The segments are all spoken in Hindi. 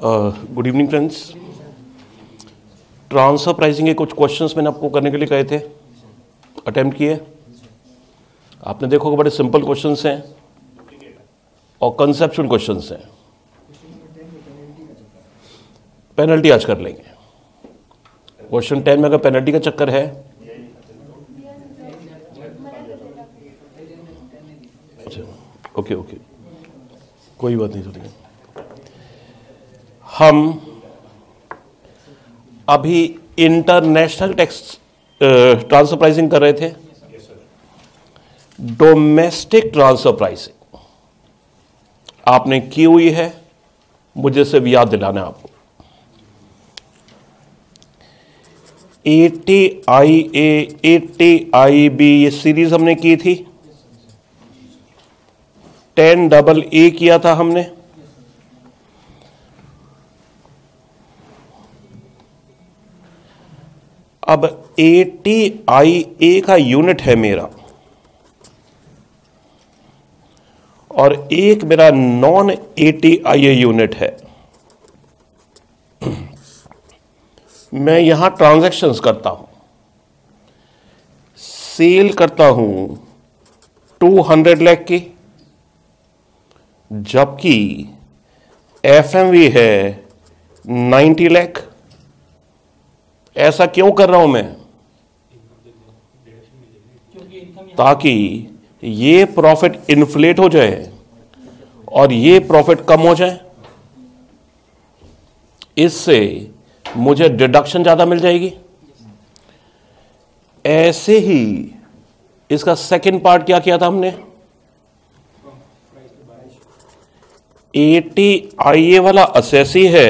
Good evening friends. Transfer pricing के कुछ क्वेश्चंस मैंने आपको करने के लिए कहे थे, अटेम्प्ट किए। आपने देखो कि बड़े सिंपल क्वेश्चंस हैं और कंसेप्चुअल क्वेश्चंस हैं। पेनल्टी आज कर लेंगे। क्वेश्चन 10 में अगर पेनल्टी का चक्कर है, अच्छा ओके कोई बात नहीं। चलिए, हम अभी इंटरनेशनल टैक्स ट्रांसफर प्राइसिंग कर रहे थे। डोमेस्टिक ट्रांसफर प्राइसिंग आपने की हुई है, मुझे सिर्फ याद दिलाना है आपको। ATIA ATIB ये सीरीज हमने की थी। 10AA किया था हमने। अब ATIA का यूनिट है मेरा और एक मेरा नॉन ATIA यूनिट है। मैं यहां ट्रांजैक्शंस करता हूं, सेल करता हूं 200 लाख की, जबकि FMV है 90 लाख। ऐसा क्यों कर रहा हूं मैं? ताकि ये प्रॉफिट इन्फ्लेट हो जाए और ये प्रॉफिट कम हो जाए। इससे मुझे डिडक्शन ज्यादा मिल जाएगी। ऐसे ही इसका सेकंड पार्ट क्या किया था हमने? ATIA वाला असेसी है,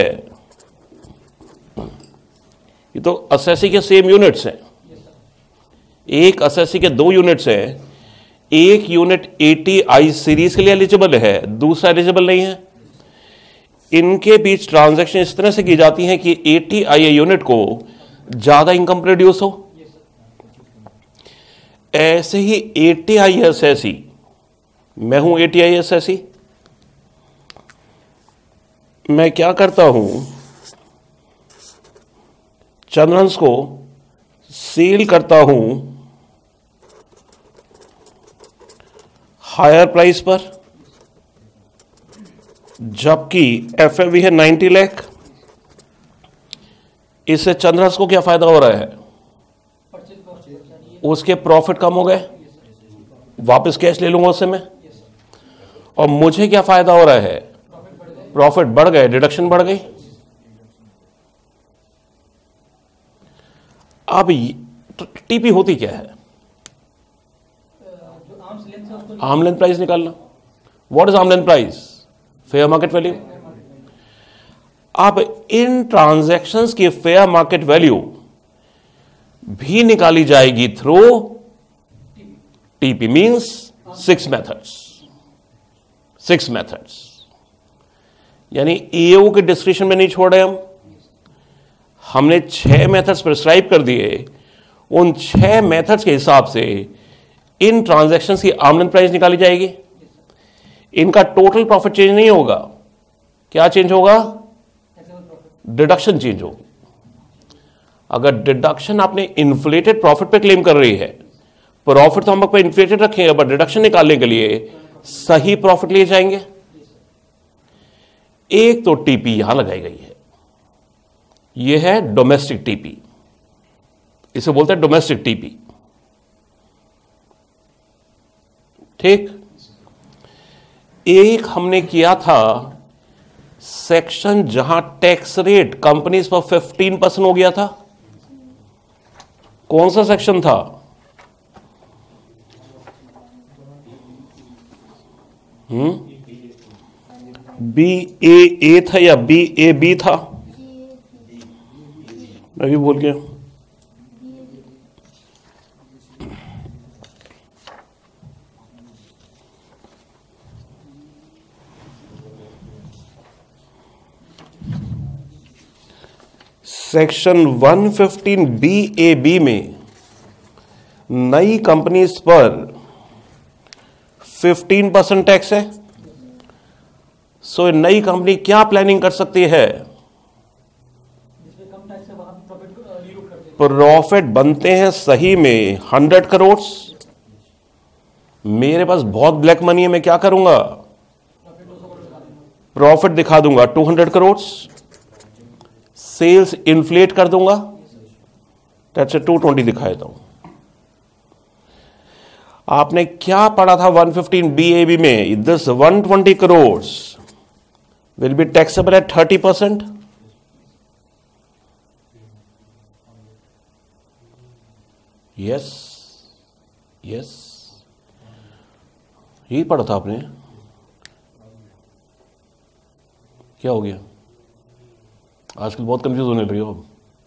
ये तो असेसी के सेम यूनिट्स हैं। एक असेसी के 2 यूनिट्स हैं। एक यूनिट ATI सीरीज के लिए एलिजिबल है, दूसरा एलिजिबल नहीं है। इनके बीच ट्रांजैक्शन इस तरह से की जाती हैं कि ATIA यूनिट को ज्यादा इनकम प्रोड्यूस हो। ऐसे ही ATI असेसी, मैं हूं ATI असेसी, मैं क्या करता हूं, चंद्रहंस को सेल करता हूं हायर प्राइस पर, जबकि FMV है 90 लाख। इससे चंद्रहंस को क्या फायदा हो रहा है? उसके प्रॉफिट कम हो गए, वापस कैश ले लूंगा उससे मैं। और मुझे क्या फायदा हो रहा है? प्रॉफिट बढ़ गए, डिडक्शन बढ़ गई। अब टीपी होती क्या है? आर्म लेंथ प्राइस निकालना। What is arm length price? Fair market value. अब इन ट्रांजैक्शंस की फेयर मार्केट वैल्यू भी निकाली जाएगी थ्रू टीपी, मींस 6 मेथड्स। यानी EAO के डिस्क्रिप्शन में नहीं छोड़ रहे हमने 6 मेथड्स प्रिस्क्राइब कर दिए। उन 6 मेथड्स के हिसाब से इन ट्रांजैक्शंस की आर्म लेंथ प्राइस निकाली जाएगी। इनका टोटल प्रॉफिट चेंज नहीं होगा। क्या चेंज होगा? डिडक्शन चेंज होगी। अगर डिडक्शन आपने इन्फ्लेटेड प्रॉफिट पे क्लेम कर रही है, प्रॉफिट तो हम लोग पे इन्फ्लेटेड रखेंगे, बट डिडक्शन निकालने के लिए सही प्रॉफिट लिए जाएंगे। एक तो टीपी यहां लगाई गई है, यह है डोमेस्टिक टीपी, इसे बोलते हैं डोमेस्टिक टीपी। ठीक। एक हमने किया था सेक्शन जहां टैक्स रेट कंपनीज पर 15% हो गया था। कौन सा सेक्शन था? BAA था या BAB था? मैं भी बोल गया। सेक्शन 115 BAB में नई कंपनीज पर 15% टैक्स है सो नई कंपनी क्या प्लानिंग कर सकती है? प्रॉफिट बनते हैं सही में 100 करोड़। मेरे पास बहुत ब्लैक मनी है, मैं क्या करूंगा? प्रॉफिट दिखा दूंगा 200 करोड़, सेल्स इन्फ्लेट कर दूंगा, दैट्स 220 दिखाया था। आपने क्या पढ़ा था 115 BAB में? This 120 crore will be taxable at 30%। Yes yes, यही पढ़ा था आपने। क्या हो गया? आजकल बहुत कंफ्यूज होने लगे हो।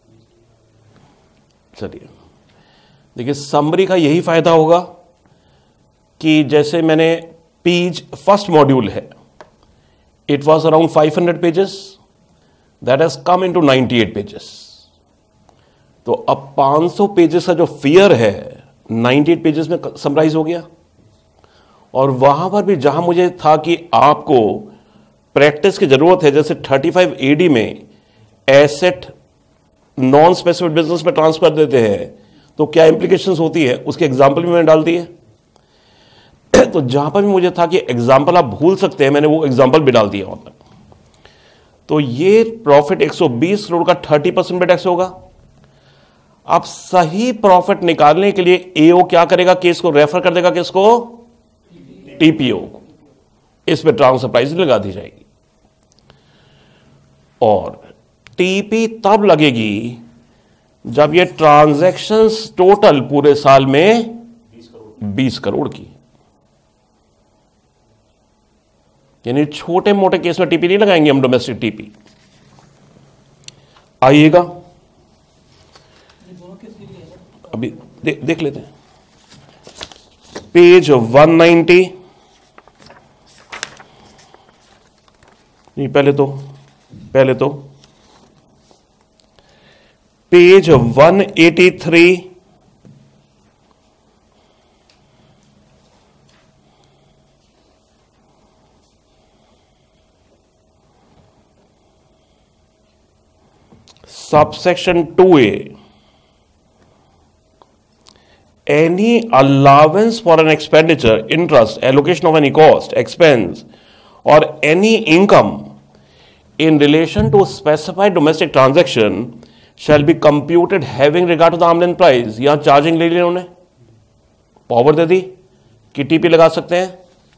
चलिए देखिए, समरी का यही फायदा होगा कि जैसे मैंने पेज फर्स्ट मॉड्यूल है, it was around 500 pages, that has come into 98 pages. तो अब 500 पेजेस का जो फियर है 98 पेजेस में समराइज हो गया। और वहां पर भी जहां मुझे था कि आपको प्रैक्टिस की जरूरत है, जैसे 35 AD में एसेट नॉन स्पेसिफिक बिजनेस में ट्रांसफर देते हैं तो क्या इंप्लीकेशंस होती है, उसके एग्जाम्पल भी मैंने डाल दिए। तो जहां पर भी मुझे था कि एग्जाम्पल आप भूल सकते हैं, मैंने वो एग्जाम्पल भी डाल दिया होता। तो ये प्रॉफिट 120 करोड़ का 30% पे टैक्स होगा। अब सही प्रॉफिट निकालने के लिए एओ क्या करेगा? केस को रेफर कर देगा, किसको? टीपीओ को। इस पे ट्रांसफर प्राइस लगा दी जाएगी। और टीपी तब लगेगी जब ये ट्रांजैक्शंस टोटल पूरे साल में 20 करोड़ की। यानी छोटे मोटे केस में टीपी नहीं लगाएंगे हम, डोमेस्टिक टीपी। आइएगा अभी देख लेते हैं पेज 190। नहीं, पहले तो page 183। Subsection 2A, any allowance for an expenditure, interest, allocation of any cost, expense, or any income in relation to specified domestic transaction shall be computed having regard to the arm's length price। यहां चार्जिंग ले लिया उन्होंने, पावर दे दी कि टीपी लगा सकते हैं।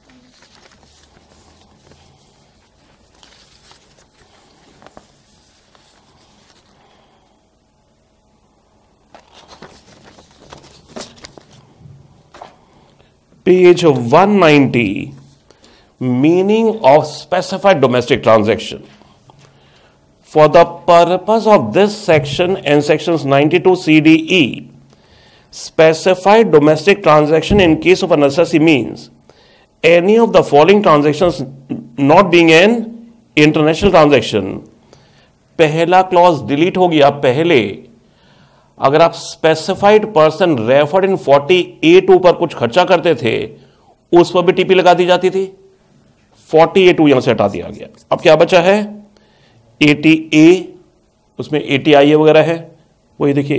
Page 190, meaning of specified domestic transaction. For the purpose of this section and sections 92 CDE, specified domestic transaction in case of a necessity means any of the following transactions not being an international transaction। पहला क्लॉज डिलीट हो गया। पहले अगर आप specified person referred in 40A2 पर कुछ खर्चा करते थे, उस पर भी टीपी लगा दी जाती थी। 40A2 यहां से हटा दिया गया। अब क्या बचा है? 80A, उसमें 80IA वगैरह है, वही देखिए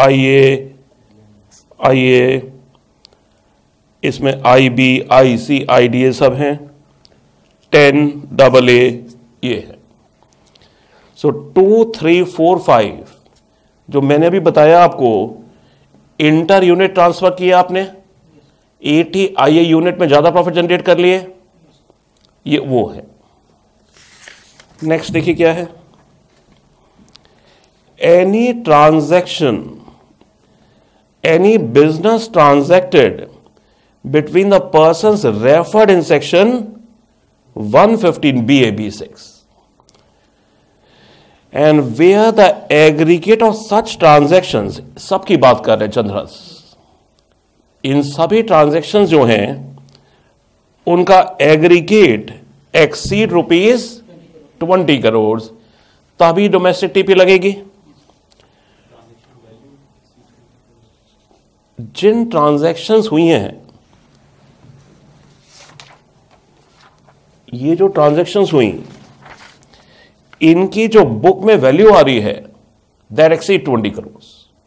80IA, इसमें IB, IC, IDA सब हैं, 10AA ये है। सो 2, 3, 4, 5 जो मैंने अभी बताया आपको, इंटर यूनिट ट्रांसफर किया आपने, 80IA यूनिट में ज्यादा प्रॉफिट जनरेट कर लिए, ये वो है। नेक्स्ट देखिए क्या है? Any transaction, any business transacted between the persons referred in section 115 BAB6 and where the aggregate of such transactions, सबकी बात कर रहे हैं चंद्रहस, इन सभी ट्रांजैक्शंस जो हैं उनका एग्रीगेट एक्सीड ₹20 करोड़, तभी डोमेस्टिक टीपी लगेगी। जिन ट्रांजैक्शंस हुई हैं ये जो ट्रांजैक्शंस हुई इनकी जो बुक में वैल्यू आ रही है दैट एक्सीड 20 करोड़।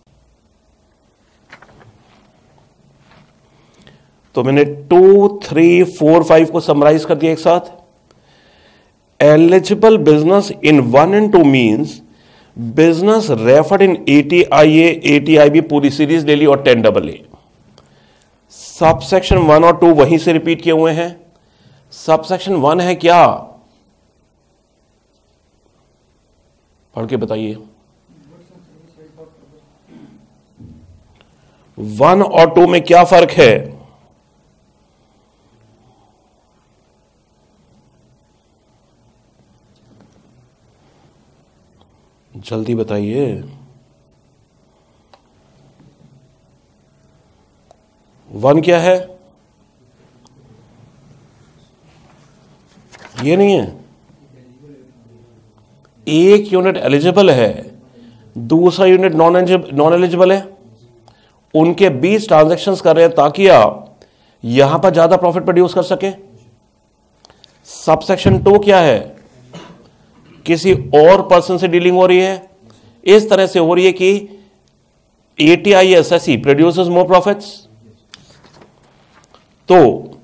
तो मैंने 2, 3, 4, 5 को समराइज कर दिया एक साथ। Eligible business in 1 and 2 means business referred in ATIA, ATIB पूरी सीरीज ले ली और 10AA। सबसेक्शन 1 और 2 वहीं से रिपीट किए हुए हैं। सबसेक्शन 1 है क्या, पढ़ के बताइए। 1 और 2 में क्या फर्क है? जल्दी बताइए। वन क्या है? ये नहीं है। एक यूनिट एलिजिबल है, दूसरा यूनिट नॉन एलिजिबल है। उनके बीच ट्रांजैक्शंस कर रहे हैं ताकि आप यहां पर ज्यादा प्रॉफिट प्रोड्यूस कर सके। सबसेक्शन 2 क्या है? किसी और पर्सन से डीलिंग हो रही है, इस तरह से हो रही है कि ATISSE प्रोड्यूसेस मोर प्रॉफिट्स। तो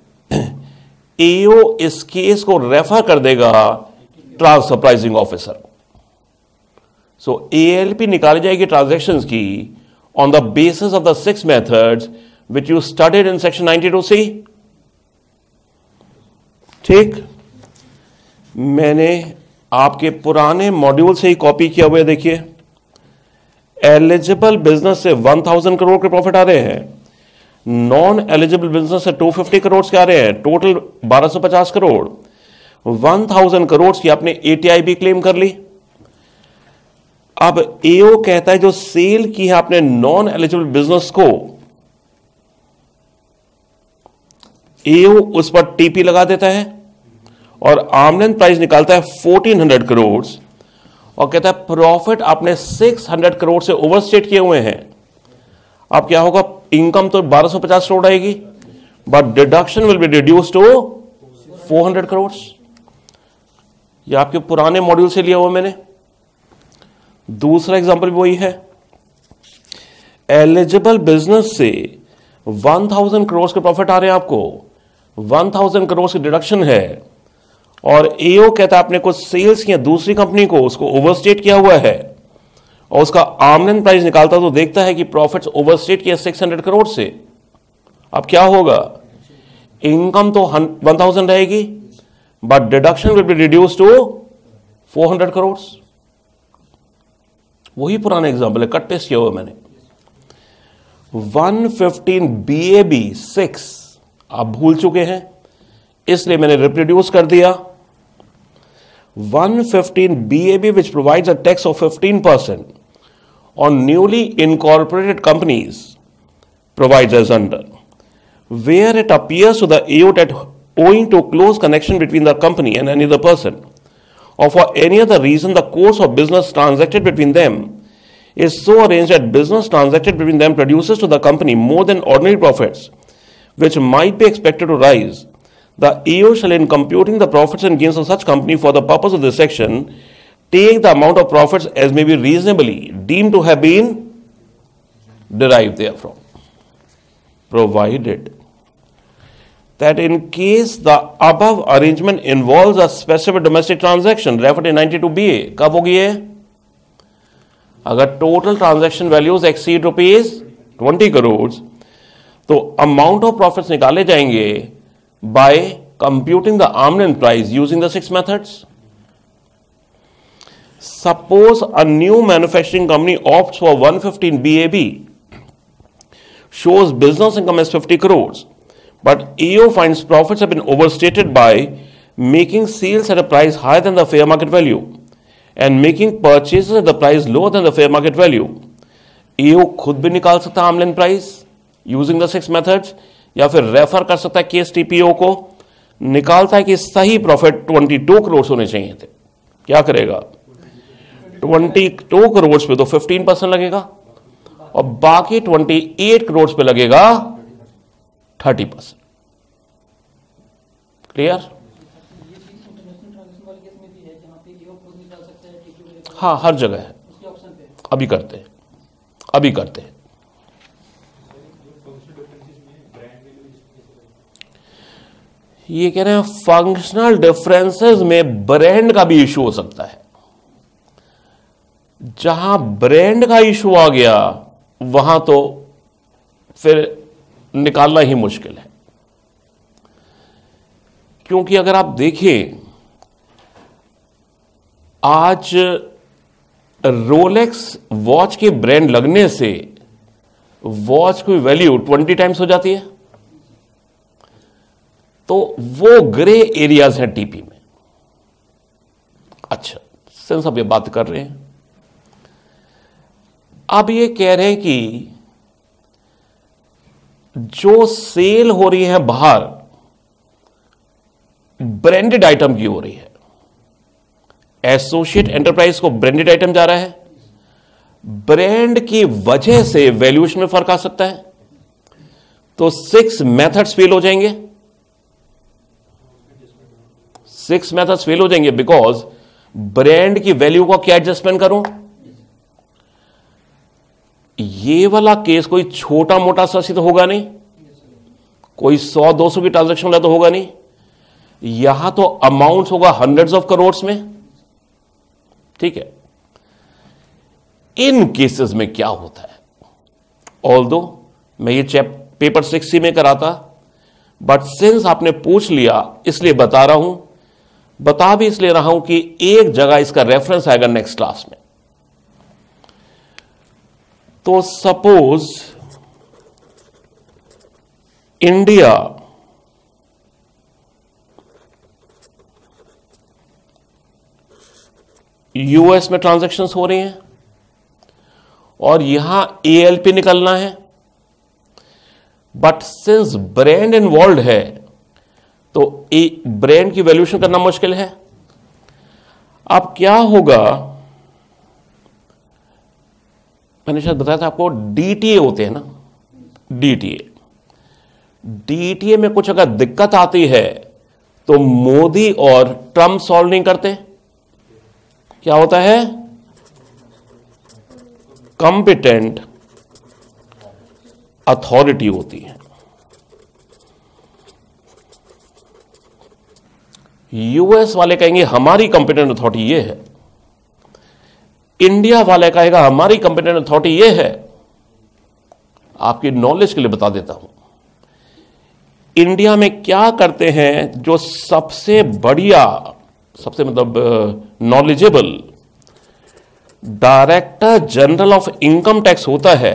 AO इस केस को रेफर कर देगा transfer pricing officer. So ALP निकाली जाएगी ट्रांजैक्शंस की on the basis of the 6 methods which you studied in section 92C। ठीक, मैंने आपके पुराने मॉड्यूल से ही कॉपी किया हुआ है। देखिए, एलिजिबल बिजनेस से 1000 करोड़ के प्रॉफिट आ रहे हैं, नॉन एलिजिबल बिजनेस से 250 करोड़ के आ रहे हैं, टोटल 1250 करोड़। 1000 करोड़ की आपने ATIB क्लेम कर ली। अब AO कहता है जो सेल की है आपने नॉन एलिजिबल बिजनेस को, AO उस पर TP लगा देता है और आमदन प्राइस निकालता है 1400 करोड़ और कहता है प्रॉफिट आपने 600 करोड़ से ओवरस्टेट किए हुए हैं। अब क्या होगा? इनकम तो 1250 करोड़ आएगी, but deduction will be reduce to 400 crore. ये आपके पुराने मॉड्यूल से लिया हुआ मैंने। दूसरा एग्जांपल भी वही है। एलिजिबल बिजनेस से 1000 करोड़ के प्रॉफिट आ रहे हैं आपको, 1000 करोड़ की डिडक्शन है और AO कहता है आपने कुछ सेल्स किया दूसरी कंपनी को, उसको ओवरस्टेट किया हुआ है और उसका आमदन प्राइस निकालता तो देखता है कि प्रॉफिट्स ओवरस्टेट किया 600 करोड़ से। अब क्या होगा? इनकम तो 1000 रहेगी, but deduction will be reduce to 400 crore. वही पुराना एग्जांपल है, कट पेस्ट किया हुआ मैंने। 115 BAB 6 आप भूल चुके हैं, इसलिए मैंने रिप्रोड्यूस कर दिया। 115 BAB which provides a tax of 15% on newly incorporated companies provides as under, where it appears to the AO that owing to close connection between the company and any other person or for any other reason the course of business transacted between them is so arranged that business transacted between them produces to the company more than ordinary profits which might be expected to rise, the AO shall, in computing the profits and gains of such company for the purpose of this section, take the amount of profits as may be reasonably deemed to have been derived therefrom, provided that in case the above arrangement involves a specific domestic transaction referred in 92BA, कब होगी ये? अगर total transaction values exceed ₹20 crore तो अमाउंट ऑफ प्रॉफिट्स निकाले जाएंगे by computing the arm's price using the 6 methods. Suppose a new manufacturing company opts for 115 BAB, shows business income as 50 crores, but AO finds profits have been overstated by making sales at a price higher than the fair market value and making purchases at the price lower than the fair market value. AO खुद भी निकाल सकता है आमदन प्राइस यूजिंग द 6 मेथड्स, या फिर रेफर कर सकता है केस TPO को। निकालता है कि सही प्रॉफिट 22 करोड़ होने चाहिए थे। क्या करेगा? 22 करोड़ पे तो 15% लगेगा और बाकी 28 करोड़ पे लगेगा 30%। क्लियर? हाँ, हर जगह है, अभी करते हैं, अभी करते हैं। ये कह रहे हैं फंक्शनल डिफरेंसेस में ब्रांड का भी इशू हो सकता है। जहां ब्रांड का इशू आ गया वहां तो फिर निकालना ही मुश्किल है, क्योंकि अगर आप देखिए आज रोलेक्स वॉच के ब्रांड लगने से वॉच की वैल्यू 20 टाइम्स हो जाती है। तो वो ग्रे एरियाज हैं टीपी में। अच्छा, सिंस अब ये बात कर रहे हैं, अब ये कह रहे हैं कि जो सेल हो रही है बाहर ब्रांडेड आइटम की हो रही है, एसोसिएट एंटरप्राइज को ब्रांडेड आइटम जा रहा है, ब्रांड की वजह से वैल्यूएशन में फर्क आ सकता है। तो 6 मेथड्स फेल हो जाएंगे, 6 मेथड्स फेल हो जाएंगे बिकॉज ब्रांड की वैल्यू को क्या एडजस्टमेंट करूं। ये वाला केस कोई छोटा मोटा सा तो होगा नहीं, कोई 100-200 की ट्रांजैक्शन वाला तो होगा नहीं, यहां तो अमाउंट होगा हंड्रेड्स ऑफ करोड़ में। ठीक है, इन केसेस में क्या होता है, ऑल्दो मैं ये पेपर 6C में कराता, बट सिंस आपने पूछ लिया इसलिए बता रहा हूं, बता भी इसलिए रहा हूं कि एक जगह इसका रेफरेंस आएगा नेक्स्ट क्लास में। तो सपोज इंडिया यूएस में ट्रांजैक्शंस हो रही हैं और यहां एएलपी निकलना है, बट सिंस ब्रांड इन्वॉल्व है तो ब्रांड की वैल्यूएशन करना मुश्किल है। अब क्या होगा, मैंने शायद बताया था आपको, डीटीए होते हैं ना, डीटीए में कुछ अगर दिक्कत आती है तो मोदी और ट्रंप सॉल्व नहीं करते। क्या होता है, कॉम्पिटेंट अथॉरिटी होती है। यूएस वाले कहेंगे हमारी कॉम्पिटेंट अथॉरिटी ये है, इंडिया वाले कहेगा हमारी कॉम्पिटेंट अथॉरिटी ये है। आपकी नॉलेज के लिए बता देता हूं, इंडिया में क्या करते हैं, जो सबसे बढ़िया, सबसे मतलब knowledgeable director general of income tax होता है,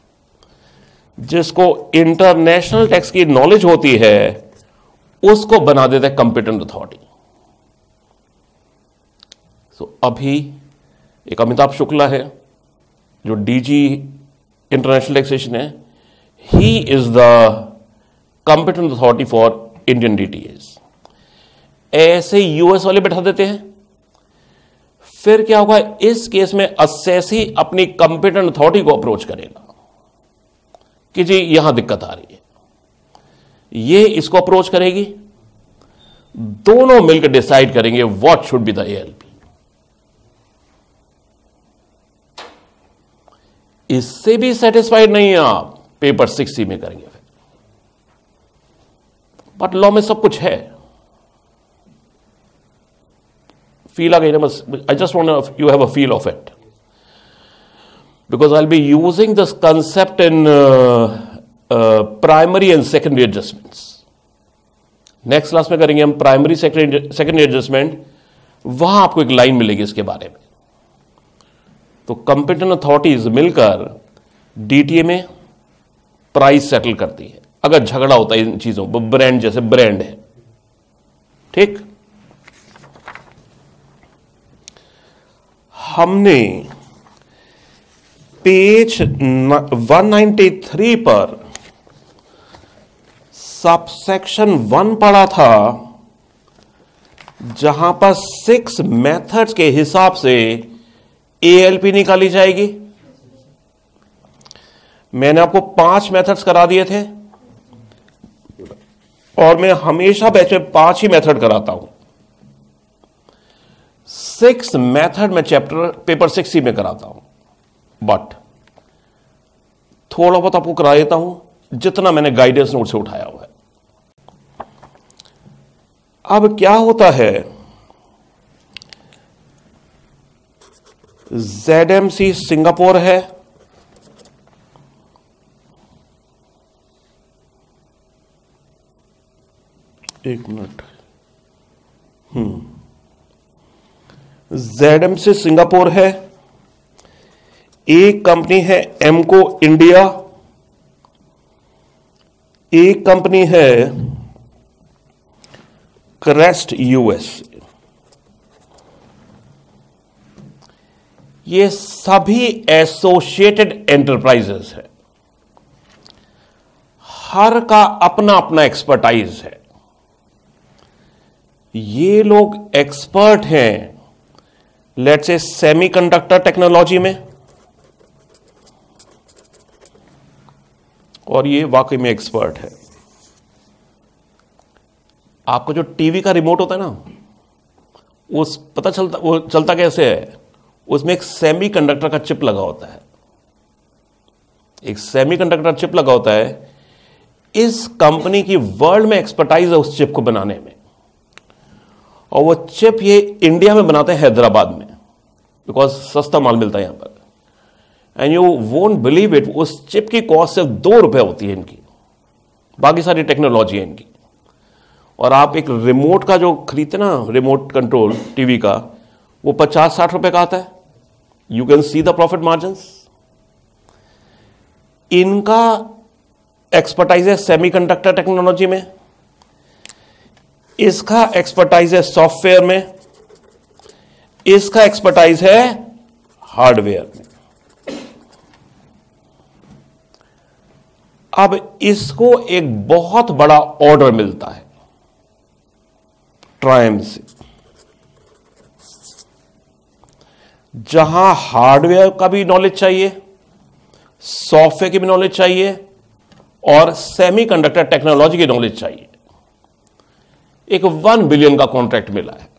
जिसको इंटरनेशनल टैक्स की नॉलेज होती है, उसको बना देते हैं कॉम्पिटेंट अथॉरिटी। सो अभी एक अमिताभ शुक्ला है जो डीजी इंटरनेशनल टैक्सेशन है, he is the competent authority for Indian DTS. ऐसे यूएस वाले बैठा देते हैं। फिर क्या होगा, इस केस में असेसी अपनी कॉम्पिटेंट अथॉरिटी को अप्रोच करेगा कि जी यहां दिक्कत आ रही है, ये इसको अप्रोच करेगी, दोनों मिलकर डिसाइड करेंगे what should be the ALP. इससे भी सेटिस्फाइड नहीं है आप, पेपर 6C में करेंगे फिर, बट लॉ में सब कुछ है। फील आ गई ना, बस I just want you have a feel of it, because I will be using this concept in primary and secondary adjustments. Next class में करेंगे हम प्राइमरी सेकेंडरी एडजस्टमेंट, वहां आपको एक लाइन मिलेगी इसके बारे में। तो कॉम्पिटेंट अथॉरिटीज मिलकर डीटीए में प्राइस सेटल करती है अगर झगड़ा होता है इन चीजों, ब्रांड जैसे ब्रांड है। ठीक, हमने पेज 193 पर सबसेक्शन 1 पढ़ा था, जहां पर 6 मेथड्स के हिसाब से एएलपी निकाली जाएगी। मैंने आपको 5 मेथड्स करा दिए थे और मैं हमेशा बैच में 5 ही मेथड कराता हूं। 6 मेथड में चैप्टर पेपर 6 में कराता हूं, बट थोड़ा बहुत आपको करा देता हूं जितना मैंने गाइडेंस नोट से उठाया हुआ है। अब क्या होता है, ZMC सिंगापुर है, एक मिनट, ZMC सिंगापुर है, एक कंपनी है एमको इंडिया, एक कंपनी है क्रेस्ट यूएस। ये सभी एसोसिएटेड एंटरप्राइजेस है, हर का अपना अपना एक्सपर्टाइज है। ये लोग एक्सपर्ट हैं लेट्स से सेमीकंडक्टर टेक्नोलॉजी में, और ये वाकई में एक्सपर्ट है। आपको जो टीवी का रिमोट होता है ना, उस पता चलता वो चलता कैसे है, उसमें एक सेमीकंडक्टर का चिप लगा होता है, एक सेमीकंडक्टर चिप लगा होता है। इस कंपनी की वर्ल्ड में एक्सपर्टाइज है उस चिप को बनाने में, और वो चिप ये इंडिया में बनाते हैं हैदराबाद में, बिकॉज सस्ता माल मिलता है यहां पर। And you won't believe it, उस चिप की कॉस्ट सिर्फ ₹2 होती है इनकी, बाकी सारी टेक्नोलॉजी है इनकी। और आप एक रिमोट का जो खरीदते ना, रिमोट कंट्रोल टीवी का, वो 50-60 रुपए का आता है। You can see the profit margins. इनका एक्सपर्टाइज है सेमीकंडक्टर टेक्नोलॉजी में, इसका एक्सपर्टाइज है सॉफ्टवेयर में, इसका एक्सपर्टाइज है हार्डवेयर में। अब इसको एक बहुत बड़ा ऑर्डर मिलता है ट्रायम्फ से, जहां हार्डवेयर का भी नॉलेज चाहिए, सॉफ्टवेयर की भी नॉलेज चाहिए, और सेमीकंडक्टर टेक्नोलॉजी की नॉलेज चाहिए। एक 1 बिलियन का कॉन्ट्रैक्ट मिला है।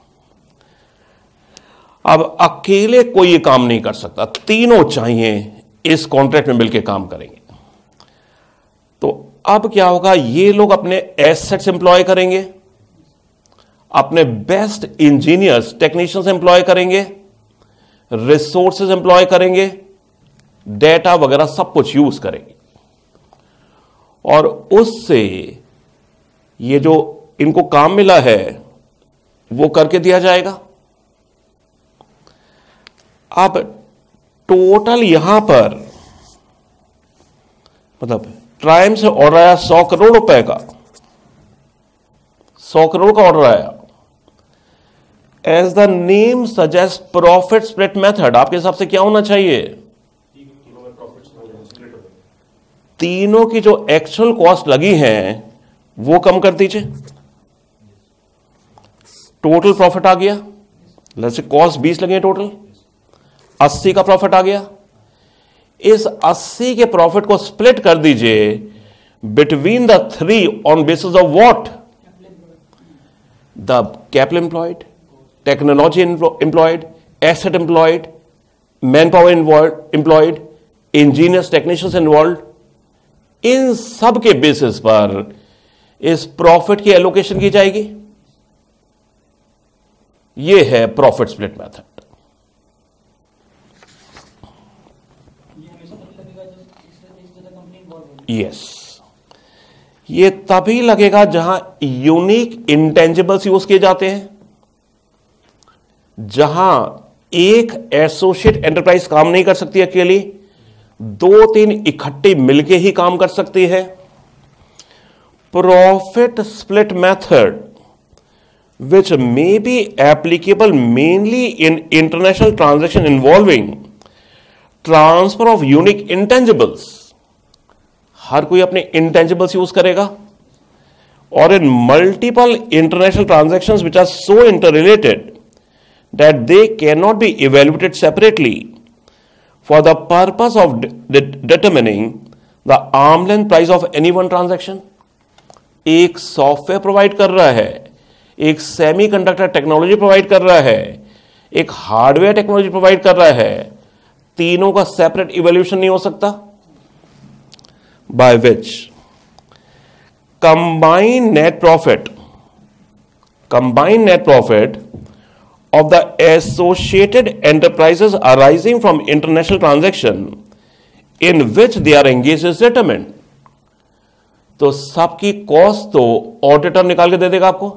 अब अकेले कोई ये काम नहीं कर सकता, तीनों चाहिए इस कॉन्ट्रैक्ट में मिलकर काम करेंगे। तो अब क्या होगा, ये लोग अपने एसेट्स एम्प्लॉय करेंगे, अपने बेस्ट इंजीनियर्स टेक्नीशियंस एम्प्लॉय करेंगे, रिसोर्सेज एम्प्लॉय करेंगे, डेटा वगैरह सब कुछ यूज करेंगे, और उससे ये जो इनको काम मिला है वो करके दिया जाएगा। अब टोटल यहां पर मतलब ट्रायम्फ से ऑर्डर आया 100 करोड़ रुपए का, 100 करोड़ का ऑर्डर आया। As the name suggest profit split method, आपके हिसाब से क्या होना चाहिए, तीनों की जो एक्चुअल कॉस्ट लगी है वो कम कर दीजिए, टोटल प्रॉफिट आ गया। जैसे कॉस्ट 20 लगे टोटल, 80 का प्रॉफिट आ गया। इस 80 के प्रॉफिट को स्प्लिट कर दीजिए between the 3 on basis of what, the capital employed, technology employed, asset employed, man power employed, engineers technicians involve. इन सब के बेसिस पर इस प्रॉफिट की एलोकेशन की जाएगी। यह है प्रॉफिट स्प्लिट मेथड। यस, ये तभी लगेगा जहां यूनिक इंटेंजिबल्स यूज किए जाते हैं, जहां एक एसोसिएट एंटरप्राइज काम नहीं कर सकती अकेली, 2-3 इकट्ठी मिलके ही काम कर सकती है। Profit split method which may be applicable mainly in international transaction involving transfer of unique intangibles, हर कोई अपने intangibles यूज करेगा, और in multiple international transactions which are so interrelated that they cannot be evaluated separately for the purpose of determining the arm's length price of any one transaction। एक सॉफ्टवेयर प्रोवाइड कर रहा है, एक सेमीकंडक्टर टेक्नोलॉजी प्रोवाइड कर रहा है, एक हार्डवेयर टेक्नोलॉजी प्रोवाइड कर रहा है, तीनों का सेपरेट इवोल्यूशन नहीं हो सकता? By which combined net profit of the associated enterprises arising from international transaction in which they are engaged is determined. तो सबकी कॉस्ट तो ऑडिटर निकाल के दे देगा आपको।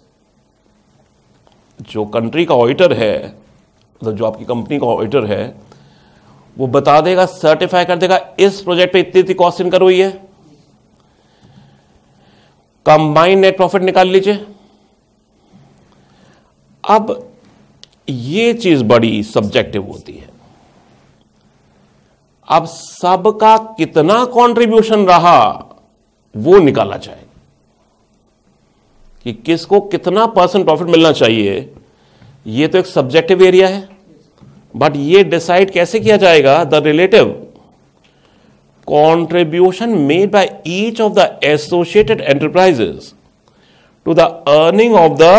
जो कंट्री का ऑडिटर है, मतलब जो आपकी कंपनी का ऑडिटर है, वो बता देगा, सर्टिफाई कर देगा इस प्रोजेक्ट पे इतनी इतनी कॉस्ट इनकर हुई है। कंबाइंड नेट प्रॉफिट निकाल लीजिए। अब ये चीज बड़ी सब्जेक्टिव होती है। अब सबका कितना कंट्रीब्यूशन रहा वो निकाला जाए कि किसको कितना परसेंट प्रॉफिट मिलना चाहिए। ये तो एक सब्जेक्टिव एरिया है, बट ये डिसाइड कैसे किया जाएगा? The relative contribution made by each of the associated enterprises to the earning of the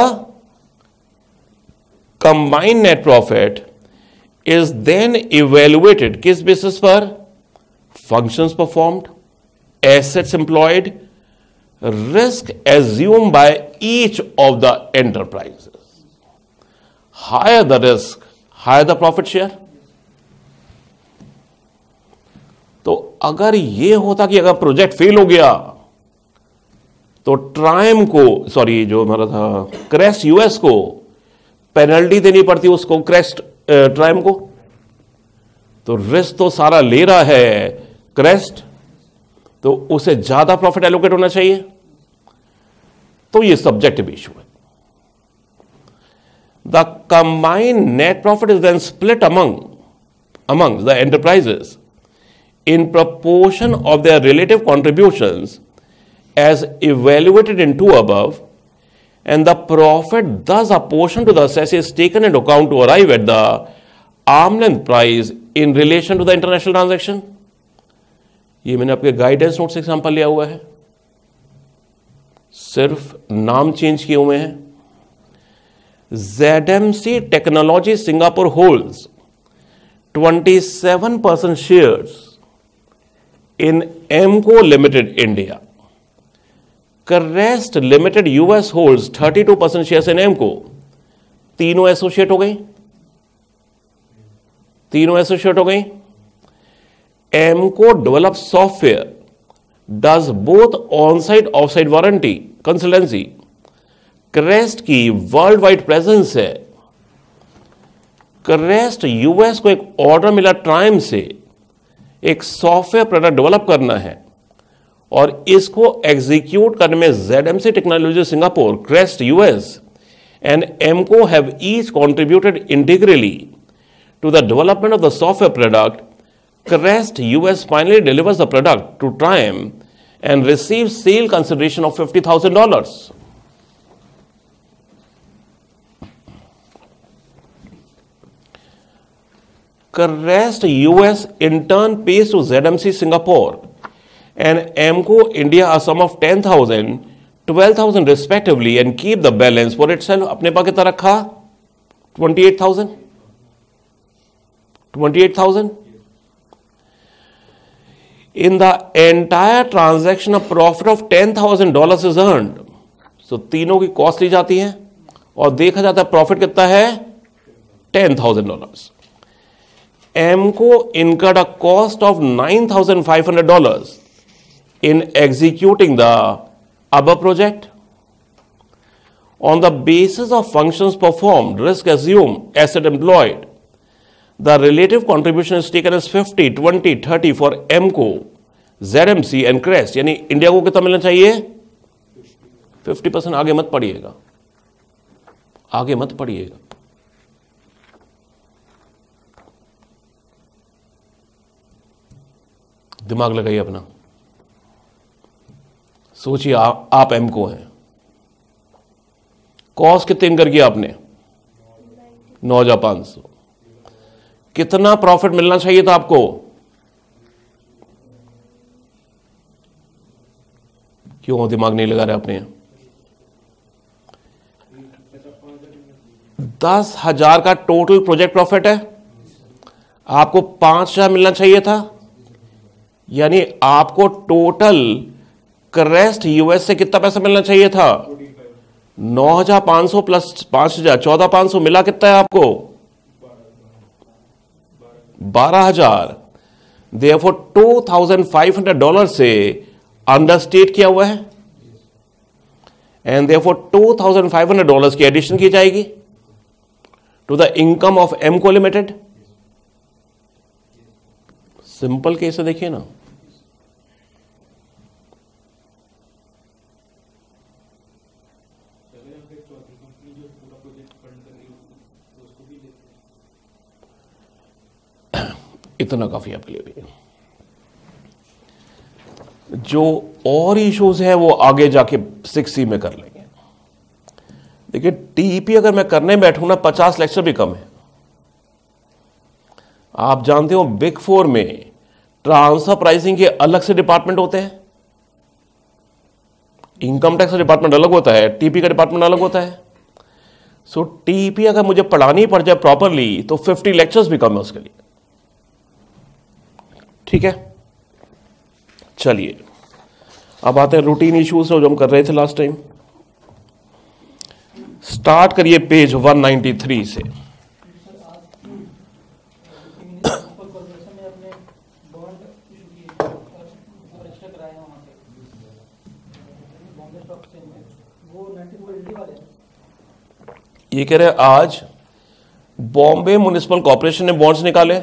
combined net profit is then evaluated किस basis पर? Functions performed, assets employed, risk assumed by each of the enterprises. Higher the risk, higher the profit share. तो अगर ये होता कि अगर प्रोजेक्ट फेल हो गया तो ट्राइम को, सॉरी जो हमारा था क्रेस्ट यूएस को पेनल्टी देनी पड़ती उसको, क्रेस्ट ट्राइम को। तो रिस्क तो सारा ले रहा है क्रेस्ट, तो उसे ज्यादा प्रॉफिट एलोकेट होना चाहिए। तो ये सब्जेक्टिव इशू है। The combined net profit is then split among the enterprises in proportion of their relative contributions as evaluated in 2 above, and the profit thus apportioned to the assessee is taken into account to arrive at the arm's length price in relation to the international transaction. ये मैंने आपके गाइडेंस नोट से एग्जाम्पल लिया हुआ है, सिर्फ नाम चेंज किए हुए हैं। ZMC Technology Singapore holds 27% shares in Emco Limited India. Crest Limited US holds 32% shares in Emco. तीनों एसोसिएट हो गई। Emco develops software, does both on-site off-site warranty consultancy. Crest की वर्ल्ड वाइड प्रेजेंस है। Crest यूएस को एक ऑर्डर मिला ट्राइम से, एक सॉफ्टवेयर प्रोडक्ट डेवलप करना है और इसको एग्जीक्यूट करने में ZMC technology Singapore, Crest US and Emco have each contributed integrally to the development of the software product. Crest US finally delivers the product to Trime and receive sale consideration of $50,000. Crest US in turn pays to ZMC Singapore and Emco India a sum of 10,000, 12,000 respectively and keep the balance for itself. अपने पास कितना रखा? 28,000. In the entire transaction, a profit of $10,000 is earned. So तीनों की कॉस्ट ली जाती है और देखा जाता है प्रॉफिट कितना है? $10,000. Emco incurred a cost of $9,500 in executing the above project. On the basis of functions performed, risk assumed, asset employed, the relative contribution is taken as 50, 20, 30 for Emco, ZMC and Crest. यानी इंडिया को कितना मिलना चाहिए? 50%। आगे मत पढ़िएगा। दिमाग लगाइए अपना, सोचिए आप एमको हैं, कॉस्ट कितने इनकर किया आपने? 9,500। कितना प्रॉफिट मिलना चाहिए था आपको? क्यों दिमाग नहीं लगा रहे आपने? 10,000 का टोटल प्रोजेक्ट प्रॉफिट है, आपको 5,000 मिलना चाहिए था, यानी आपको टोटल क्रेस्ट यूएस से कितना पैसा मिलना चाहिए था? 9,500 प्लस 5,000, 14,500 मिला। कितना है आपको? 12,000। देयरफॉर $2,500 से अंडरस्टेट किया हुआ है, एंड देयरफॉर $2,500 की एडिशन की जाएगी to the income of Emco limited. Simple case है, देखिए ना। इतना काफी है आपके लिए भी। जो और इश्यूज है वो आगे जाके 6C में कर लेंगे। देखिए, टीपी अगर मैं करने बैठूं ना, 50 लेक्चर भी कम है। आप जानते हो बिग 4 में ट्रांसफर प्राइसिंग के अलग से डिपार्टमेंट होते हैं, इनकम टैक्स का डिपार्टमेंट अलग होता है, टीपी का डिपार्टमेंट अलग होता है। सो टीपी अगर मुझे पढ़ानी पड़ जाए प्रॉपरली तो 50 लेक्चर्स भी कम है उसके लिए। ठीक है, चलिए अब आते हैं रूटीन इश्यूज जो हम कर रहे थे लास्ट टाइम। स्टार्ट करिए पेज 193 से। ये कह रहे हैं आज बॉम्बे म्युनिसिपल कॉर्पोरेशन ने बॉन्ड्स निकाले,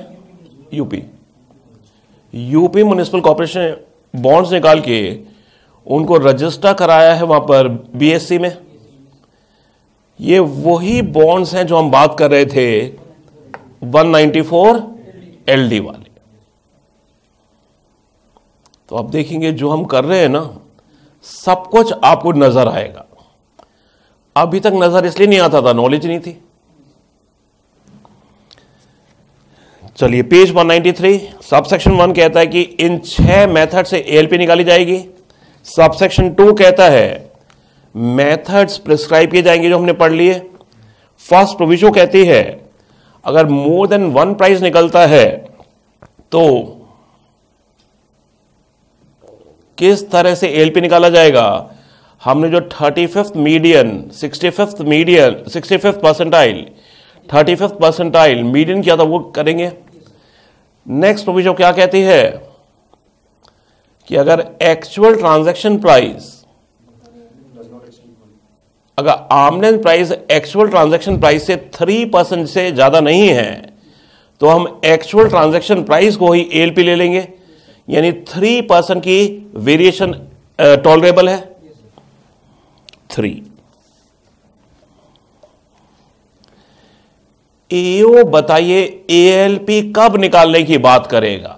यूपी म्युनिसिपल कॉर्पोरेशन बॉन्ड्स निकाल के उनको रजिस्टर कराया है वहां पर बीएससी में। ये वही बॉन्ड्स हैं जो हम बात कर रहे थे 194 एलडी वाले। तो अब देखेंगे जो हम कर रहे हैं ना, सब कुछ आपको नजर आएगा। अभी तक नजर इसलिए नहीं आता था, नॉलेज नहीं थी। चलिए पेज 193, सबसेक्शन 1 कहता है कि इन 6 मेथड से एएलपी निकाली जाएगी। सबसेक्शन 2 कहता है मेथड्स प्रिस्क्राइब किए जाएंगे जो हमने पढ़ लिए। फर्स्ट प्रोविजन कहती है अगर मोर देन 1 प्राइस निकलता है तो किस तरह से एएलपी निकाला जाएगा। हमने जो 35th median, 65th percentile, 35th percentile median किया था वो करेंगे। नेक्स्ट प्रोविजन क्या कहती है कि अगर एक्चुअल ट्रांजैक्शन प्राइस, अगर आमदन प्राइस एक्चुअल ट्रांजैक्शन प्राइस से 3% से ज्यादा नहीं है तो हम एक्चुअल ट्रांजैक्शन प्राइस को ही एएलपी ले लेंगे, यानी 3% की वेरिएशन टॉलरेबल है। 3 एओ बताइए एएलपी कब निकालने की बात करेगा?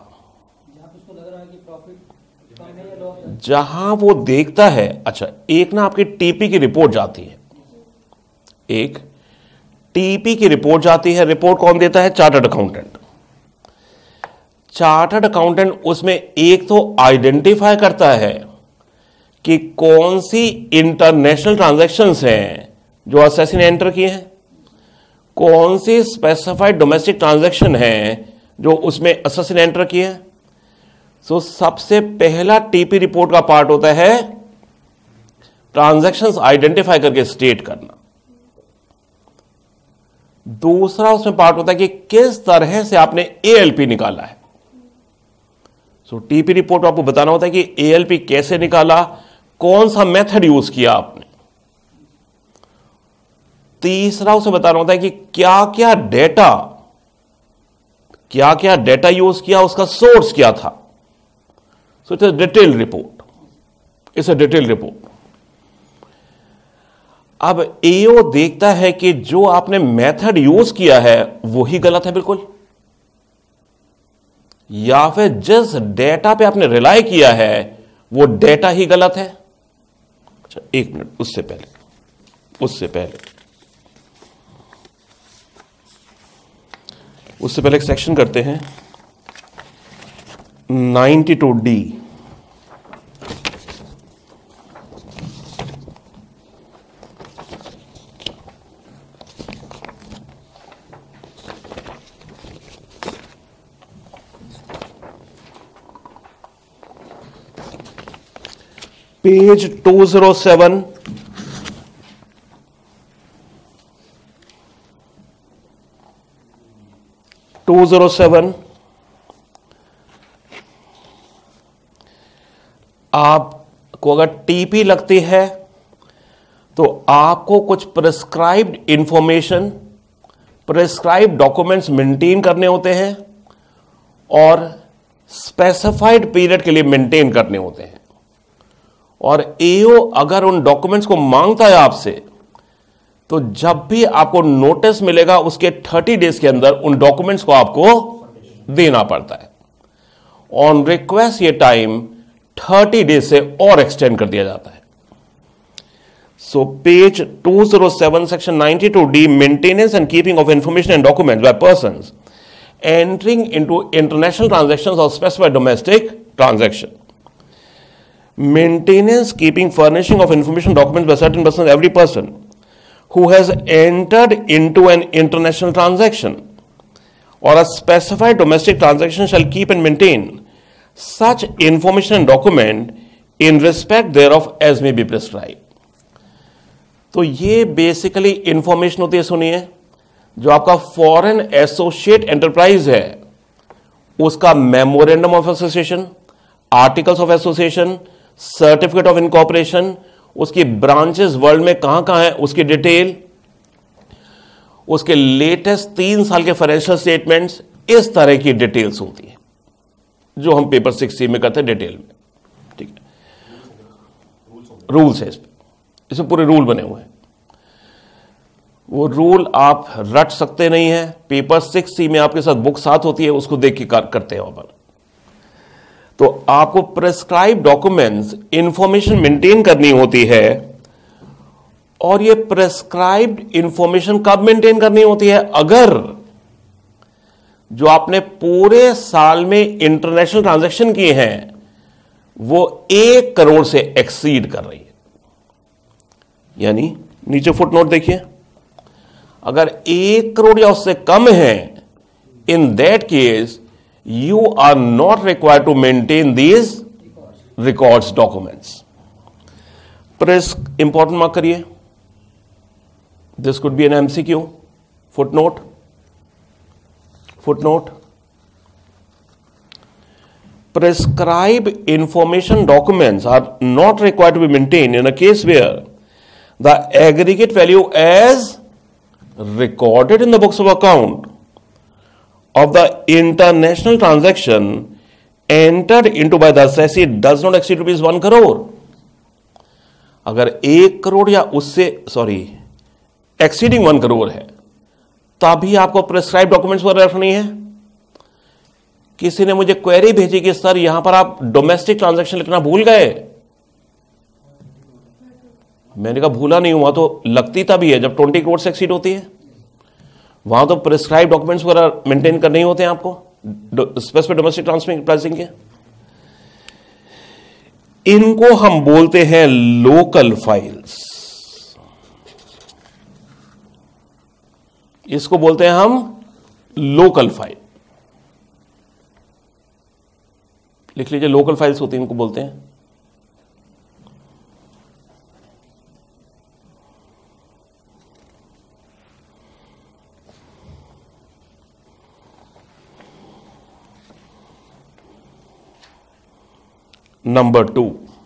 जहां वो देखता है। अच्छा, एक ना आपकी टीपी की रिपोर्ट जाती है, एक टीपी की रिपोर्ट जाती है। रिपोर्ट कौन देता है? Chartered accountant. चार्टर्ड अकाउंटेंट उसमें एक तो आइडेंटिफाई करता है कि कौन सी इंटरनेशनल ट्रांजैक्शंस हैं जो असेसी ने एंटर किए हैं, कौन सी स्पेसिफाइड डोमेस्टिक ट्रांजैक्शन हैं जो उसमें असेसी ने एंटर किए हैं। सो सबसे पहला टीपी रिपोर्ट का पार्ट होता है ट्रांजैक्शंस आइडेंटिफाई करके स्टेट करना। दूसरा उसमें पार्ट होता है कि किस तरह से आपने एएलपी निकाला है। सो टीपी रिपोर्ट में आपको बताना होता है कि एएलपी कैसे निकाला, कौन सा मेथड यूज किया आपने। तीसरा उसे बताना होता है कि क्या क्या डेटा यूज किया, उसका सोर्स क्या था। So it's a detailed report, it's a detailed report. अब एओ देखता है कि जो आपने मेथड यूज किया है वही गलत है बिल्कुल, या फिर जिस डेटा पे आपने रिलाई किया है वो डेटा ही गलत है। अच्छा, एक मिनट, उससे पहले एक सेक्शन करते हैं 92D। पेज 207, आपको अगर टीपी लगती है तो आपको कुछ prescribed information, prescribed documents maintain करने होते हैं और स्पेसिफाइड पीरियड के लिए मेंटेन करने होते हैं। और एओ अगर उन डॉक्यूमेंट्स को मांगता है आपसे, तो जब भी आपको नोटिस मिलेगा उसके 30 डेज के अंदर उन डॉक्यूमेंट्स को आपको देना पड़ता है। ऑन रिक्वेस्ट ये टाइम 30 डेज से और एक्सटेंड कर दिया जाता है। So page 207 section 92D, maintenance and keeping of information and documents by persons entering into international transactions or specified domestic transaction. Maintenance, keeping, furnishing of information documents by certain persons, every person who has entered into an international transaction or a specified domestic transaction shall keep and maintain such information and document in respect thereof as may be prescribed. तो ये बेसिकली इंफॉर्मेशन होती है, सुनिए, जो आपका फॉरेन एसोसिएट एंटरप्राइज है उसका memorandum of association, articles of association, certificate of incorporation, उसकी ब्रांचेस वर्ल्ड में कहां कहां है उसकी डिटेल, उसके लेटेस्ट 3 साल के फाइनेंशियल स्टेटमेंट्स, इस तरह की डिटेल्स होती है जो हम पेपर 6C में करते हैं डिटेल में। ठीक है, रूल्स है इसमें पूरे रूल बने हुए हैं। वो रूल आप रट सकते नहीं है, पेपर 6C में आपके साथ बुक साथ होती है, उसको देख के करते हैं अपन। तो आपको प्रेस्क्राइब डॉक्यूमेंट्स, इंफॉर्मेशन मेंटेन करनी होती है। और ये प्रेस्क्राइब्ड इंफॉर्मेशन कब मेंटेन करनी होती है? अगर जो आपने पूरे साल में इंटरनेशनल ट्रांजैक्शन किए हैं वो 1 करोड़ से एक्सीड कर रही है। यानी नीचे फुटनोट देखिए, अगर 1 करोड़ या उससे कम है, in that case you are not required to maintain these records documents. Press important mark करिए, this could be an MCQ. Footnote, footnote, prescribed information documents are not required to be maintained in a case where the aggregate value as recorded in the books of account of the international transaction entered into by the assessee does not exceed ₹1 crore. अगर 1 करोड़ या उससे एक्सीडिंग 1 करोड़ है तभी आपको प्रेस्क्राइब डॉक्यूमेंट्स वगैरह रखनी है। किसी ने मुझे क्वेरी भेजी कि सर यहां पर आप डोमेस्टिक ट्रांजैक्शन लिखना भूल गए। मैंने कहा भूला नहीं हुआ, तो लगती तभी है जब 20 करोड़ से एक्सीड होती है। वहां तो प्रेस्क्राइब डॉक्यूमेंट्स वगैरह मेंटेन करने ही होते हैं आपको, स्पेसिफिक डोमेस्टिक ट्रांसफर प्राइसिंग के। इनको हम बोलते हैं लोकल फाइल्स। इसको बोलते हैं हम लोकल फाइल। लिख लीजिए, लोकल फाइल्स होती हैं, इनको बोलते हैं। नंबर 2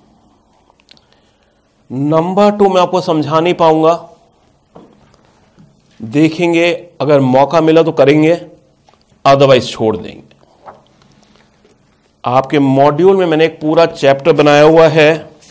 मैं आपको समझा नहीं पाऊंगा, देखेंगे, अगर मौका मिला तो करेंगे, अदरवाइज छोड़ देंगे। आपके मॉड्यूल में मैंने एक पूरा चैप्टर बनाया हुआ है,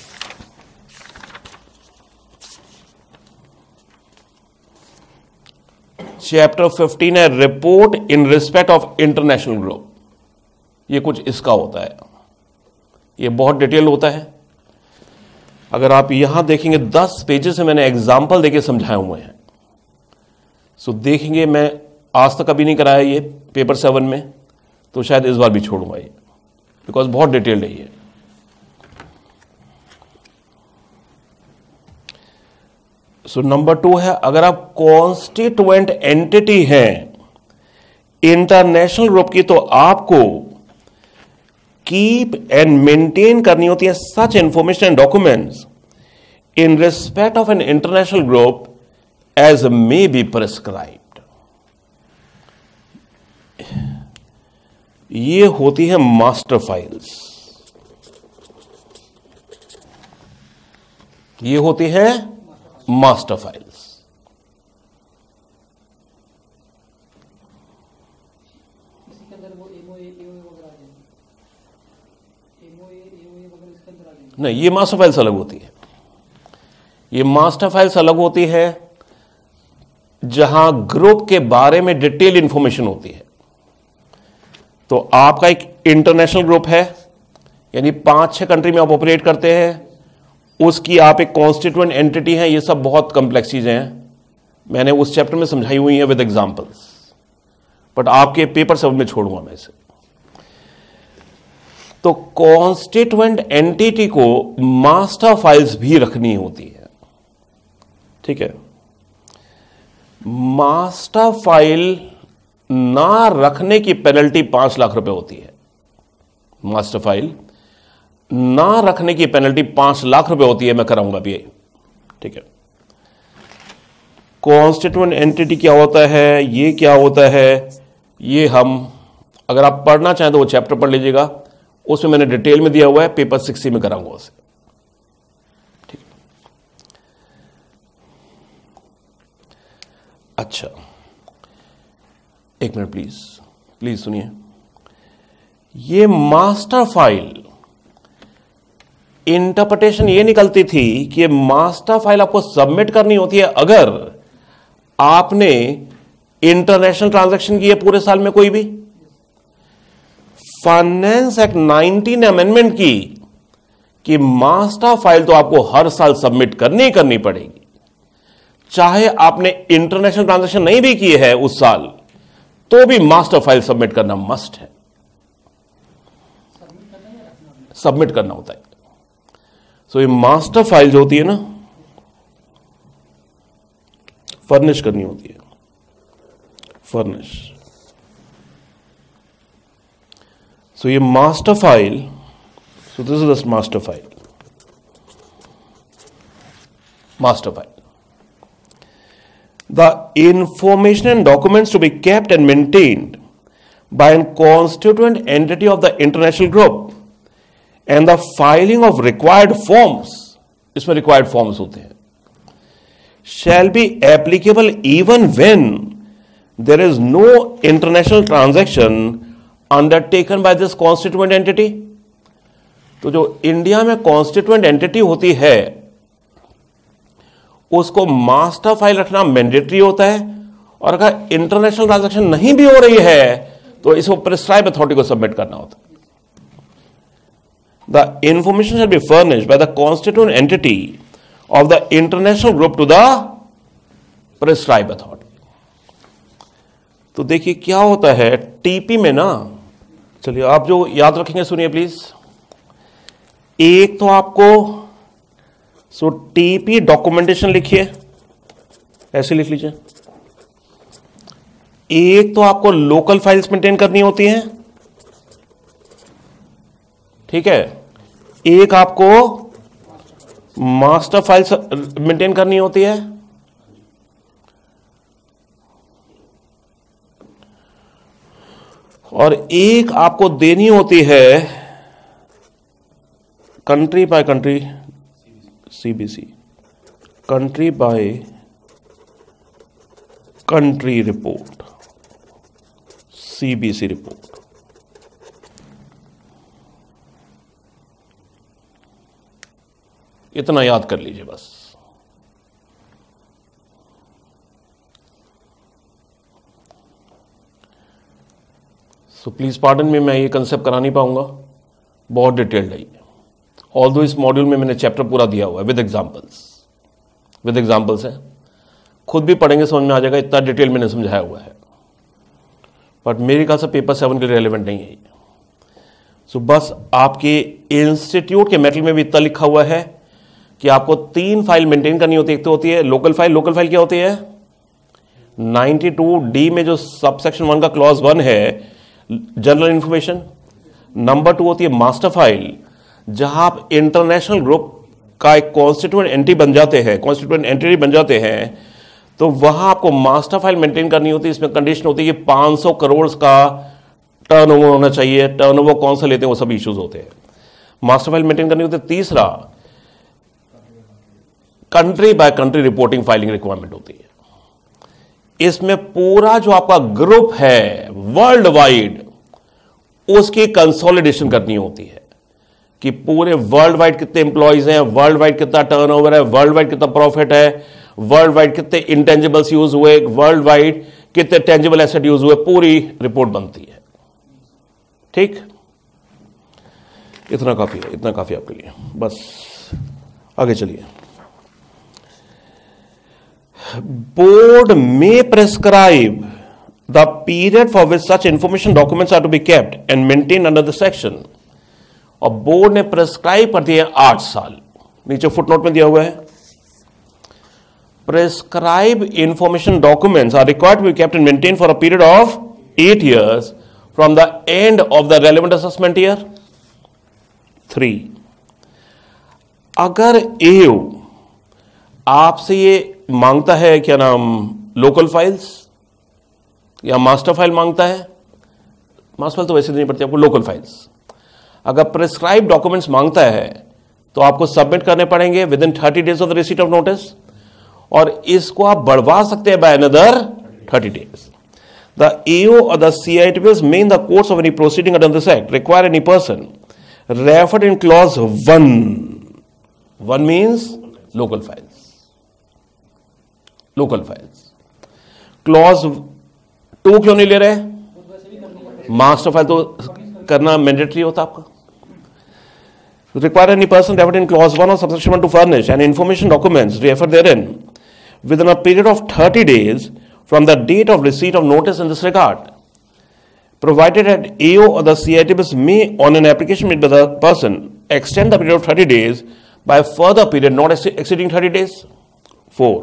चैप्टर 15 है report in respect of international group. ये कुछ इसका होता है, ये बहुत डिटेल होता है। अगर आप यहां देखेंगे 10 पेजेस से मैंने एग्जाम्पल देके समझाए हुए हैं। सो देखेंगे, मैं आज तक कभी नहीं कराया ये पेपर 7 में, तो शायद इस बार भी छोड़ूंगा ये, बिकॉज बहुत डिटेल्ड है ये। सो नंबर 2 है, अगर आप कॉन्स्टिट्यूएंट एंटिटी हैं इंटरनेशनल ग्रुप की, तो आपको कीप एंड मेंटेन करनी होती है such information and documents in respect of an international group as may be prescribed. ये होती है मास्टर फाइल्स, ये होती है मास्टर फाइल्स। नहीं, ये मास्टर फाइल्स अलग होती है। ये मास्टर फाइल्स अलग होती है जहां ग्रुप के बारे में डिटेल इंफॉर्मेशन होती है। तो आपका एक इंटरनेशनल ग्रुप है, यानी 5-6 कंट्री में आप ऑपरेट करते हैं, उसकी आप एक कॉन्स्टिट्यूएंट एंटिटी हैं। ये सब बहुत कॉम्प्लेक्स चीजें हैं, मैंने उस चैप्टर में समझाई हुई है विद एग्जांपल्स, बट आपके पेपर सब में छोड़ूंगा मैं इसे। तो कॉन्स्टिट्यूएंट एंटिटी को मास्टर फाइल्स भी रखनी होती है, ठीक है। मास्टर फाइल ना रखने की पेनल्टी 5 लाख रुपए होती है। मास्टर फाइल ना रखने की पेनल्टी 5 लाख रुपए होती है, मैं कराऊंगा भी, ठीक है। कॉन्स्टिट्यूएंट एंटिटी क्या होता है, ये क्या होता है, ये हम अगर आप पढ़ना चाहें तो वो चैप्टर पढ़ लीजिएगा, उसमें मैंने डिटेल में दिया हुआ है, पेपर 60 में कराऊंगा उसे, ठीक। अच्छा, एक मिनट प्लीज सुनिए। ये मास्टर फाइल इंटरप्रिटेशन ये निकलती थी कि ये मास्टर फाइल आपको सबमिट करनी होती है अगर आपने इंटरनेशनल ट्रांजैक्शन की है पूरे साल में कोई भी। फाइनेंस एक्ट 19 अमेंडमेंट की कि मास्टर फाइल तो आपको हर साल सबमिट करनी पड़ेगी, चाहे आपने इंटरनेशनल ट्रांजैक्शन नहीं भी की है उस साल, तो भी मास्टर फाइल सबमिट करना मस्ट है। सबमिट करना होता है। सो ये मास्टर फाइल जो होती है ना, फर्निश करनी होती है, फर्निश। सो ये master file, so this is the master file, master file. The information and documents to be kept and maintained by a constituent entity of the international group and the filing of required forms, इसमें required forms होते हैं, shall be applicable even when there is no international transaction undertaken by this constituent entity। तो जो इंडिया में constituent entity होती है उसको मास्टर फाइल रखना मैंडेटरी होता है, और अगर इंटरनेशनल ट्रांजैक्शन नहीं भी हो रही है तो इसको प्रिस्क्राइब अथॉरिटी को सबमिट करना होता है। The information shall be furnished by the constituent entity of the international group to the prescribe authority. तो देखिए क्या होता है टीपी में ना, चलिए आप जो याद रखेंगे सुनिए प्लीज। एक तो आपको सो टीपी डॉक्यूमेंटेशन लिखिए, ऐसे लिख लीजिए। एक तो आपको लोकल फाइल्स मेंटेन करनी होती हैं, ठीक है। एक आपको मास्टर फाइल्स मेंटेन करनी होती है, और एक आपको देनी होती है country by country, CBC, country by country report, CBC report. इतना याद कर लीजिए बस। सो प्लीज पार्डन में मैं ये कंसेप्ट करा नहीं पाऊंगा, बहुत डिटेल्ड है। ऑल्दो इस मॉड्यूल में मैंने चैप्टर पूरा दिया हुआ है विद एग्जाम्पल्स है, खुद भी पढ़ेंगे समझ में आ जाएगा, इतना डिटेल मैंने समझाया हुआ है, बट मेरे ख्याल से पेपर 7 के लिए रेलेवेंट नहीं है। सो बस आपके इंस्टीट्यूट के मेटल में भी इतना लिखा हुआ है कि आपको 3 फाइल मेंटेन करनी होती है। एक तो होती है लोकल फाइल। लोकल फाइल क्या होती है, 92D में जो सब सेक्शन 1 का क्लॉज 1 है, जनरल इंफॉर्मेशन, नंबर 2 होती है मास्टर फाइल, जहां आप इंटरनेशनल ग्रुप का एक कॉन्स्टिट्यूएंट एंटिटी बन जाते हैं, तो वहां आपको मास्टर फाइल मेंटेन करनी होती है। इसमें कंडीशन होती है कि 500 करोड़ का टर्नओवर होना चाहिए। टर्नओवर कौन सा लेते हैं वो सब इश्यूज होते हैं, मास्टर फाइल मेंटेन करनी होती है। तीसरा, country by country reporting filing requirement होती है। इसमें पूरा जो आपका ग्रुप है वर्ल्ड वाइड, उसकी कंसोलिडेशन करनी होती है कि पूरे वर्ल्ड वाइड कितने एम्प्लॉयज हैं, वर्ल्ड वाइड कितना टर्नओवर है, वर्ल्ड वाइड कितना प्रॉफिट है, वर्ल्ड वाइड कितने इंटेंजिबल्स यूज हुए, वर्ल्ड वाइड कितने टेंजिबल एसेट यूज हुए, पूरी रिपोर्ट बनती है। ठीक, इतना काफी है, इतना काफी आपके लिए। बस आगे चलिए। बोर्ड में prescribe the period for which such information documents are to be kept and maintain under the section. और बोर्ड ने प्रेस्क्राइब कर दिया 8 साल, नीचे फुटनोट में दिया हुआ है। Prescribe information documents are required to be kept and maintain for a period of 8 years from the end of the relevant assessment year. 3, अगर एओ आपसे ये मांगता है, क्या नाम, लोकल फाइल्स या मास्टर फाइल मांगता है, मास्टर फाइल तो वैसे नहीं पड़ती आपको, लोकल फाइल्स, अगर प्रिस्क्राइब डॉक्यूमेंट्स मांगता है तो आपको सबमिट करने पड़ेंगे within 30 days of the receipt of notice, और इसको आप बढ़वा सकते हैं by another 30 days। The AO और the CITPs may in the course of any proceeding under this act require any person referred in clause 1 means local files, clause 2 क्यों नहीं ले रहे? मास्टर फाइल तो करना मैंडेटरी होता आपका। Require any person referred in clause 1 or subsection 1 to furnish and information documents referred therein within a period of 30 days from the date of receipt of notice in this regard, provided that AO or the CITPs may, on an application made by the person, extend the period of 30 days by a further period not exceeding 30 days. 4,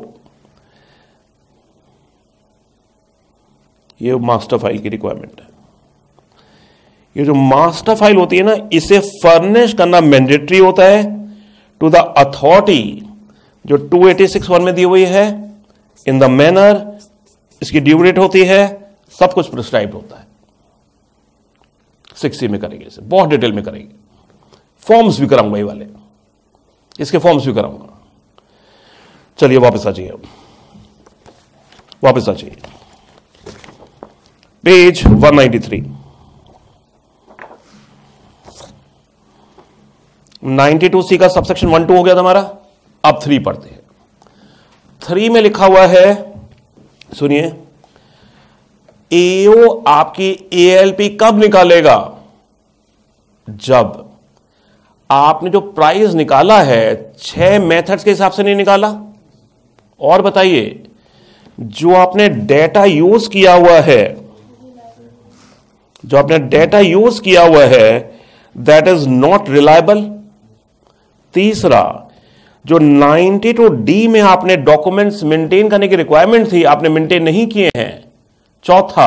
ये मास्टर फाइल की रिक्वायरमेंट है। ये जो मास्टर फाइल होती है ना, इसे फर्निश करना मैंडेटरी होता है टू द अथॉरिटी जो 286(1) में दी हुई है, इन द मैनर, इसकी ड्यू डेट होती है, सब कुछ प्रिस्क्राइब्ड होता है। 60 में करेंगे, इसे बहुत डिटेल में करेंगे। फॉर्म्स भी कराऊंगा ये वाले, इसके फॉर्म्स भी कराऊंगा। चलिए वापस आ जाइए, वापस आ जाइए पेज 193। 92C का सबसेक्शन 1-2 हो गया था हमारा। अब 3 पढ़ते हैं। 3 में लिखा हुआ है, सुनिए, एओ आपकी ALP कब निकालेगा? जब आपने जो प्राइस निकाला है 6 मेथड्स के हिसाब से नहीं निकाला। और बताइए, जो आपने डेटा यूज किया हुआ है, दैट इज नॉट रिलायबल। तीसरा, जो 92D में आपने डॉक्यूमेंट्स मेंटेन करने की रिक्वायरमेंट थी, आपने मेंटेन नहीं किए हैं। चौथा,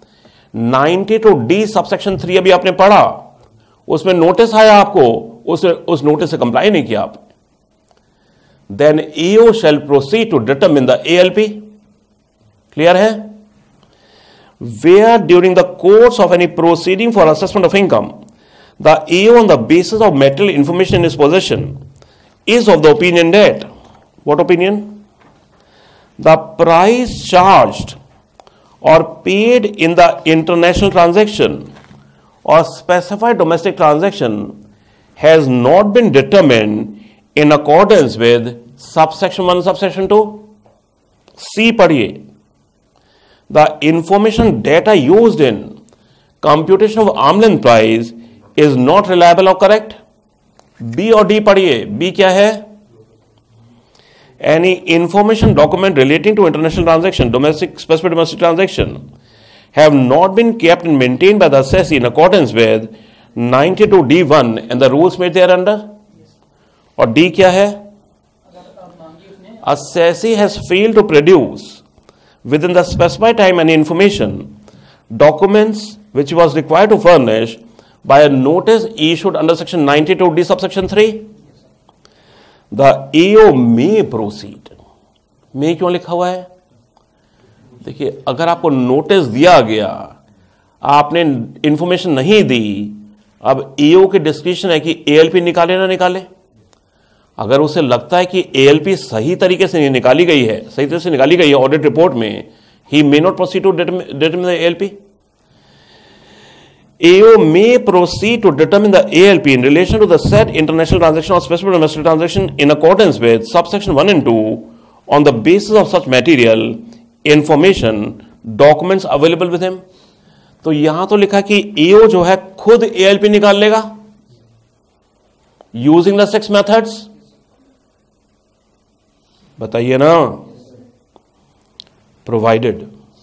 92D सबसेक्शन 3 अभी आपने पढ़ा, उसमें नोटिस आया आपको, उस नोटिस से कंप्लाई नहीं किया आपने। Then AO shall proceed to determine the ALP। Clear है? Where during the course of any proceeding for assessment of income, the AO on the basis of material information in his possession is of the opinion that, what opinion? The price charged or paid in the international transaction or specified domestic transaction has not been determined in accordance with subsection 1, subsection 2. C पढ़िए, the information data used in computation of arm's length price is not reliable or correct. B और D पढ़िए। B क्या है? Any information document relating to international transaction, specified domestic transaction, have not been kept and maintained by the assessee in accordance with 92D(1) and the rules made thereunder. और D क्या है? Assessee has failed to produce within the specified time any information, documents which was required to furnish by a notice issued under section 92D subsection 3, the AO may proceed. may क्यों लिखा हुआ है? देखिए, अगर आपको नोटिस दिया गया, आपने इंफॉर्मेशन नहीं दी, अब एओ के डिस्क्रिप्शन है कि एएलपी निकाले ना निकाले। अगर उसे लगता है कि एएलपी सही तरीके से निकाली गई है, सही तरह से निकाली गई है ऑडिट रिपोर्ट में, he may not proceed to determine the ALP. AO may proceed to determine the ALP in relation to the said international transaction or specific domestic transaction in accordance with subsection 1 and 2 on the basis of such material, information, documents available with him. तो यहां तो लिखा कि AO जो है खुद ALP निकाल लेगा using the 6 methods. बताइए ना, provided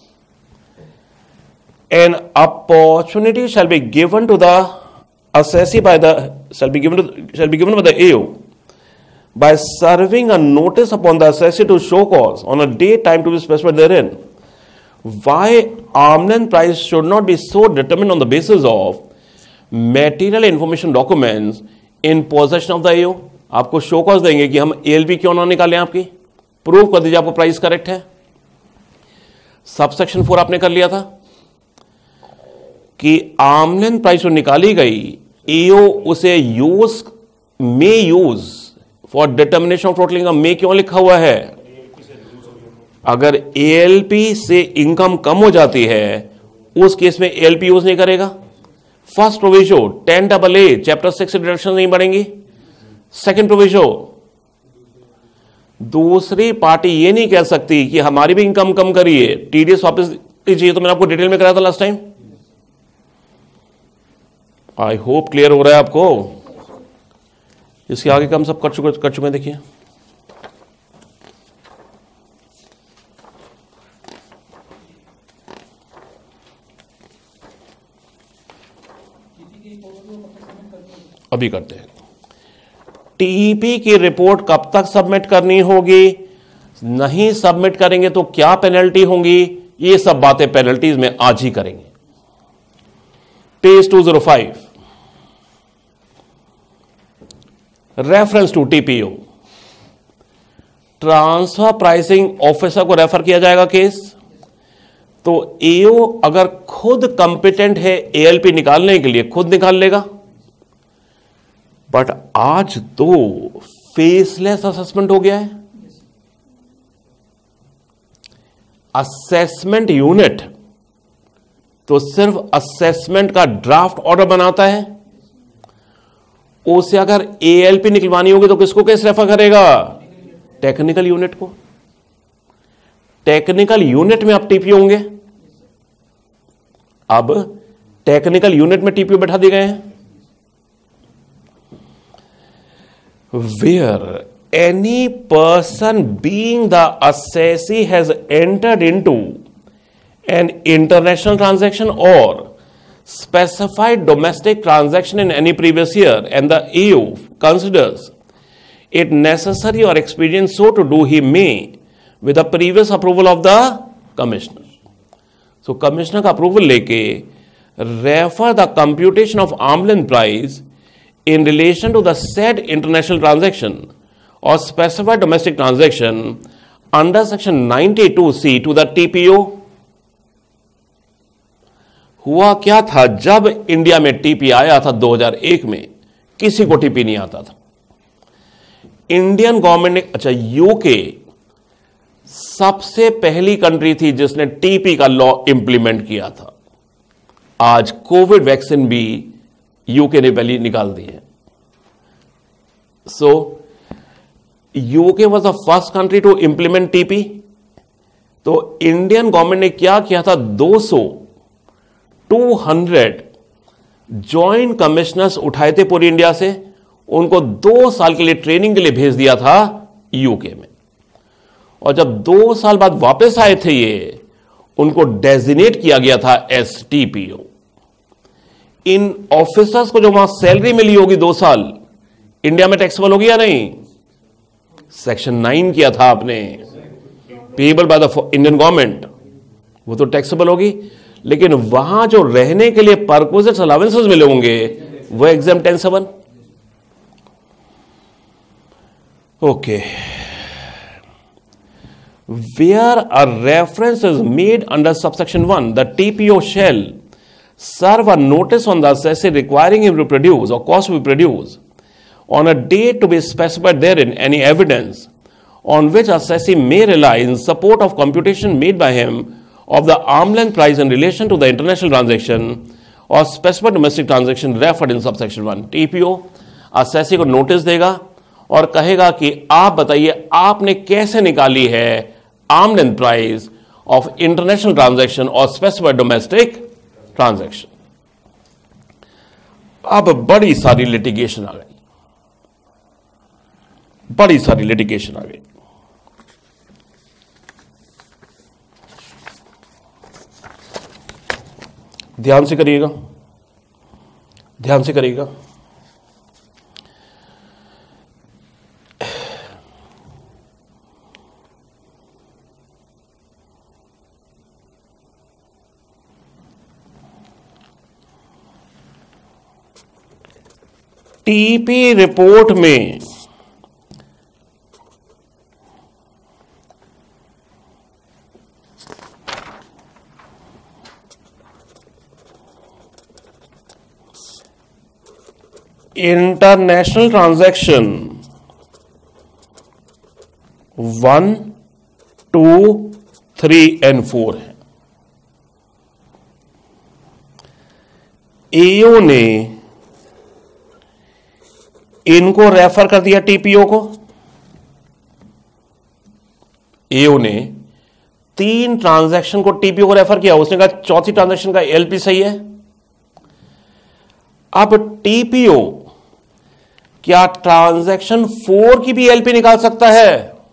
an opportunity shall be given to the assessee by the shall be given by the AO by serving a notice upon the assessee to show cause on a date time to be specified therein. Why arm's length price should not be so determined on the basis of material information documents in possession of the AO. आपको शो कॉज देंगे कि हम ALP क्यों ना निकालें, आपकी प्रूव कर दीजिए आपको प्राइस करेक्ट है। सबसेक्शन 4 आपने कर लिया था कि आर्म लेंथ प्राइस जो निकाली गई, एओ उसे may use for determination of total income. May क्यों लिखा हुआ है? अगर एएलपी से इनकम कम हो जाती है उस केस में एएलपी यूज नहीं करेगा। फर्स्ट प्रोविजो 10AA चैप्टर 6 से डिडक्शन नहीं बढ़ेंगी। सेकंड प्रोविजो, दूसरी पार्टी ये नहीं कह सकती कि हमारी भी इनकम कम करिए, टीडीएस वापस लीजिए। तो मैंने आपको डिटेल में कराया था last time. I hope clear हो रहा है आपको। इसके आगे का हम सब कर चुके हैं। देखिए, अभी करते हैं। टीईपी की रिपोर्ट कब तक सबमिट करनी होगी, नहीं सबमिट करेंगे तो क्या पेनल्टी होंगी, ये सब बातें पेनल्टीज में आज ही करेंगे। Page 205 reference to TPO, transfer pricing officer को रेफर किया जाएगा केस। तो एओ अगर खुद कंपिटेंट है एएलपी निकालने के लिए, खुद निकाल लेगा। बट आज तो फेसलेस असेसमेंट हो गया है। असेसमेंट यूनिट तो सिर्फ असेसमेंट का ड्राफ्ट ऑर्डर बनाता है। उसे अगर एएलपी निकलवानी होगी तो किसको केस रेफर करेगा? टेक्निकल यूनिट को। टेक्निकल यूनिट में अब टीपीओ होंगे। अब टेक्निकल यूनिट में टीपीओ बैठा दिए गए हैं। Where any person being the assessee has entered into an international transaction or specified domestic transaction in any previous year and the AO considers it necessary or expedient so to do, he may, with the previous approval of the commissioner. So commissioner का approval लेके refer the computation of arm's length price in relation to the said international transaction or specified domestic transaction under section 92C to the TPO. हुआ क्या था, जब इंडिया में टीपी आया था 2001 में, किसी को टीपी नहीं आता था। इंडियन गवर्नमेंट ने, अच्छा, यूके सबसे पहली कंट्री थी जिसने टीपी का लॉ इंप्लीमेंट किया था। आज कोविड वैक्सीन भी यूके ने पहले निकाल दी है। So UK was the first country to implement TP. तो इंडियन गवर्नमेंट ने क्या किया था, 200 जॉइंट कमिश्नर्स उठाए थे पूरी इंडिया से, उनको 2 साल के लिए ट्रेनिंग के लिए भेज दिया था यूके में। और जब 2 साल बाद वापस आए थे ये, उनको डेजिग्नेट किया गया था एस टीपीओ। इन ऑफिसर्स को जो वहां सैलरी मिली होगी 2 साल, इंडिया में टैक्सेबल होगी या नहीं? सेक्शन 9 किया था आपने, payable by the Indian government, वो तो टैक्सेबल होगी। लेकिन वहां जो रहने के लिए परक्विजिट अलाउंसेस मिले होंगे वो exempt 10(7). Okay, where a reference is made under subsection 1, the TPO shall serve a notice on the assessee requiring him to produce or cause to be produced on a date to be specified therein any evidence on which assessee may rely in support of computation made by him of the arm's length price in relation to the international transaction or specified domestic transaction referred in subsection 1. TPO assessee को नोटिस देगा और कहेगा कि आप बताइए आपने कैसे निकाली है arm length price of international transaction और स्पेसिफाइड डोमेस्टिक ट्रांजैक्शन। अब बड़ी सारी लिटिगेशन आ गई, बड़ी सारी लिटिगेशन आ गई। ध्यान से करिएगा, ध्यान से करिएगा। टीपी रिपोर्ट में इंटरनेशनल ट्रांजैक्शन 1, 2, 3 and 4 है। एओ ने इनको रेफर कर दिया टीपीओ को। एओ ने 3 ट्रांजैक्शन को टीपीओ को रेफर किया, उसने कहा चौथी ट्रांजैक्शन का एलपी सही है। अब टीपीओ क्या ट्रांजैक्शन 4 की भी एलपी निकाल सकता है?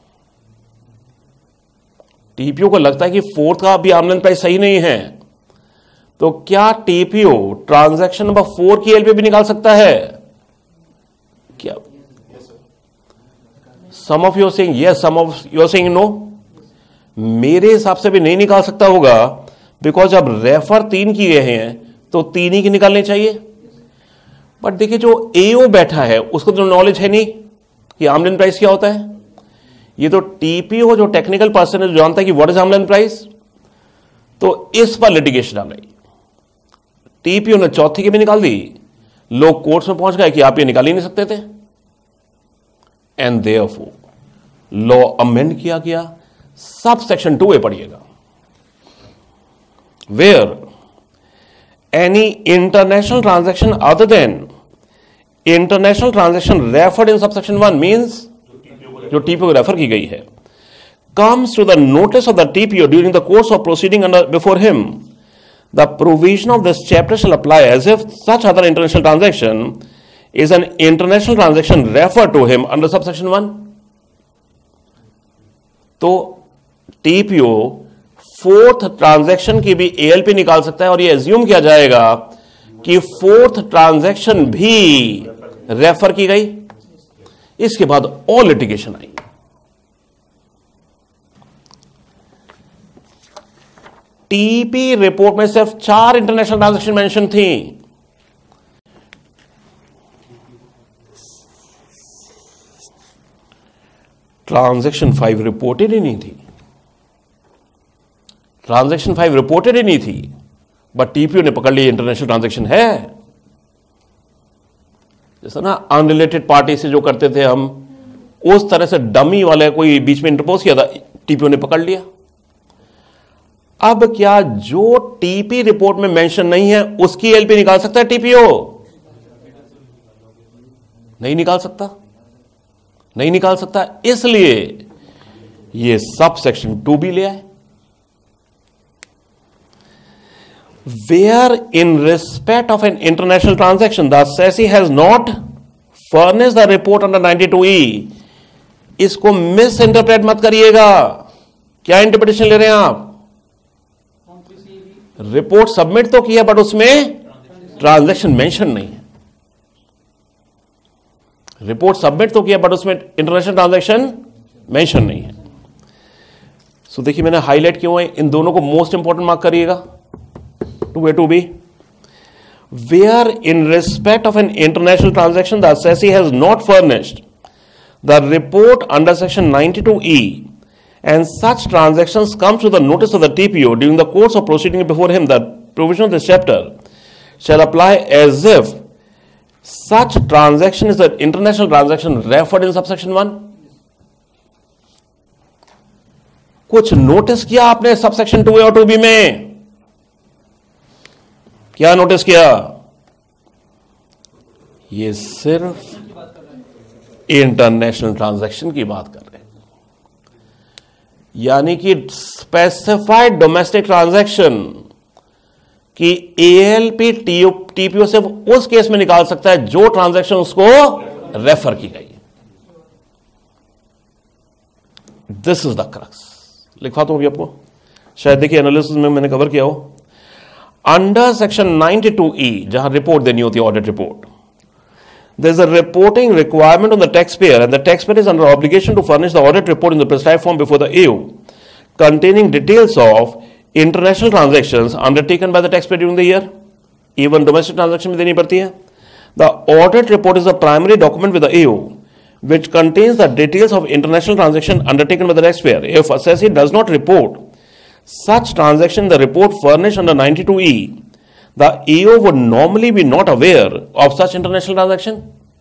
टीपीओ को लगता है कि 4th का भी आर्म लेंथ प्राइस सही नहीं है, तो क्या टीपीओ ट्रांजैक्शन नंबर 4 की एलपी भी निकाल सकता है? क्या some of you are saying yes, some of you are saying no? मेरे हिसाब से भी नहीं निकाल सकता होगा, बिकॉज अब रेफर 3 किए हैं तो 3 ही की निकालनी चाहिए। बट देखिए जो एओ बैठा है उसको तो नॉलेज है नहीं कि आर्म लेंथ प्राइस क्या होता है। ये तो टीपीओ जो टेक्निकल पर्सन है जो जानता है कि what is arm length price, तो इस पर लिटिगेशन आ गई। टीपीओ ने चौथी की भी निकाल दी, लोग कोर्ट्स में पहुंच गए कि आप ये निकाल ही नहीं सकते थे, एंड देयरफॉर लॉ अमेंड किया गया। सब सेक्शन 2 में पढ़िएगा, where any international transaction other than international transaction referred in subsection 1 means जो टीपीओ को रेफर की गई है comes to the notice of the TPO during the course of proceeding before him. The provision of this chapter shall apply as if such other international transaction is an international transaction referred to him under subsection 1. तो टीपीओ 4th ट्रांजैक्शन की भी एएलपी निकाल सकता है और ये एज्यूम किया जाएगा कि 4th ट्रांजैक्शन भी रेफर की गई। इसके बाद और लिटिगेशन आई। टीपी रिपोर्ट में सिर्फ 4 इंटरनेशनल ट्रांजैक्शन मेंशन थी। ट्रांजैक्शन 5 रिपोर्टेड ही नहीं थी, ट्रांजैक्शन 5 रिपोर्टेड ही नहीं थी, बट टीपीओ ने पकड़ लिया इंटरनेशनल ट्रांजैक्शन है। जैसा ना अनरिलेटेड पार्टी से जो करते थे हम, उस तरह से डमी वाले कोई बीच में इंटरपोज किया था, टीपीओ ने पकड़ लिया। अब क्या जो टीपी रिपोर्ट में मेंशन नहीं है उसकी एलपी निकाल सकता है टीपीओ? नहीं निकाल सकता, नहीं निकाल सकता। इसलिए ये सब सेक्शन 2 भी ले आए। Where in respect of an international transaction the assessee has not furnished the report under 92E, इसको मिस इंटरप्रेट मत करिएगा। क्या इंटरप्रिटेशन ले रहे हैं आप? रिपोर्ट सबमिट तो किया बट उसमें ट्रांजैक्शन मेंशन नहीं है। रिपोर्ट सबमिट तो किया बट उसमें इंटरनेशनल ट्रांजैक्शन मेंशन नहीं है। सो देखिए मैंने हाईलाइट किया हुआ है, इन दोनों को मोस्ट इंपॉर्टेंट मार्क करिएगा। 2A, 2B, where in respect of an international transaction the assessee has not furnished the report under section 92E and such transactions come to the notice of the TPO during the course of proceeding before him, the provision of this chapter shall apply as if such transaction is an international transaction referred in subsection 1. कुछ नोटिस किया आपने सबसेक्शन 2A और 2B में? क्या नोटिस किया? ये सिर्फ इंटरनेशनल ट्रांजैक्शन की बात कर रहे हैं, यानी कि स्पेसिफाइड डोमेस्टिक ट्रांजैक्शन कि एएलपी टीपीओ सिर्फ उस केस में निकाल सकता है जो ट्रांजैक्शन उसको रेफर की गई। This is the crux. लिखवाता हूं अभी आपको, शायद देखिए एनालिसिस में मैंने कवर किया हो। अंडर सेक्शन 92E जहां रिपोर्ट देनी होती है, audit report, there is a reporting requirement on the taxpayer and the taxpayer is under obligation to furnish the audit report in the prescribed form before the AO containing details of international transactions undertaken by the taxpayer during the year. Even domestic transaction में देनी पड़ती है। The audit report is a primary document with the AO which contains the details of international transaction undertaken by the taxpayer. If assessee does not report such transaction in the report furnished under 92E, the AO would normally be not aware of such international transaction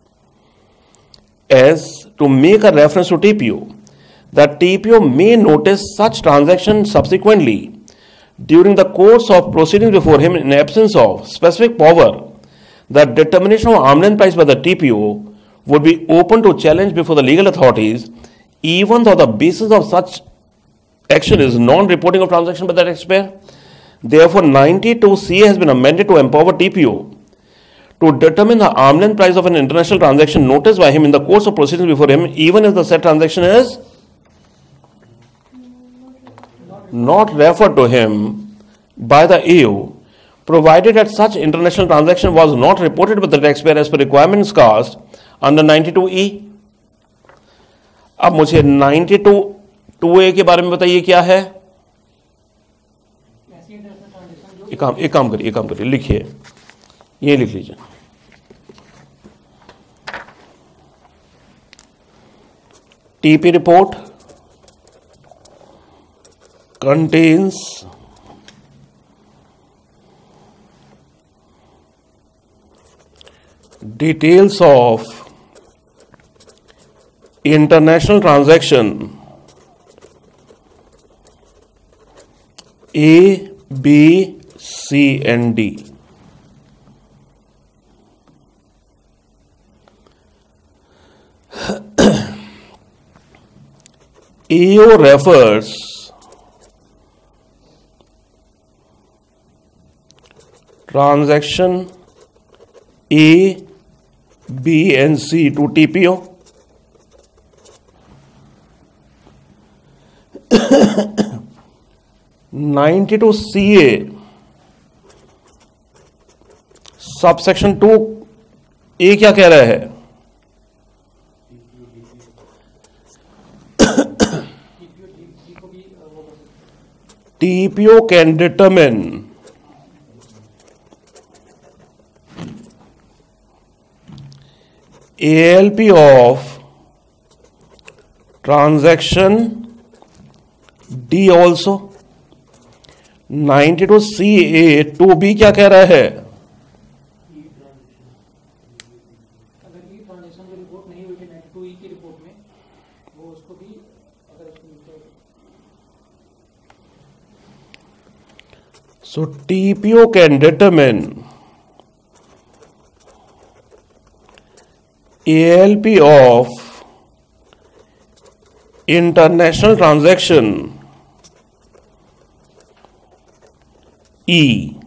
as to make a reference to TPO. The TPO may notice such transaction subsequently during the course of proceedings before him in absence of specific power. The determination of arm's length price by the TPO would be open to challenge before the legal authorities, even though the basis of such action is non-reporting of transaction by the taxpayer. Therefore, 92C has been amended to empower TPO to determine the arm's length price of an international transaction noticed by him in the course of proceedings before him, even if the said transaction is not referred to him by the AO, provided that such international transaction was not reported by the taxpayer as per requirements cast under 92E. अब मुझे 92(2A) के बारे में बताइए क्या है। एक काम करिए, लिखिए, ये लिख लीजिए। TP report contains details of international transaction A, B, C and D. AO refers transaction A, B and C to TPO. (92 CA) subsection 2A क्या कह रहा है? TPO can determine ALP of transaction D also. 92 CA 2B क्या कह रहा है? अगर ये ट्रांजैक्शन की रिपोर्ट नहीं हुई थी 92E की रिपोर्ट में, वो उसको भी अगर So TPO can determine ALP of international transaction E.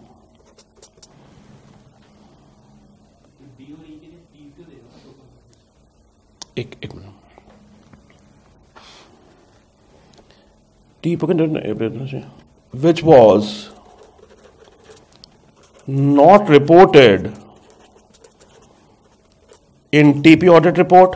एक minute, which was not reported in TP audit report.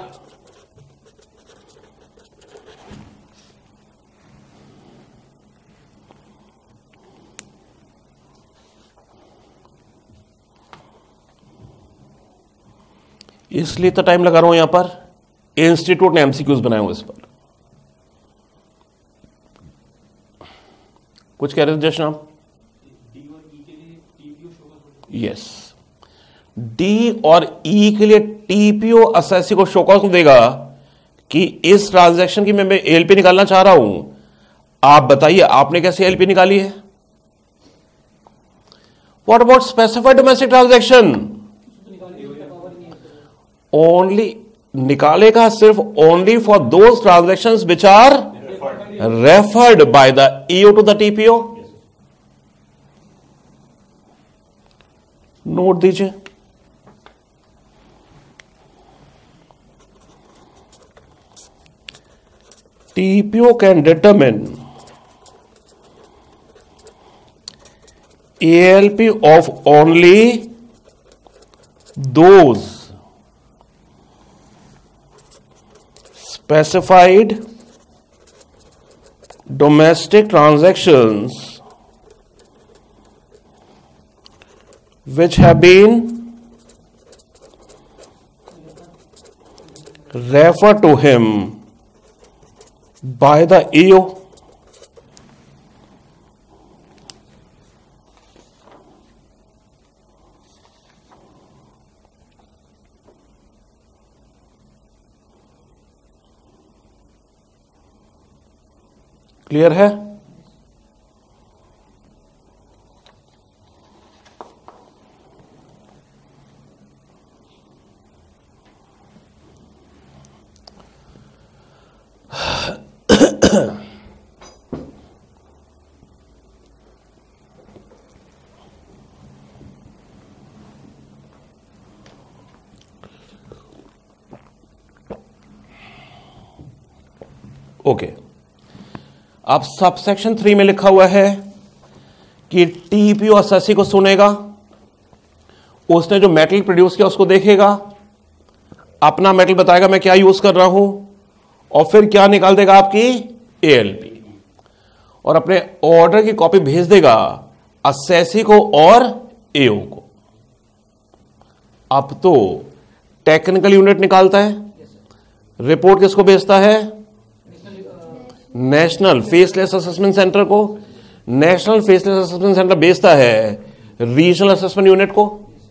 इसलिए तो टाइम लगा रहा हूं यहां पर, इंस्टीट्यूट ने एमसीक्यूज बनाए हुए इस पर। कुछ कह रहे थे जशन आप? यस, डी और ई के लिए टीपीओ असेसी को शोकॉज को देगा कि इस ट्रांजैक्शन की मैं एलपी निकालना चाह रहा हूं, आप बताइए आपने कैसे एलपी निकाली है? What about specified domestic transaction? Only निकालेगा सिर्फ only for those transactions which are referred by the EO to the TPO. Note दीजिए, TPO can determine ALP of only those specified domestic transactions which have been referred to him by the EO. Clear है? ओके, अब सबसेक्शन 3 में लिखा हुआ है कि टीपीओ असेसी को सुनेगा, उसने जो मेटल प्रोड्यूस किया उसको देखेगा, अपना मेटल बताएगा मैं क्या यूज कर रहा हूं, और फिर क्या निकाल देगा आपकी एएलपी, और अपने ऑर्डर की कॉपी भेज देगा असेसी को और एओ को। अब तो टेक्निकल यूनिट निकालता है, रिपोर्ट किसको भेजता है? नेशनल फेसलेस असेसमेंट सेंटर को, नेशनल फेसलेस असेसमेंट सेंटर भेजता है रीजनल असेसमेंट यूनिट को।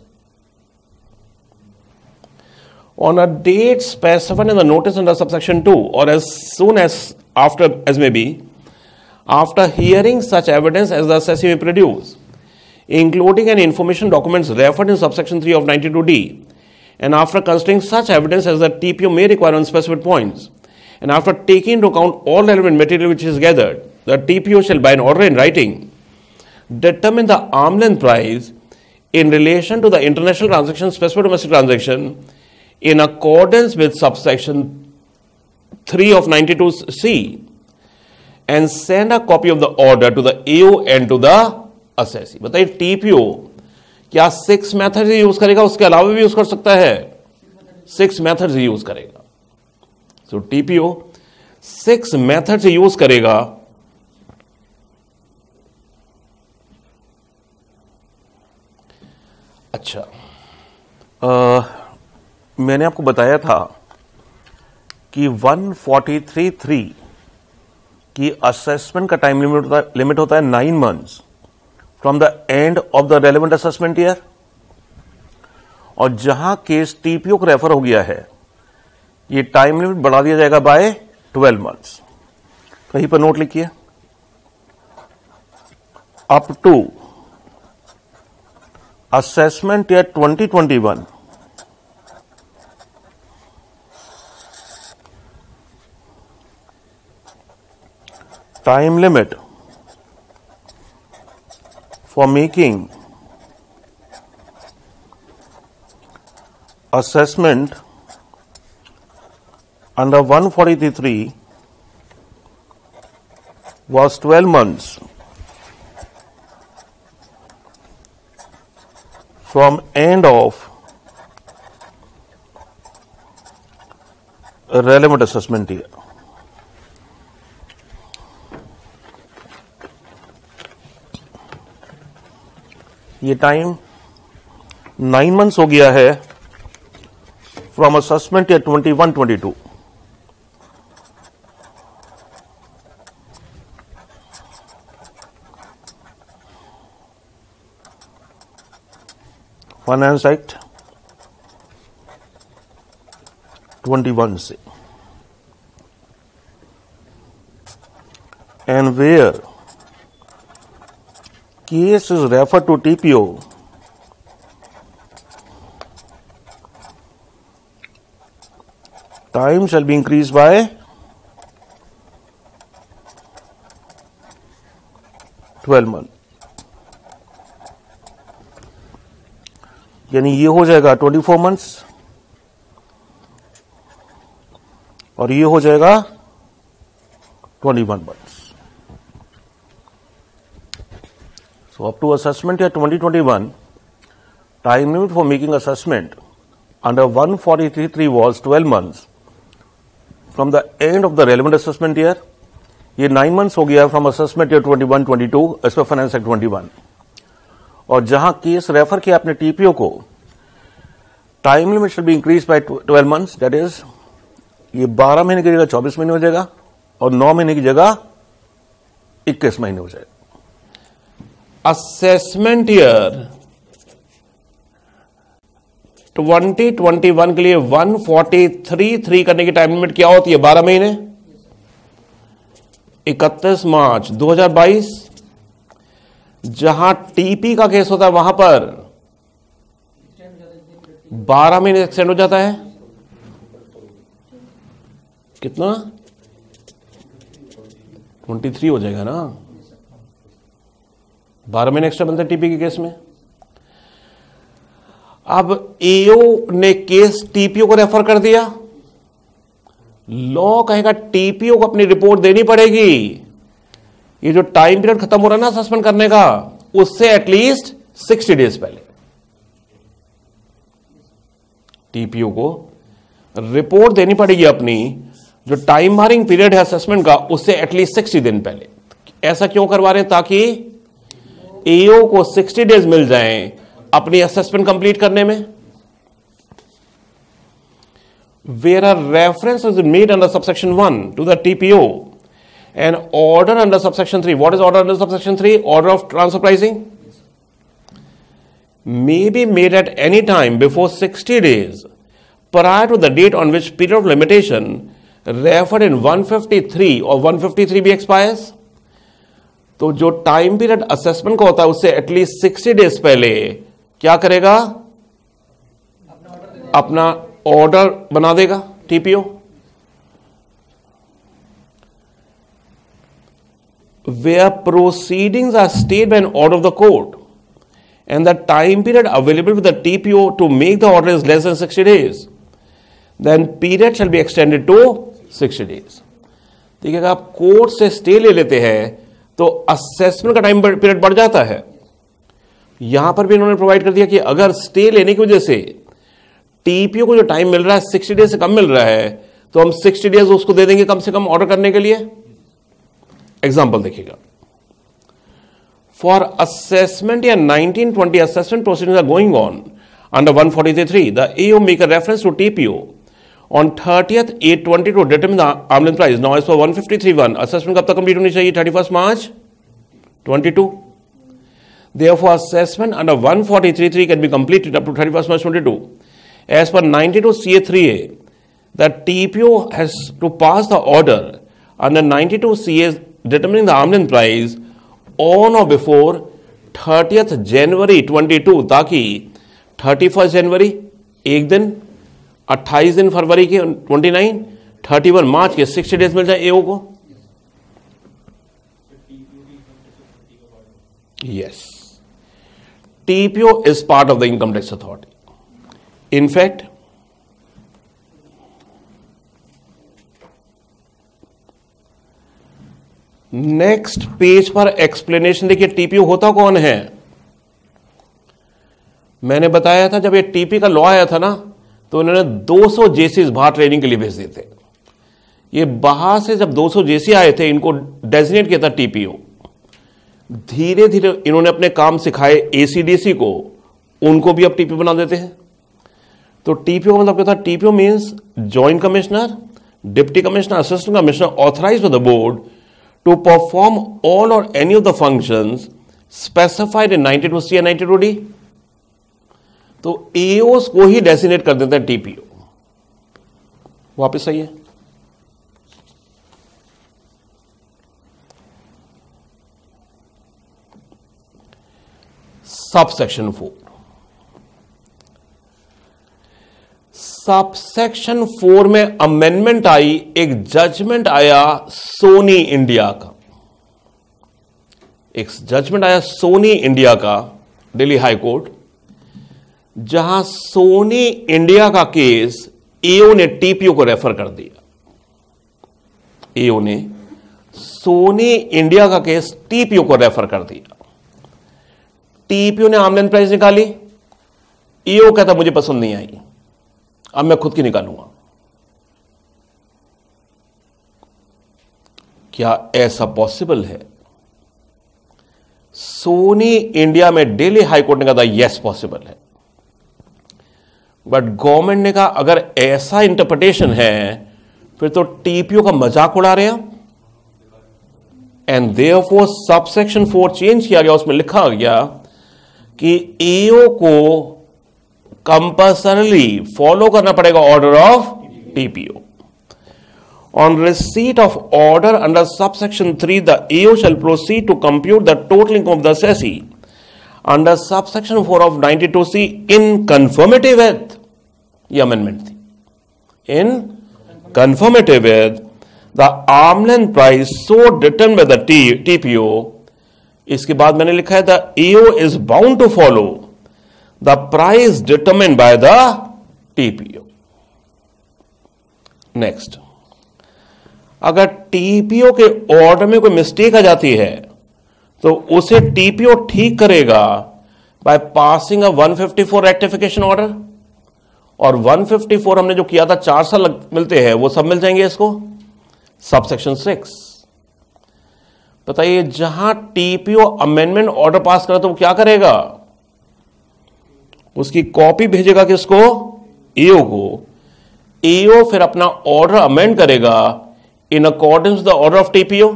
On a date specified in the notice under subsection 2 or as soon as after as may be, after hearing such evidence as the assessee may produce, including any information documents referred in subsection 3 of 92D, and after considering such evidence as the TPO may require on specific points, and after taking into account all relevant material which is gathered, the TPO shall by an order in writing determine the arm's length price in relation to the international transaction, specified domestic transaction, in accordance with subsection 3 of 92C, and send a copy of the order to the AO and to the assessee. बताइए टीपीओ क्या 6 मेथड यूज करेगा? उसके अलावा भी यूज कर सकता है, 6 मेथड यूज करेगा। सो टीपीओ 6 मेथड से यूज करेगा। अच्छा, मैंने आपको बताया था कि 143(3) की असेसमेंट का टाइम लिमिट होता है 9 months from the end of the relevant assessment year, और जहां केस टीपीओ को रेफर हो गया है ये टाइम लिमिट बढ़ा दिया जाएगा बाय 12 मंथ्स। कहीं पर नोट लिखिए, up to assessment year 2021 time limit for making assessment under 143(3) was 12 months from end of relevant assessment year. ये टाइम 9 मंथ्स हो गया है from assessment year 21-22. Finance Act 21 से, and where case is referred to TPO, time shall be increased by 12 months. यानी ये हो जाएगा 24 मंथ्स और ये हो जाएगा 21 months. So up to assessment year 2021, time limit for making assessment under 143(3) was 12 months from the end of the relevant assessment year. ये 9 months हो गया from assessment year 21-22 as per Finance Act 21. और जहां केस रेफर किया आपने टीपीओ को, time limit shall be increase by 12 months, that is ये 12 महीने की जगह 24 महीने हो जाएगा और 9 महीने की जगह 21 महीने हो जाएगा. असेसमेंट ईयर 2021 के लिए 143(3) करने की टाइम लिमिट क्या होती है? 12 महीने. 31 मार्च 2022 जहां टीपी का केस होता है वहां पर 12 महीने एक्सटेंड हो जाता है. कितना? 23 हो जाएगा ना. 12 महीने एक्स्ट्रा बनते हैं टीपी के केस में. अब एओ ने केस टीपीओ को रेफर कर दिया. लॉ कहेगा टीपीओ को अपनी रिपोर्ट देनी पड़ेगी. ये जो टाइम पीरियड खत्म हो रहा है ना असेसमेंट करने का, उससे एटलीस्ट 60 डेज पहले टीपीओ को रिपोर्ट देनी पड़ेगी अपनी. जो टाइम बारिंग पीरियड है असेसमेंट का, उससे एटलीस्ट 60 दिन पहले. ऐसा क्यों करवा रहे हैं? ताकि एओ को 60 डेज मिल जाएं अपनी असेसमेंट कंप्लीट करने में. Where a reference is made under subsection 1 to the TPO, an order under subsection 3. What is order under subsection 3? Order of transfer pricing may be made at any time before 60 days prior to the date on which period of limitation referred in 153 or 153B expires. तो जो टाइम पीरियड असेसमेंट का होता है उससे एटलीस्ट 60 डेज पहले क्या करेगा? अपना ऑर्डर बना देगा TPO. Where proceedings are stayed by an order of the court and the time period available with the TPO to make the order is less than 60 days, then period shall be extended to 60 days. देखिएगा, आप कोर्ट से स्टे ले लेते हैं तो असेसमेंट का टाइम पीरियड बढ़ जाता है. यहां पर भी इन्होंने प्रोवाइड कर दिया कि अगर स्टे लेने की वजह से टीपीओ को जो टाइम मिल रहा है 60 डेज से कम मिल रहा है, तो हम 60 डेज उसको दे देंगे कम से कम ऑर्डर करने के लिए. एग्जाम्पल देखिएगा. फॉर असेसमेंट या 1920 assessment proceedings are going on under 143(3), the AO make a reference to TPO on 30th 8/20 to determine the arm's length price. Now as per 153(1) assessment कब तक कंप्लीट होनी चाहिए? 31 March 22. Therefore, assessment under 143(3) can be completed up to 31st March 22. As per 92 CA3A, the TPO has to pass the order under 92 CA determining the arm's length price on or before 30th January 22, ताकि 31st जनवरी एक दिन, 28 दिन फरवरी के 29, 31 मार्च के 60 डेज मिल जाए एओ को. Yes. TPO is part of the income tax authority. In fact, next page पर एक्सप्लेनेशन देखिए टीपीओ होता कौन है. मैंने बताया था जब ये टीपी का लॉ आया था ना, तो उन्होंने 200 जेसीज बाहर ट्रेनिंग के लिए भेज दिए थे. ये बाहर से जब 200 जेसी आए थे, इनको डेजिग्नेट किया था टीपीओ. धीरे धीरे इन्होंने अपने काम सिखाए एसीडीसी को, उनको भी अब टीपी बना देते हैं. तो टीपीओ का मतलब क्या था? TPO means joint commissioner, deputy commissioner, assistant commissioner authorised by the board to perform all or any of the functions specified in 92C and 92D। तो एओस को ही डेसिग्नेट कर देते हैं टीपीओ। वापस आइए, सबसेक्शन 4। सबसेक्शन 4 में अमेंडमेंट आई, एक जजमेंट आया सोनी इंडिया का, एक जजमेंट आया सोनी इंडिया का, दिल्ली हाई कोर्ट, जहां सोनी इंडिया का केस एओ ने टीपीओ को रेफर कर दिया। एओ ने सोनी इंडिया का केस टीपीओ को रेफर कर दिया। टीपीओ ने आर्म लेंथ प्राइस निकाली, एओ कहता मुझे पसंद नहीं आई, अब मैं खुद की निकालूंगा। क्या ऐसा पॉसिबल है? सोनी इंडिया में दिल्ली हाई कोर्ट ने कहा था यस पॉसिबल है, बट गवर्नमेंट ने कहा अगर ऐसा इंटरप्रिटेशन है फिर तो टीपीओ का मजाक उड़ा रहे हैं। एंड देयरफॉर सबसेक्शन 4 चेंज किया गया, उसमें लिखा गया कि एओ को कंपल्सरली फॉलो करना पड़ेगा order of TPO. On receipt of order under subsection 3 the AO shall proceed to compute the total income of the assessee under subsection 4 of 92C in conformity with, ये अमेंडमेंट थी, in conformity with the arm length price so determined by the TPO. इसके बाद मैंने लिखा है the AO is bound to follow the price determined by the TPO. Next, अगर टीपीओ के ऑर्डर में कोई मिस्टेक आ जाती है तो उसे टीपीओ ठीक करेगा by passing a 154 rectification order. और 154 हमने जो किया था 4 साल मिलते हैं, वो सब मिल जाएंगे इसको। सबसेक्शन 6 बताइए, जहां टीपीओ अमेंडमेंट ऑर्डर पास करे तो वो क्या करेगा? उसकी कॉपी भेजेगा किसको? एओ को। एओ फिर अपना ऑर्डर अमेंड करेगा in accordance the order of TPO.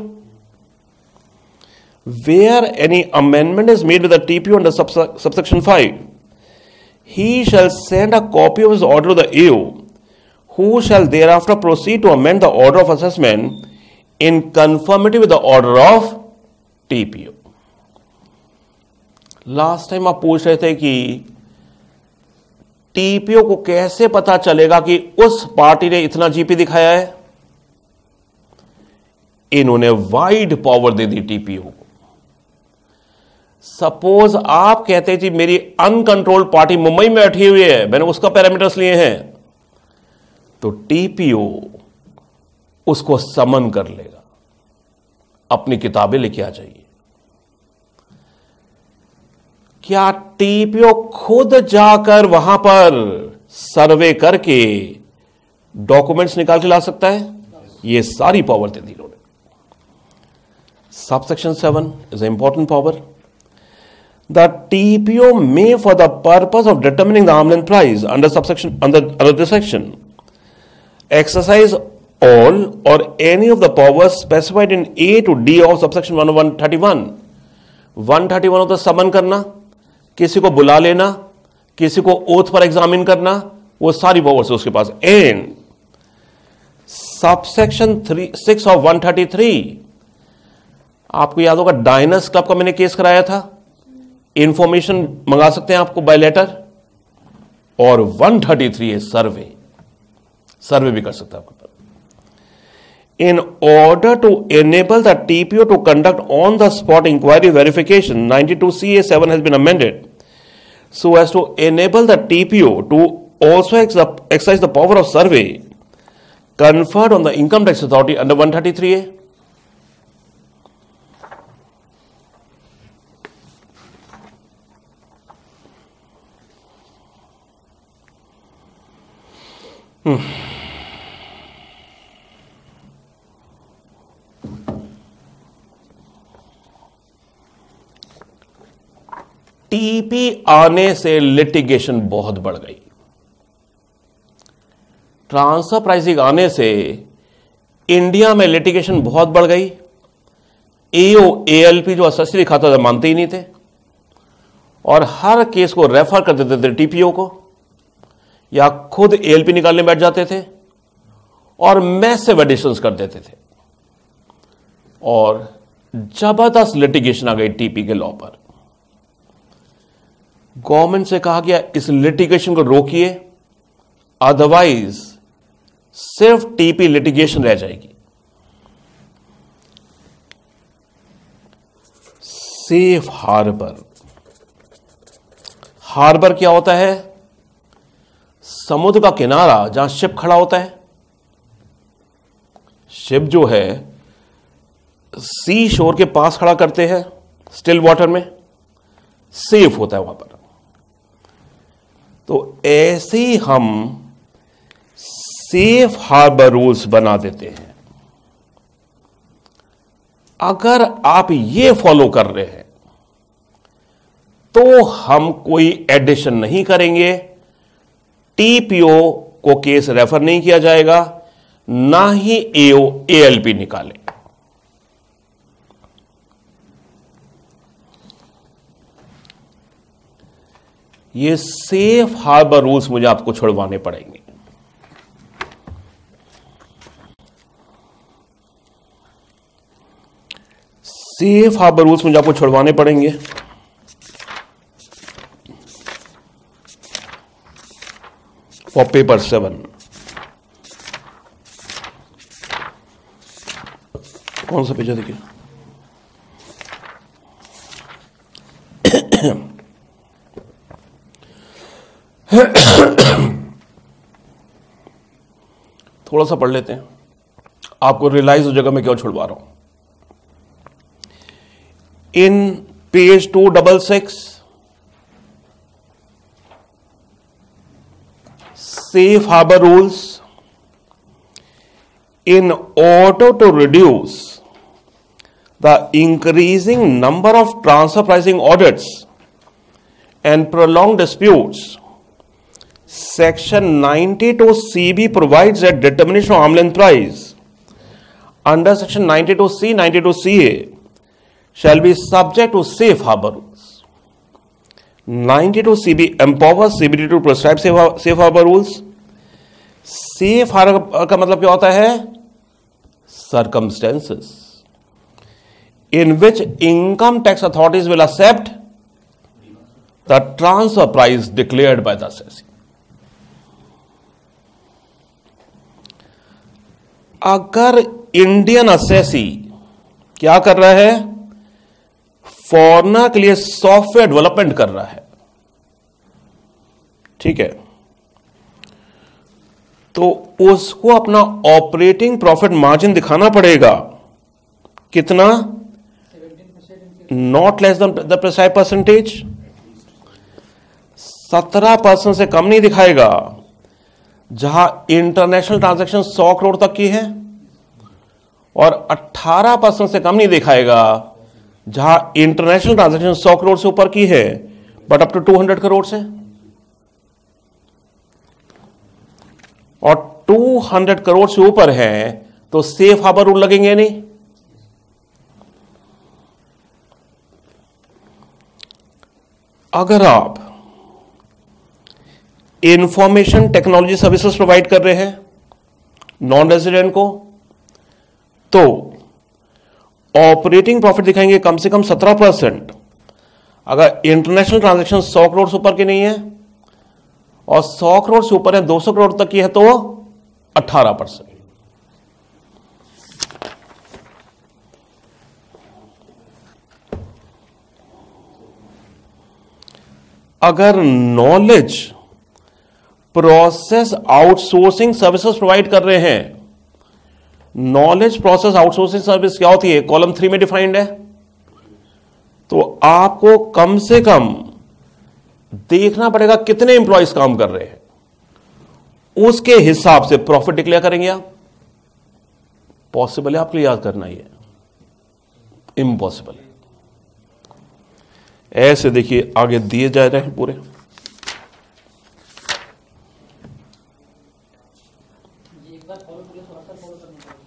Where any amendment is made with the TPO under subsection 5, he shall send a copy of his order to the AO, who shall thereafter proceed to amend the order of assessment in conformity with the order of TPO. Last time आप पूछ रहे थे कि टीपीओ को कैसे पता चलेगा कि उस पार्टी ने इतना जीपी दिखाया है। इन्होंने वाइड पावर दे दी टीपीओ को। सपोज आप कहते जी मेरी अनकंट्रोल्ड पार्टी मुंबई में बैठी हुई है, मैंने उसका पैरामीटर्स लिए हैं, तो टीपीओ उसको समन कर लेगा, अपनी किताबें लेके आ जाइए। क्या टीपीओ खुद जाकर वहां पर सर्वे करके डॉक्यूमेंट्स निकाल के ला सकता है? ये सारी पावर दे दी इन्होंने। Subsection 7 is a important power. The TPO may, for the purpose of determining the arm length price under this section, exercise all or any of the powers specified in A to D of subsection 1 of 131. 131 होता है समन करना, किसी को बुला लेना, किसी को ओथ पर एग्जामिन करना, वो सारी पावर्स है उसके पास। एंड सबसेक्शन 6 of 133, आपको याद होगा डायनस क्लब का मैंने केस कराया था, इंफॉर्मेशन मंगा सकते हैं आपको बाय लेटर। और 133 है सर्वे भी कर सकता है आपके। In order to enable the TPO to conduct on the spot inquiry verification 92CA7 has been amended so as to enable the TPO to also exercise the power of survey conferred on the income tax authority under 133A. TP आने से लिटिगेशन बहुत बढ़ गई। ट्रांसफर प्राइसिंग आने से इंडिया में लिटिगेशन बहुत बढ़ गई। एओ एएलपी जो असेसी दिखाता था मानते ही नहीं थे और हर केस को रेफर कर देते थे टीपीओ को या खुद एएलपी निकालने बैठ जाते थे और मैसिव एडिशंस कर देते थे और जबरदस्त लिटिगेशन आ गई टीपी के लॉ पर। गवर्नमेंट से कहा गया इस लिटिगेशन को रोकिए, अदरवाइज सिर्फ टीपी लिटिगेशन रह जाएगी। सेफ हार्बर, हार्बर क्या होता है? समुद्र का किनारा जहां शिप खड़ा होता है। शिप जो है सी शोर के पास खड़ा करते हैं, स्टिल वाटर में, सेफ होता है वहां पर। तो ऐसे ही हम सेफ हार्बर रूल्स बना देते हैं। अगर आप ये फॉलो कर रहे हैं तो हम कोई एडिशन नहीं करेंगे, टीपीओ को केस रेफर नहीं किया जाएगा, ना ही एओ एएलपी निकाले। ये सेफ हार्बर रूल्स मुझे आपको छुड़वाने पड़ेंगे। सेफ हार्बर रूल्स मुझे आपको छुड़वाने पड़ेंगे। फॉर पेपर 7 कौन सा पेज है देखिए, थोड़ा सा पढ़ लेते हैं, आपको रियलाइज हो जाएगा मैं क्यों छुड़वा रहा हूं। In page 266 safe harbor rules, in order to reduce the increasing number of transfer pricing audits and prolonged disputes, Section 92CB provides that determination of arm's length price under Section 92C, 92CA shall be subject to safe harbor rules. 92CB empowers CBD to prescribe safe harbor rules. Safe harbour का मतलब क्या होता है? Circumstances in which income tax authorities will accept the transfer price declared by the assessee. अगर इंडियन असेसी क्या कर रहा है? फॉरनर के लिए सॉफ्टवेयर डेवलपमेंट कर रहा है, ठीक है, तो उसको अपना ऑपरेटिंग प्रॉफिट मार्जिन दिखाना पड़ेगा। कितना? 17%, not less than the precise percentage. 17% से कम नहीं दिखाएगा। जहां इंटरनेशनल ट्रांजैक्शन 100 करोड़ तक की है, और 18% से कम नहीं दिखाएगा जहां इंटरनेशनल ट्रांजैक्शन 100 करोड़ से ऊपर की है बट अप टू 200 करोड़ से, और 200 करोड़ से ऊपर है तो सेफ हार्बर रूल लगेंगे नहीं। अगर आप इंफॉर्मेशन टेक्नोलॉजी सर्विसेज प्रोवाइड कर रहे हैं नॉन रेजिडेंट को, तो ऑपरेटिंग प्रॉफिट दिखाएंगे कम से कम 17%। अगर इंटरनेशनल ट्रांजैक्शन 100 करोड़ से ऊपर की नहीं है और 100 करोड़ से ऊपर है 200 करोड़ तक की है तो 18%। अगर knowledge process outsourcing services provide कर रहे हैं, नॉलेज प्रोसेस आउटसोर्सिंग सर्विस क्या होती है? कॉलम 3 में डिफाइंड है। तो आपको कम से कम देखना पड़ेगा कितने एम्प्लॉयज काम कर रहे हैं, उसके हिसाब से प्रॉफिट डिक्लेयर करेंगे आप। पॉसिबल है आपके लिए याद करना? ये इम्पॉसिबल है। ऐसे देखिए आगे दिए जा रहे हैं पूरे। अगर फॉलो करिए थोड़ा सा फॉलो करना चाहिए।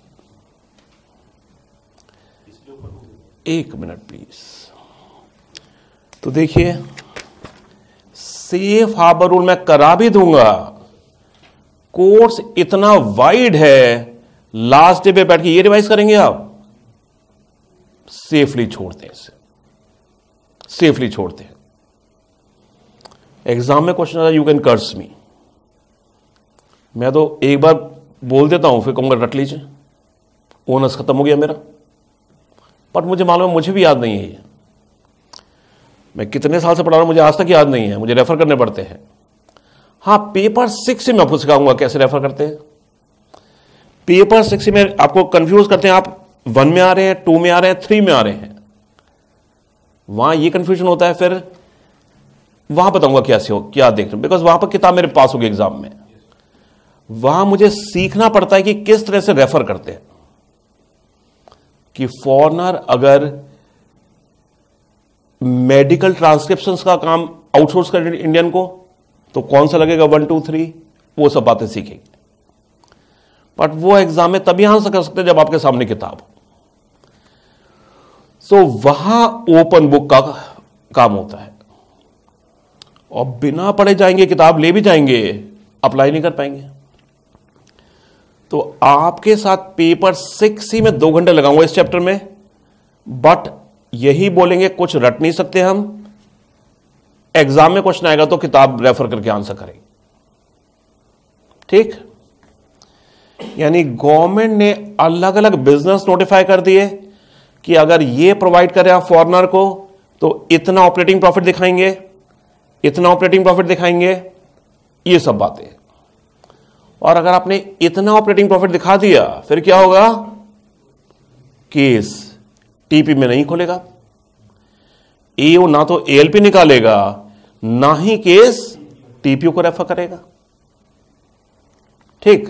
एक मिनट प्लीज। तो देखिए, सेफ हार्बर रूल मैं करा भी दूंगा, कोर्स इतना वाइड है, लास्ट डे पे बैठ के ये रिवाइज करेंगे आप, सेफली छोड़ते हैं इसे, सेफली छोड़ते हैं। एग्जाम में क्वेश्चन आता है, यू कैन कर्स मी, मैं तो एक बार बोल देता हूं, फिर कहूंगा रट लीजिए, ओनर्स खत्म हो गया मेरा। बट मुझे मालूम है, मुझे भी याद नहीं है ये, मैं कितने साल से पढ़ा रहा हूं, मुझे आज तक याद नहीं है, मुझे रेफर करने पड़ते हैं। हाँ, पेपर 6 से मैं आपको सिखाऊंगा कैसे रेफर करते हैं। पेपर 6 में आपको कंफ्यूज करते हैं, आप 1 में आ रहे हैं, 2 में आ रहे हैं, 3 में आ रहे हैं, वहां ये कंफ्यूजन होता है, फिर वहां बताऊंगा कैसे हो, क्या देख रहे हो, बिकॉज वहां पर किताब मेरे पास होगी एग्जाम में, वहां मुझे सीखना पड़ता है कि किस तरह से रेफर करते हैं। कि फॉरनर अगर मेडिकल ट्रांसक्रिप्शंस का काम आउटसोर्स कर इंडियन को, तो कौन सा लगेगा 1 2 3, वो सब बातें सीखेंगे। बट वो एग्जाम में तभी आंसर कर सकते हैं जब आपके सामने किताब हो। सो वहां ओपन बुक का काम होता है, और बिना पढ़े जाएंगे, किताब ले भी जाएंगे, अप्लाई नहीं कर पाएंगे। तो आपके साथ पेपर 6 ही में 2 घंटे लगाऊंगा इस चैप्टर में, बट यही बोलेंगे कुछ रट नहीं सकते हम, एग्जाम में क्वेश्चन आएगा तो किताब रेफर करके आंसर करेंगे। ठीक, यानी गवर्नमेंट ने अलग अलग बिजनेस नोटिफाई कर दिए कि अगर ये प्रोवाइड करें आप फॉरनर को तो इतना ऑपरेटिंग प्रॉफिट दिखाएंगे, इतना ऑपरेटिंग प्रॉफिट दिखाएंगे, ये सब बातें। और अगर आपने इतना ऑपरेटिंग प्रॉफिट दिखा दिया, फिर क्या होगा, केस टीपी में नहीं खुलेगा, एओ ना तो एएलपी निकालेगा, ना ही केस टीपीओ को रेफर करेगा। ठीक,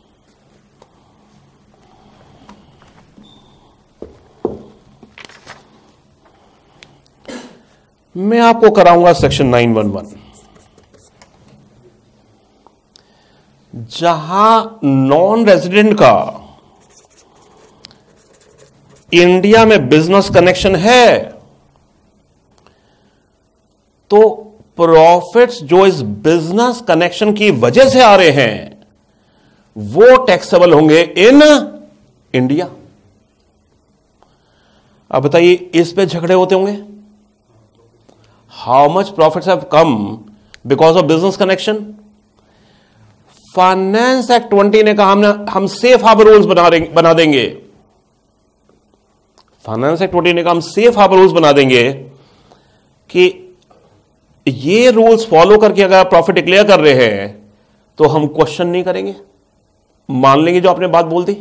मैं आपको कराऊंगा सेक्शन 911, जहां नॉन रेजिडेंट का इंडिया में बिजनेस कनेक्शन है, तो प्रॉफिट्स जो इस बिजनेस कनेक्शन की वजह से आ रहे हैं वो टैक्सेबल होंगे इन इंडिया। अब बताइए, इस पे झगड़े होते होंगे, how much profits have come because of business connection. Finance act 20 ने कहा हम सेफ हार्बर रूल्स बना देंगे, फाइनेंस एक्ट 20 ने कहा हम सेफ हार्बर रूल्स बना देंगे कि ये रूल्स फॉलो करके अगर आप प्रॉफिट डिक्लेयर कर रहे हैं तो हम क्वेश्चन नहीं करेंगे, मान लेंगे जो आपने बात बोल दी।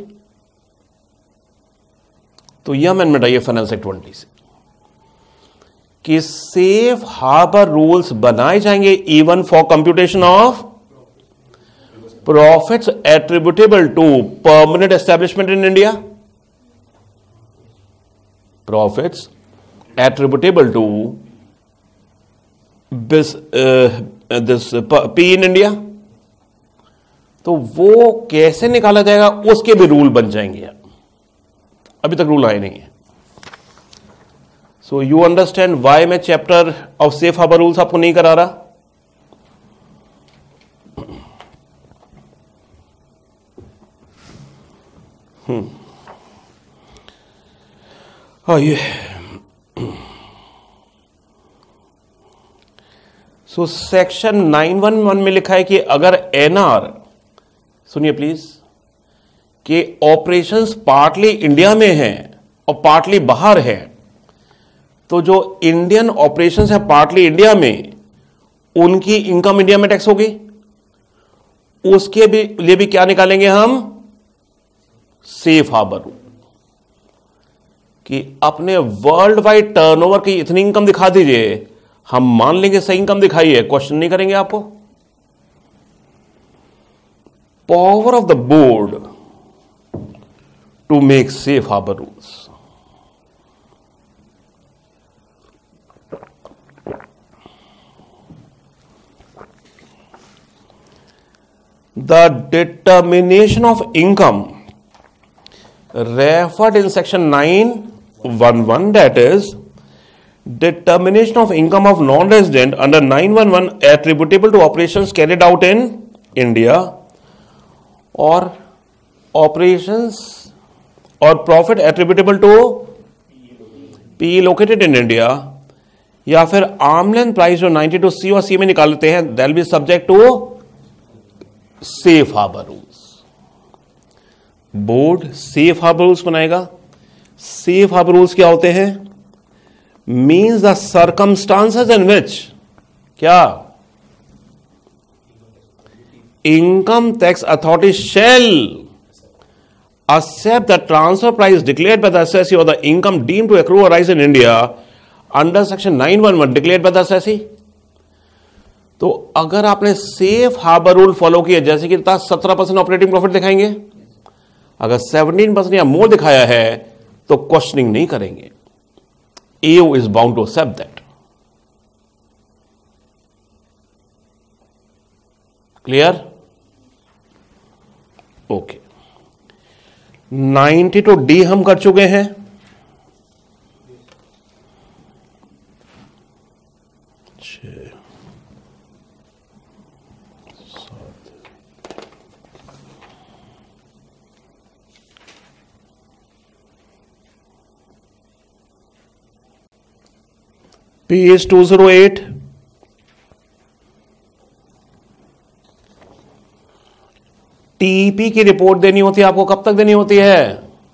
तो यह अमेंडमेंट आई है फाइनेंस एक्ट 20 से कि सेफ हार्बर रूल्स बनाए जाएंगे even for computation of profits attributable to permanent establishment in India, profits attributable to this P in India. तो वो कैसे निकाला जाएगा, उसके भी रूल बन जाएंगे, अभी तक रूल आए नहीं है। सो यू अंडरस्टैंड वाई मैं chapter of safe harbour rules आपको नहीं करा रहा। आइए, सो सेक्शन 911 में लिखा है कि अगर एनआर, सुनिए प्लीज, कि ऑपरेशंस पार्टली इंडिया में हैं और पार्टली बाहर है, तो जो इंडियन ऑपरेशंस है पार्टली इंडिया में, उनकी इनकम इंडिया में टैक्स होगी, उसके भी लिए भी क्या निकालेंगे हम, सेफ हार्बर रूल, कि अपने वर्ल्ड वाइड टर्नओवर की इतनी इनकम दिखा दीजिए, हम मान लेंगे सही इनकम दिखाई है, क्वेश्चन नहीं करेंगे आपको। Power of the board to make safe harbour rules. The determination of income referred in section 911, that is determination of income of non-resident under 911 attributable to operations carried out in India or operations or profit attributable to PE located in India, या फिर आर्म लेंथ प्राइस जो 92 सी और सी में निकालते हैं, that be subject to safe harbour rules. Board safe harbour rules बनाएगा. सेफ हार्बर रूल्स क्या होते हैं? Means the circumstances in which क्या income tax authority shall accept the transfer price declared by the assessee or the income deemed to accrue or arise in India under section 911 declared by the assessee. तो अगर आपने सेफ हार्बर रूल फॉलो किया, जैसे कि 17% ऑपरेटिंग प्रॉफिट दिखाएंगे, अगर 17% या मोर दिखाया है तो क्वेश्चनिंग नहीं करेंगे. AO is bound to accept that. Clear? Okay. 92 D हम कर चुके हैं. पेज 208. टीपी की रिपोर्ट देनी होती है आपको. कब तक देनी होती है?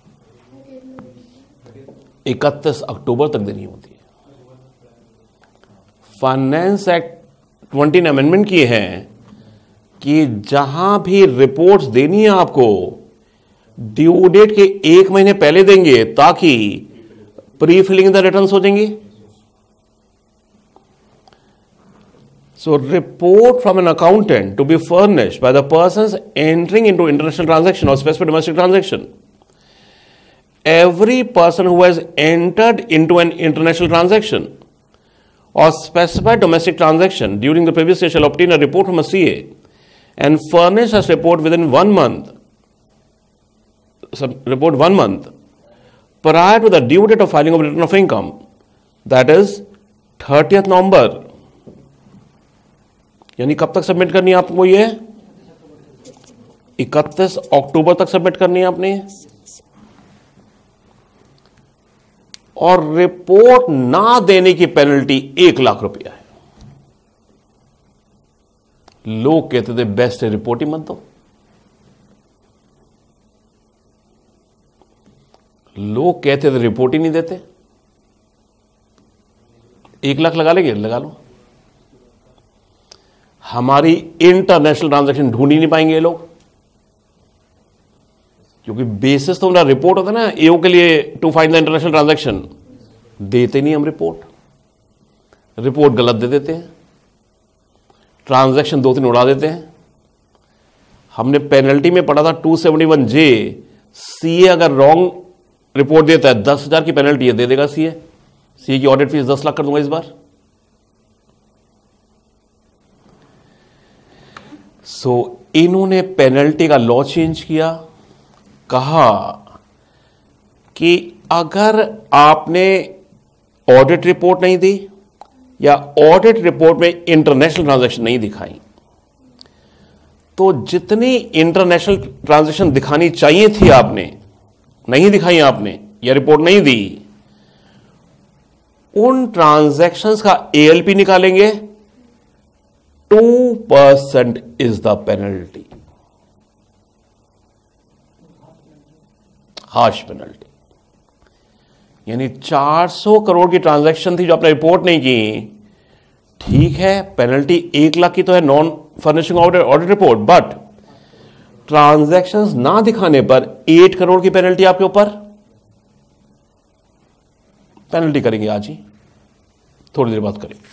31 अक्टूबर तक देनी होती है. फाइनेंस एक्ट 20 ने अमेंडमेंट किए हैं कि जहां भी रिपोर्ट्स देनी है आपको ड्यू डेट के 1 महीने पहले देंगे ताकि प्री फिलिंग द रिटर्न्स हो जाएंगी. So report from an accountant to be furnished by the persons entering into international transaction or specific domestic transaction. Every person who has entered into an international transaction or specified domestic transaction during the previous year shall obtain a report from a CA and furnish such report within 1 month. Report 1 month prior to the due date of filing of return of income, that is 30th November. यानी कब तक सबमिट करनी है आपको? ये 31 अक्टूबर तक सबमिट करनी है आपने. और रिपोर्ट ना देने की पेनल्टी 1 लाख रुपया है. लोग कहते थे बेस्ट है रिपोर्ट ही मत दो. लोग कहते थे रिपोर्ट ही नहीं देते. 1 लाख लगा लेंगे, लगा लो. हमारी इंटरनेशनल ट्रांजैक्शन ढूंढ ही नहीं पाएंगे ये लोग, क्योंकि बेसिस तो हमारा रिपोर्ट होता है ना एओ के लिए to find the international transaction. देते नहीं हम रिपोर्ट गलत दे देते हैं, ट्रांजैक्शन 2-3 उड़ा देते हैं. हमने पेनल्टी में पढ़ा था 271J. सीए अगर रॉन्ग रिपोर्ट देता है 10,000 की पेनल्टी दे देगा सीए. सीए की ऑडिट फीस 10 लाख कर दूंगा इस बार. सो इन्होंने पेनल्टी का लॉ चेंज किया. कहा कि अगर आपने ऑडिट रिपोर्ट नहीं दी या ऑडिट रिपोर्ट में इंटरनेशनल ट्रांजैक्शन नहीं दिखाई, तो जितनी इंटरनेशनल ट्रांजैक्शन दिखानी चाहिए थी आपने नहीं दिखाई, आपने या रिपोर्ट नहीं दी, उन ट्रांजैक्शंस का एएलपी निकालेंगे. 2% is the penalty. Harsh penalty. यानी 400 करोड़ की ट्रांजैक्शन थी जो आपने रिपोर्ट नहीं की, ठीक है पेनल्टी 1 लाख की तो है non furnishing audit report, but transactions ना दिखाने पर 8 करोड़ की पेनल्टी आपके ऊपर. पेनल्टी करेंगे आज ही, थोड़ी देर बात करेंगे.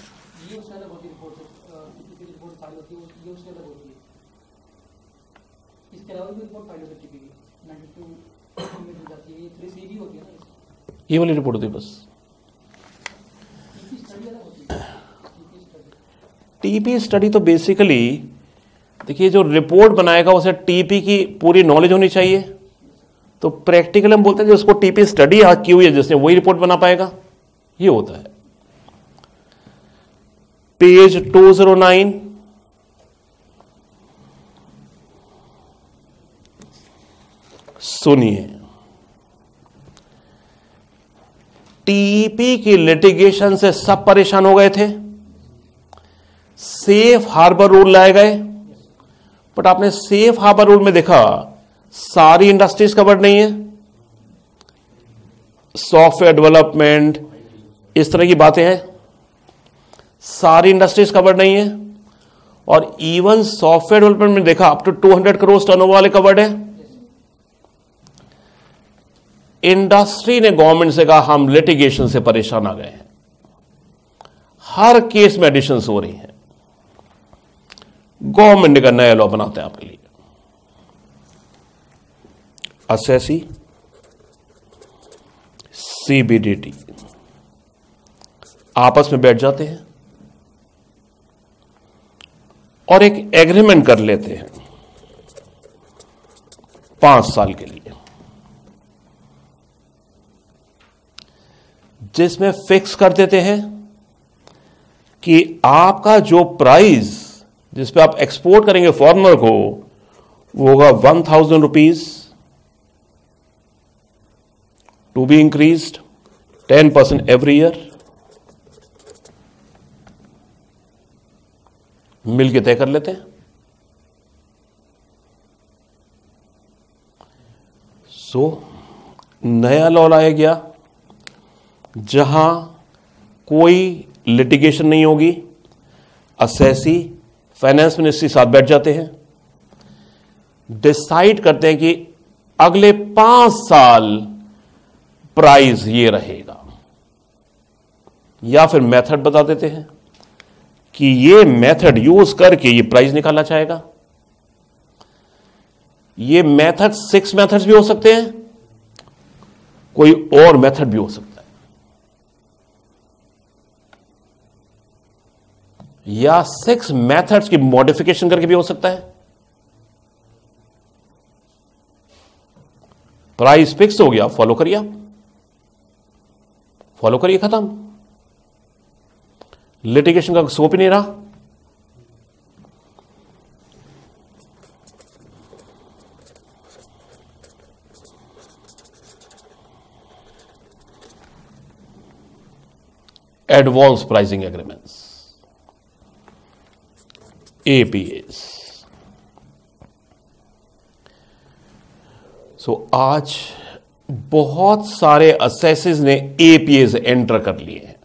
ये वाली रिपोर्ट होती है बस. टीपी स्टडी तो बेसिकली देखिए जो रिपोर्ट बनाएगा उसे टीपी की पूरी नॉलेज होनी चाहिए, तो प्रैक्टिकल हम बोलते हैं जिसको टीपी स्टडी की हुई है जिसने वही रिपोर्ट बना पाएगा, ये होता है। पेज 209, सुनिए। टीपी की लिटिगेशन से सब परेशान हो गए थे, सेफ हार्बर रूल लाए गए, बट आपने सेफ हार्बर रूल में देखा सारी इंडस्ट्रीज कवर्ड नहीं है, सॉफ्टवेयर डेवलपमेंट इस तरह की बातें हैं, सारी इंडस्ट्रीज कवर्ड नहीं है। और इवन सॉफ्टवेयर डेवलपमेंट में देखा अप टू 200 करोड़ टर्नओवर वाले कवर्ड है। इंडस्ट्री ने गवर्नमेंट से कहा हम लिटिगेशन से परेशान आ गए हैं, हर केस में एडिशंस हो रही हैं, गवर्नमेंट का नया लॉ बनाते हैं आपके लिए। असेसी, सीबीडीटी आपस में बैठ जाते हैं और एक एग्रीमेंट कर लेते हैं 5 साल के लिए, जिसमें फिक्स कर देते हैं कि आपका जो प्राइस जिस पे आप एक्सपोर्ट करेंगे फॉर्मर को वो होगा 1000 rupees, to be increased 10% every year. मिल के तय कर लेते हैं। नया लॉ लाया गया जहां कोई लिटिगेशन नहीं होगी, असेसी फाइनेंस मिनिस्ट्री साथ बैठ जाते हैं, डिसाइड करते हैं कि अगले 5 साल प्राइस ये रहेगा, या फिर मेथड बता देते हैं कि ये मेथड यूज करके ये प्राइस निकालना चाहेगा। ये मेथड 6 मेथड्स भी हो सकते हैं, कोई और मेथड भी हो सकता है, या 6 मेथड्स की मॉडिफिकेशन करके भी हो सकता है। प्राइस फिक्स हो गया, फॉलो करिए, आप फॉलो करिए, खत्म। लिटिगेशन का स्कोप ही नहीं रहा। Advance pricing agreements, APS. आज बहुत सारे असेसिस ने एपीएस एंटर कर लिए हैं,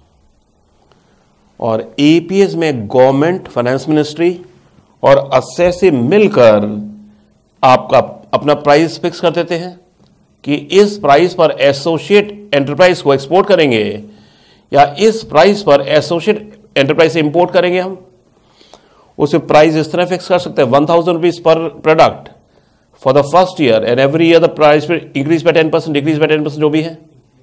और एपीएस में गवर्नमेंट, फाइनेंस मिनिस्ट्री और असेसी मिलकर आपका अपना प्राइस फिक्स कर देते हैं कि इस प्राइस पर एसोसिएट एंटरप्राइज को एक्सपोर्ट करेंगे, या इस प्राइस पर एसोसिएट एंटरप्राइज से इंपोर्ट करेंगे हम। उसमें प्राइस इस तरह फिक्स कर सकते हैं 1000 रुपीज पर product for the first year, and every year the price increase by 10%, decrease by 10%, जो भी है।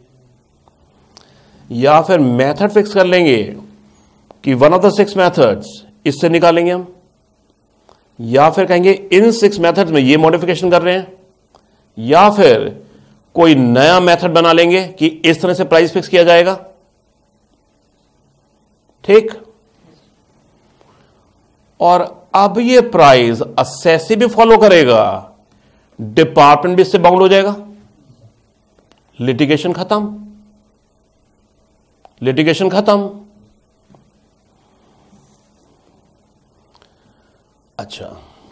या फिर मेथड फिक्स कर लेंगे कि वन ऑफ द 6 मेथड्स इससे निकालेंगे हम, या फिर कहेंगे इन 6 मेथड्स में ये मॉडिफिकेशन कर रहे हैं, या फिर कोई नया मेथड बना लेंगे कि इस तरह से प्राइस फिक्स किया जाएगा। ठीक। और अब ये प्राइस असेसी भी फॉलो करेगा, डिपार्टमेंट भी इससे बाउंड हो जाएगा, लिटिगेशन खत्म, लिटिगेशन खत्म। अच्छा,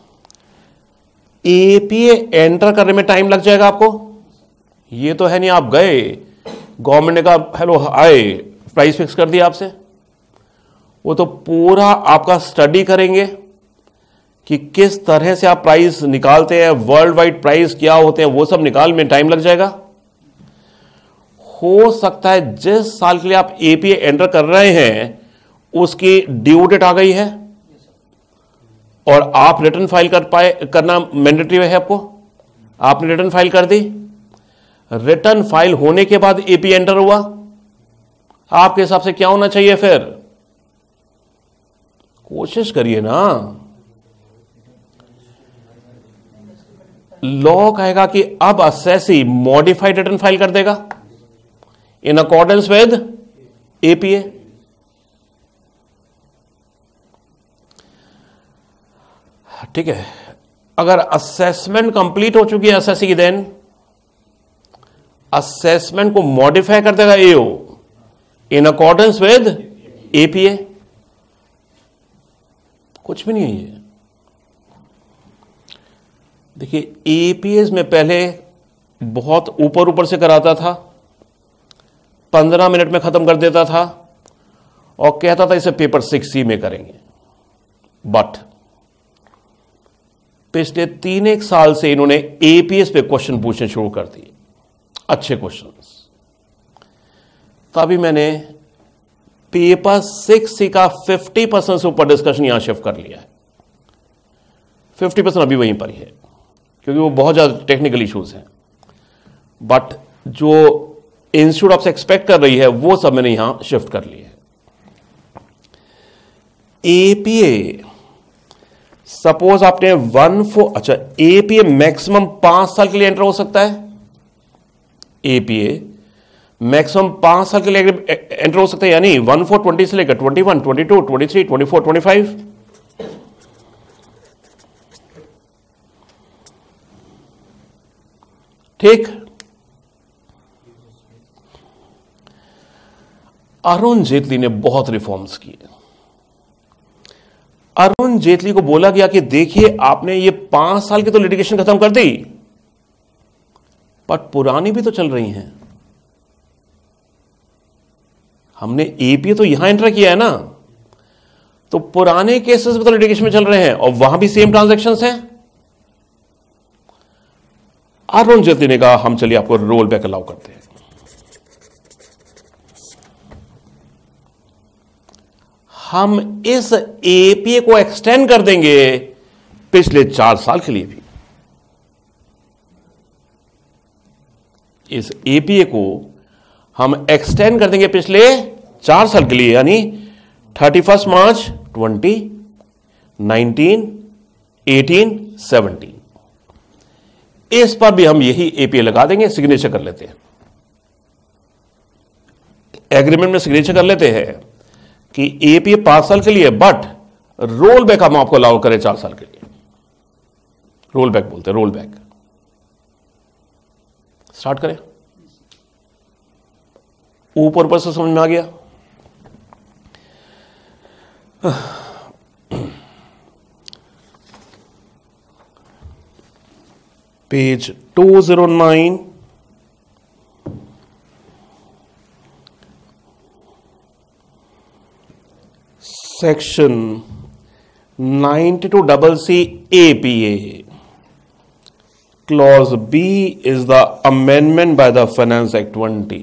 एपीए एंटर करने में टाइम लग जाएगा आपको, ये तो है नहीं आप गए, गवर्नमेंट ने कहा हेलो आए, प्राइस फिक्स कर दिया आपसे। वो तो पूरा आपका स्टडी करेंगे कि किस तरह से आप प्राइस निकालते हैं, वर्ल्ड वाइड प्राइस क्या होते हैं, वो सब निकाल में टाइम लग जाएगा। हो सकता है जिस साल के लिए आप एपीए एंटर कर रहे हैं उसकी ड्यू डेट आ गई है और आप रिटर्न फाइल करना मैंडेटरी है आपको, आपने रिटर्न फाइल कर दी, रिटर्न फाइल होने के बाद एपीए एंटर हुआ, आपके हिसाब से क्या होना चाहिए? फिर कोशिश करिए ना, लॉ कहेगा कि अब असेसी मॉडिफाइड रिटर्न फाइल कर देगा इन अकॉर्डेंस विद एपीए। ठीक है, अगर असेसमेंट कंप्लीट हो चुकी है असेसी की, देन असेसमेंट को मॉडिफाई कर देगा AO in accordance with APA. कुछ भी नहीं है ये। देखिए, एपीएस में पहले बहुत ऊपर ऊपर से कराता था, 15 मिनट में खत्म कर देता था और कहता था इसे पेपर 6C में करेंगे। बट पिछले 3-1 साल से इन्होंने एपीएस पे क्वेश्चन पूछने शुरू कर दिए, अच्छे क्वेश्चंस। तभी मैंने पेपर 6C का 50% से ऊपर डिस्कशन यहां शिफ्ट कर लिया है। 50% अभी वहीं पर ही है क्योंकि वो बहुत ज्यादा टेक्निकल इश्यूज हैं। बट जो इंस्टीट्यूट आपसे एक्सपेक्ट कर रही है वो सब मैंने यहां शिफ्ट कर लिया है। एपीए सपोज आपने अच्छा, एपीए मैक्सिमम 5 साल के लिए एंटर हो सकता है। एपीए मैक्सिमम 5 साल के लिए एंटर हो सकता है, यानी 1/4/20 से लेकर 21, 22, 23, 24, 25। ठीक। अरुण जेटली ने बहुत रिफॉर्म्स किए। अरुण जेटली को बोला गया कि देखिए आपने ये 5 साल की तो लिटिगेशन खत्म कर दी, बट पुरानी भी तो चल रही हैं। हमने एपीए तो यहां एंटर किया है ना, तो पुराने केसेस भी तो लिटिगेशन में चल रहे हैं और वहां भी सेम ट्रांजैक्शंस हैं। अरुण जेटली ने कहा हम चलिए आपको रोल बैक अलाउ करते हैं। हम इस एपीए को एक्सटेंड कर देंगे पिछले 4 साल के लिए भी। इस एपीए को हम एक्सटेंड कर देंगे पिछले 4 साल के लिए, यानी 31 मार्च 20, 19, 18, 17। इस पर भी हम यही एपीए लगा देंगे, सिग्नेचर कर लेते हैं, एग्रीमेंट में सिग्नेचर कर लेते हैं कि एपीए 5 साल के लिए, बट रोल बैक हम आपको अलाउ करें 4 साल के लिए। रोल बैक बोलते हैं, रोल बैक। स्टार्ट करें। ऊपर ऊपर से समझ में आ गया? Page 209, section 92CC APA. Clause B is the amendment by the Finance Act 20.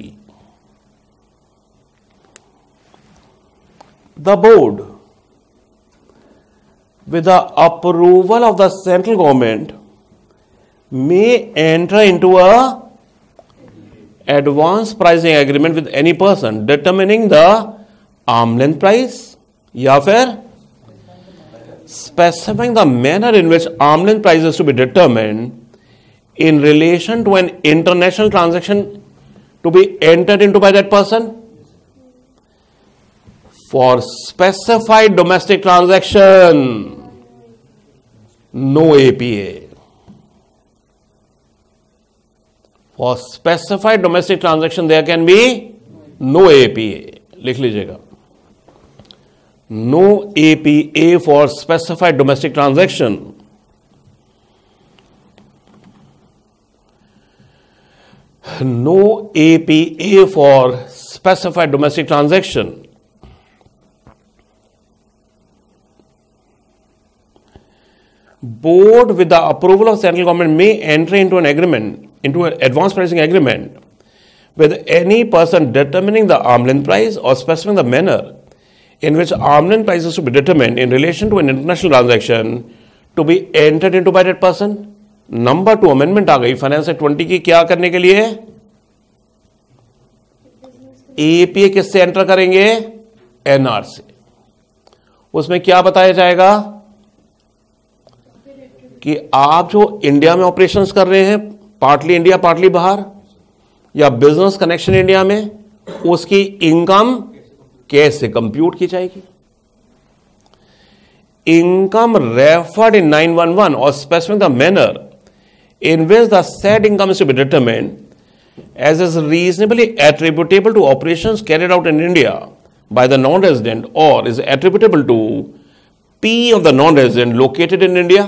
The board, with the approval of the central government, may enter into a advance pricing agreement with any person determining the arm's length price या फिर specifying the manner in which arm's length price is to be determined in relation to an international transaction to be entered into by that person. For specified domestic transaction, no APA. For specified domestic transaction, there can be no APA. लिख लीजिएगा, no APA for specified domestic transaction. No APA for specified domestic transaction. Board, with the approval of central government, may enter into an agreement, into an advance pricing agreement with any person determining the arm's length price or specifying the manner in which arm's length price is to be determined in relation to an international transaction to be entered into by that person. Number 2 amendment आ गई फाइनेंस एक्ट 20 की, क्या करने के लिए? एपीए किससे एंटर करेंगे? एनआर से। उसमें क्या बताया जाएगा कि आप जो इंडिया में ऑपरेशंस कर रहे हैं, पार्टली इंडिया पार्टली बाहर, या बिजनेस कनेक्शन इंडिया में, उसकी इनकम कैसे कंप्यूट की जाएगी? इनकम रेफर्ड इन 911 और specific the manner in which the said income is to be determined as is reasonably attributable to operations carried out in India by the non-resident or is attributable to P of the non-resident located in India.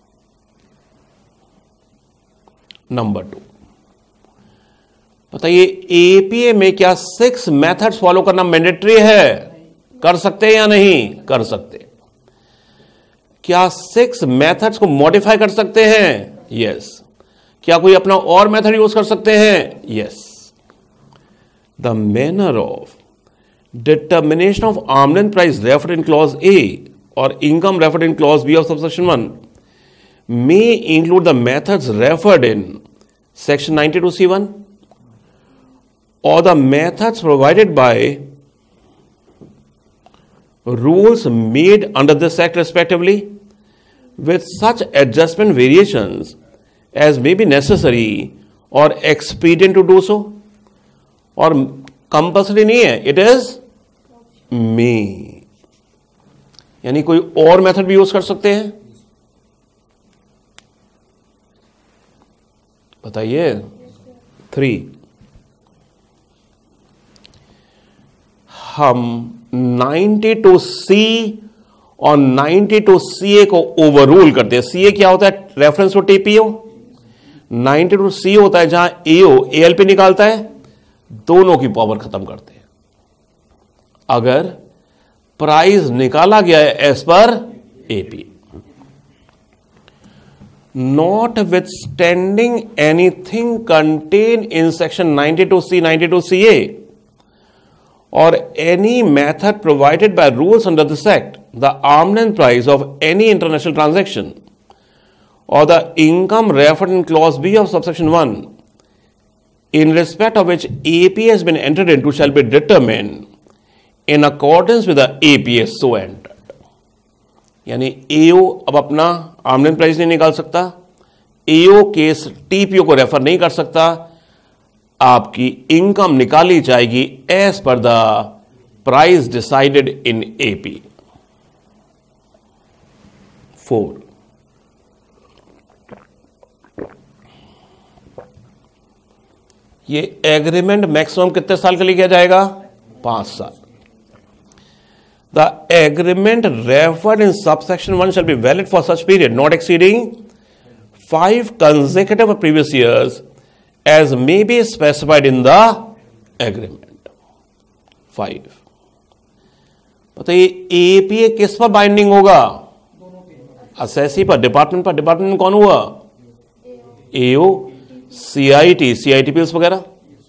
Number 2, बताइए एपीए में क्या 6 मेथड्स फॉलो करना मैंडेटरी है? कर सकते हैं या नहीं कर सकते? क्या 6 मेथड्स को मॉडिफाई कर सकते हैं? यस। क्या कोई अपना और मेथड यूज कर सकते हैं? Yes. The manner of determination of arm's length price referred in clause A और income referred in clause B of subsection 1 may include the methods referred in section 92C1 or the methods provided by rules made under this act respectively, with such adjustment variations as may be necessary or expedient to do so. और कंपल्सरी नहीं है, इट इज मे, यानी कोई और मेथड भी यूज कर सकते हैं। बताइए। 3, हम 92C और 92CA को ओवररूल करते हैं। सीए क्या होता है? Reference to TPO. 92C होता है जहां एओ एएलपी निकालता है, दोनों की पावर खत्म करते हैं। अगर प्राइस निकाला गया है as per AP, notwithstanding anything contained in section 92C 92CA or any method provided by rules under this act, the arm's length price of any international transaction or the income referred in clause B of subsection 1 in respect of which APA has been entered into shall be determined in accordance with the APA so entered. यानी AO अब अपना आर्म्स लेंथ प्राइस नहीं निकाल सकता, AO केस TPO को रेफर नहीं कर सकता, आपकी इनकम निकाली जाएगी as per the price decided in AP. 4, ये एग्रीमेंट मैक्सिमम कितने साल के लिए किया जाएगा? 5 साल। The agreement referred in subsection 1 shall be valid for such period not exceeding 5 consecutive previous years as may be specified in the agreement. 5, बताइए एपीए किस पर बाइंडिंग होगा? असेसी पर, डिपार्टमेंट पर। डिपार्टमेंट में कौन हुआ? एओ, सीआईटी, सीआईटीपीएस वगैरह।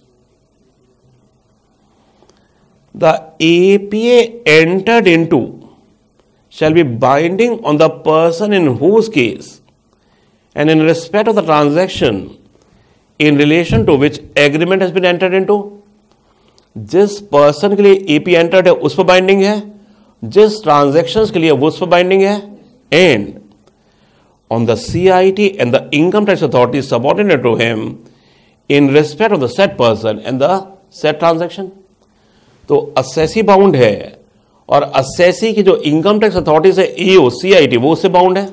The APA entered into shall be binding on the person in whose case and in respect of the transaction in relation to which agreement has been entered into। जिस पर्सन के लिए एपी एंटर्ड है उस पर बाइंडिंग है, जिस ट्रांजैक्शंस के लिए वो उस पर बाइंडिंग है, and on the CIT and the income tax authority subordinate to him in respect of the said person and the said transaction. तो असेसी बाउंड है और असेसी की जो इनकम टैक्स अथॉरिटी से ईओ सीआईटी वो उससे बाउंड है।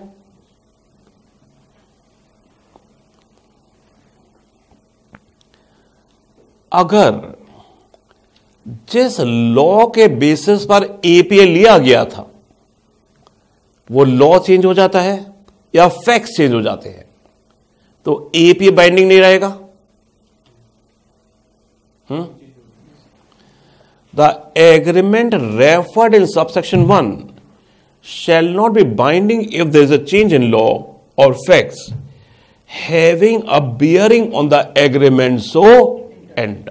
अगर जिस लॉ के बेसिस पर एपीए लिया गया था वो लॉ चेंज हो जाता है या फैक्ट्स चेंज हो जाते हैं तो एपीए बाइंडिंग नहीं रहेगा। The agreement referred in subsection 1 shall not be binding if there is a change in law or facts having a bearing on the agreement so entered।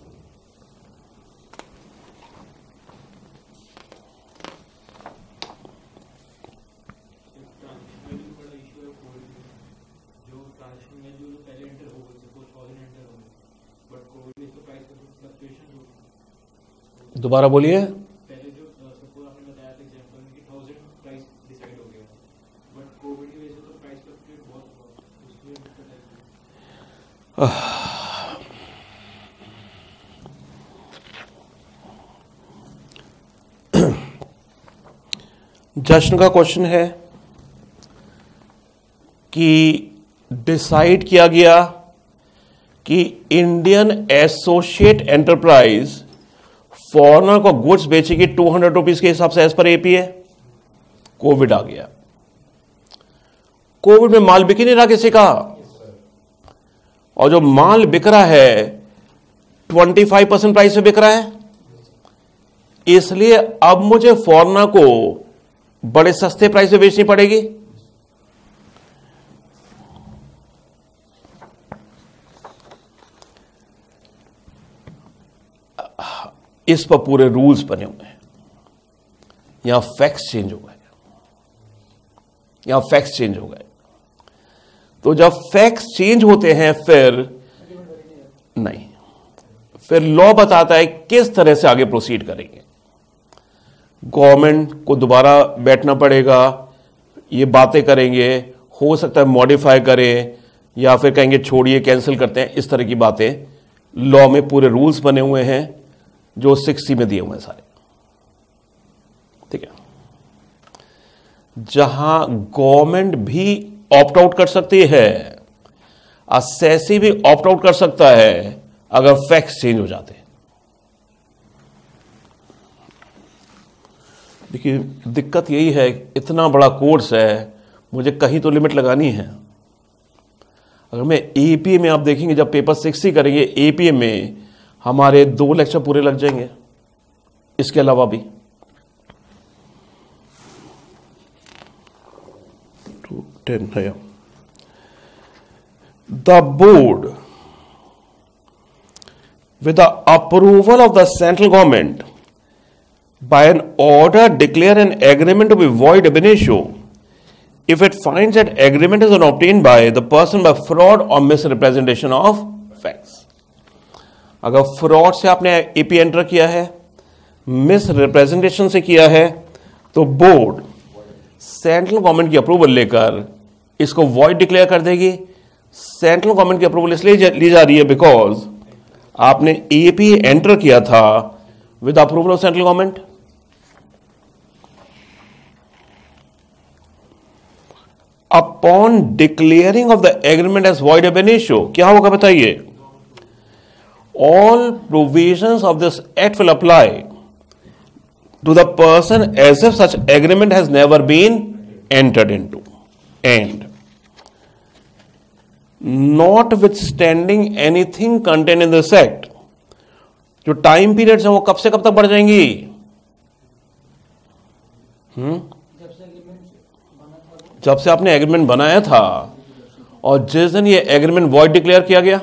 दोबारा बोलिए। पहले जो सपोज आपने बताया था एग्जांपल में कि 1000 प्राइस डिसाइड हो गया, बट कोविड की वजह से तो प्राइस जश्न का क्वेश्चन है कि डिसाइड किया गया कि इंडियन एसोसिएट एंटरप्राइज फॉरेनर को गुड्स बेचेगी 200 रुपीज के हिसाब से एज पर एपीए। कोविड आ गया, कोविड में माल बिक ही नहीं रहा किसी का, और जो माल बिक रहा है 25% प्राइस पे बिक रहा है, इसलिए अब मुझे फॉरेनर को बड़े सस्ते प्राइस पे बेचनी पड़ेगी। इस पर पूरे रूल्स बने हुए हैं। यहां फैक्ट्स चेंज हो गए, यहां फैक्ट्स चेंज हो गए। तो जब फैक्ट्स चेंज होते हैं फिर नहीं, फिर लॉ बताता है किस तरह से आगे प्रोसीड करेंगे। गवर्नमेंट को दोबारा बैठना पड़ेगा, ये बातें करेंगे, हो सकता है मॉडिफाई करें या फिर कहेंगे छोड़िए कैंसिल करते हैं। इस तरह की बातें लॉ में पूरे रूल्स बने हुए हैं जो 6C में दिए हुए हैं सारे, ठीक है। जहां गवर्नमेंट भी ऑप्ट आउट कर सकती है, असेसी भी ऑप्ट आउट कर सकता है अगर फैक्ट्स चेंज हो जाते हैं। देखिए दिक्कत यही है, इतना बड़ा कोर्स है, मुझे कहीं तो लिमिट लगानी है। अगर मैं एपीए में, आप देखेंगे जब पेपर 6C करेंगे एपीए में हमारे 2 लेक्चर पूरे लग जाएंगे, इसके अलावा भी 10 है। The board with the approval of the central government by an order declare an agreement to be void ab initio if it finds that agreement is obtained by the person by fraud or misrepresentation of facts। अगर फ्रॉड से आपने एपी एंटर किया है, मिस रिप्रेजेंटेशन से किया है, तो बोर्ड सेंट्रल गवर्नमेंट की अप्रूवल लेकर इसको वॉइड डिक्लेयर कर देगी। सेंट्रल गवर्नमेंट की अप्रूवल इसलिए ली जा रही है बिकॉज आपने एपी एंटर किया था with approval of central government. Upon declaring of the agreement as void ab initio क्या होगा बताइए? All provisions of this act will apply to the person as if such agreement has never been entered into, and notwithstanding anything contained in this act। जो टाइम पीरियड्स हैं वो कब से कब तक बढ़ जाएंगी? जब से आपने एग्रीमेंट बनाया था और जिस दिन ये एग्रीमेंट वॉइड डिक्लेयर किया गया।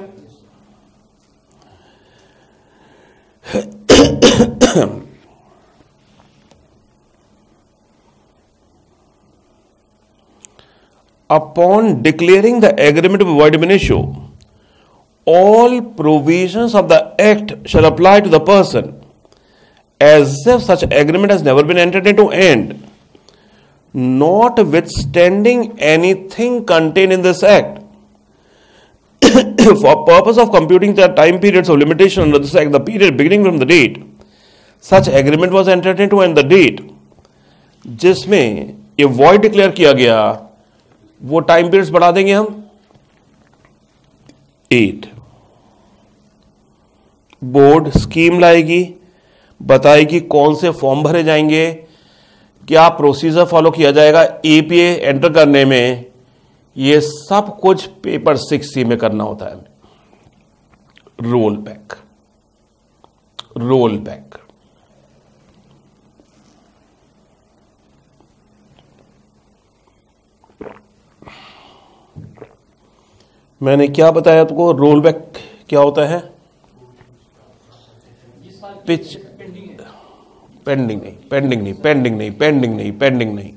Upon declaring the agreement to be void ab initio, all provisions of the act shall apply to the person as if such agreement has never been entered into, and notwithstanding anything contained in this act for purpose of computing the time periods of limitation under this act, the period beginning from the date such agreement was entered into and the date जिसमें ये void डिक्लेयर किया गया, वो टाइम पीरियड्स बढ़ा देंगे हम 8। बोर्ड स्कीम लाएगी, बताएगी कौन से फॉर्म भरे जाएंगे, क्या प्रोसीजर फॉलो किया जाएगा एपीए एंटर करने में। ये सब कुछ पेपर 6C में करना होता है। Roll back, roll back. मैंने क्या बताया आपको? रोल बैक क्या होता है? पिच पेंडिंग नहीं, पेंडिंग नहीं, पेंडिंग नहीं, पेंडिंग नहीं, पेंडिंग नहीं।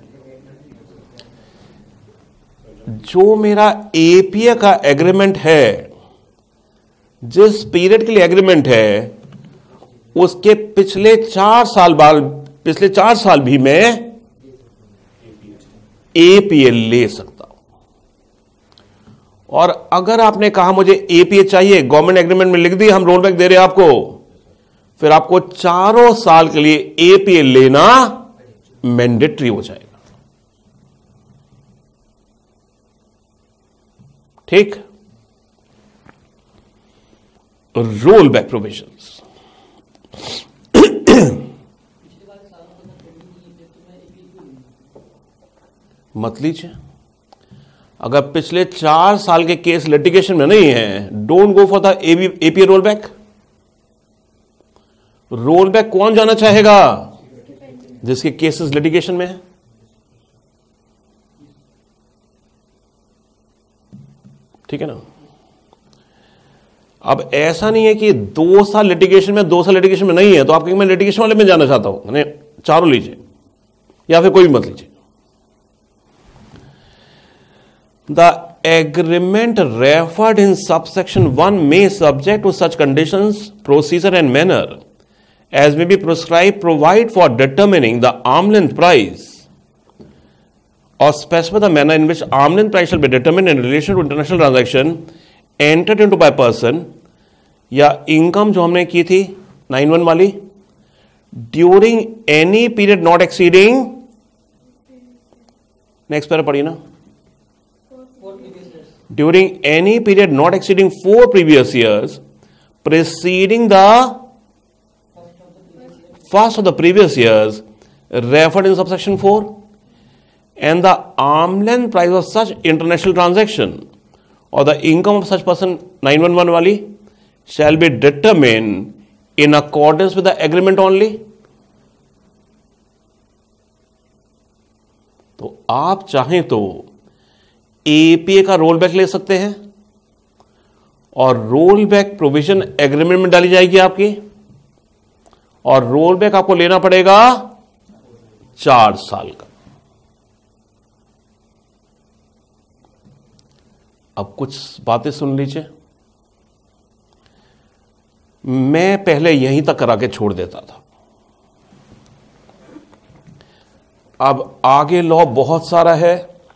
जो मेरा एपीए का एग्रीमेंट है, जिस पीरियड के लिए एग्रीमेंट है, उसके पिछले 4 साल बाद, पिछले 4 साल भी मैं एपीए ले सकता हूं। और अगर आपने कहा मुझे एपीए चाहिए, गवर्नमेंट एग्रीमेंट में लिख दी हम रोल बैक दे रहे हैं आपको, फिर आपको 4 साल के लिए एपीए लेना मैंडेटरी हो जाएगा। ठीक। Roll back provisions. मत लीजिए, अगर पिछले 4 साल के केस लिटिगेशन में नहीं है, don't go for the APA roll back. Roll back कौन जाना चाहेगा? जिसके केसेस लिटिगेशन में है। ठीक है ना। अब ऐसा नहीं है कि 2 साल लिटिगेशन में, 2 साल लिटिगेशन में नहीं है तो आप कहेंगे मैं लिटिगेशन वाले में जाना चाहता हूं, मैंने चारों लीजिए या फिर कोई भी मत लीजिए। The agreement referred in subsection 1 may subject to such conditions, procedure and manner as may be prescribed provide for determining the arm's length price or specify the manner in which arm's length price shall be determined in relation to international transaction entered into by person या income जो हमने की थी 9(1) वाली, during any period not exceeding, next para पढ़िए ना, during any period not exceeding 4 previous years preceding the first of the previous years referred in subsection 4, and the arm's length price of such international transaction or the income of such person 9(1) wali shall be determined in accordance with the agreement only। तो आप चाहें तो एपीए का रोल बैक ले सकते हैं और रोल बैक प्रोविजन एग्रीमेंट में डाली जाएगी आपकी, और रोल बैक आपको लेना पड़ेगा 4 साल का। अब कुछ बातें सुन लीजिए, मैं पहले यहीं तक करा के छोड़ देता था, अब आगे लॉ बहुत सारा है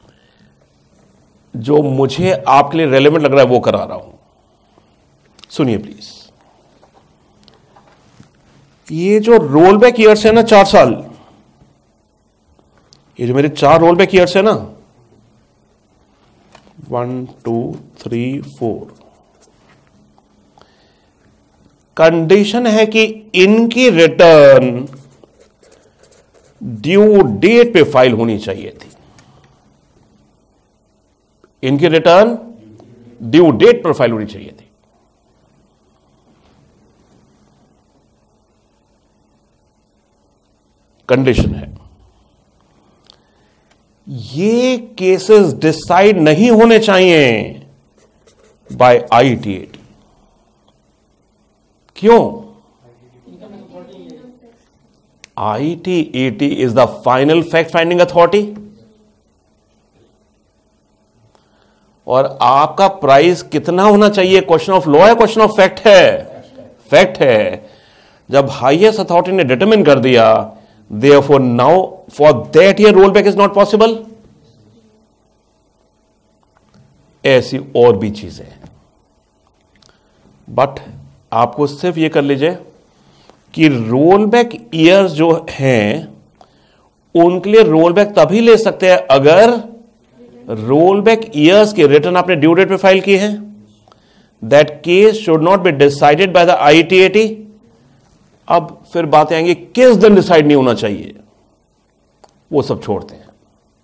जो मुझे आपके लिए रेलेवेंट लग रहा है वो करा रहा हूं। सुनिए प्लीज, ये जो रोल बैक ईयर्स है ना 4 साल, ये जो मेरे 4 रोल बैक ईयर्स है ना 1 2 3 4, कंडीशन है कि इनकी रिटर्न ड्यू डेट पे फाइल होनी चाहिए थी। इनकी रिटर्न ड्यू डेट पर फाइल होनी चाहिए थी। कंडीशन है। ये केसेस डिसाइड नहीं होने चाहिए बाय ITAT। क्यों? ITAT is the final fact finding authority, और आपका प्राइस कितना होना चाहिए क्वेश्चन ऑफ लॉ है, क्वेश्चन ऑफ फैक्ट है? फैक्ट है। जब हाईएस्ट अथॉरिटी ने डिटरमिन कर दिया, therefore now for that year rollback is not possible। ऐसी और भी चीजें हैं, बट आपको सिर्फ ये कर लीजिए कि रोल बैक ईयर्स जो हैं उनके लिए रोल बैक तभी ले सकते हैं अगर रोल बैक ईयर्स के रिटर्न आपने ड्यू डेट पे फाइल की है। That case should not be decided by the ITAT। अब फिर बातें आएंगी किस दिन डिसाइड नहीं होना चाहिए, वो सब छोड़ते हैं,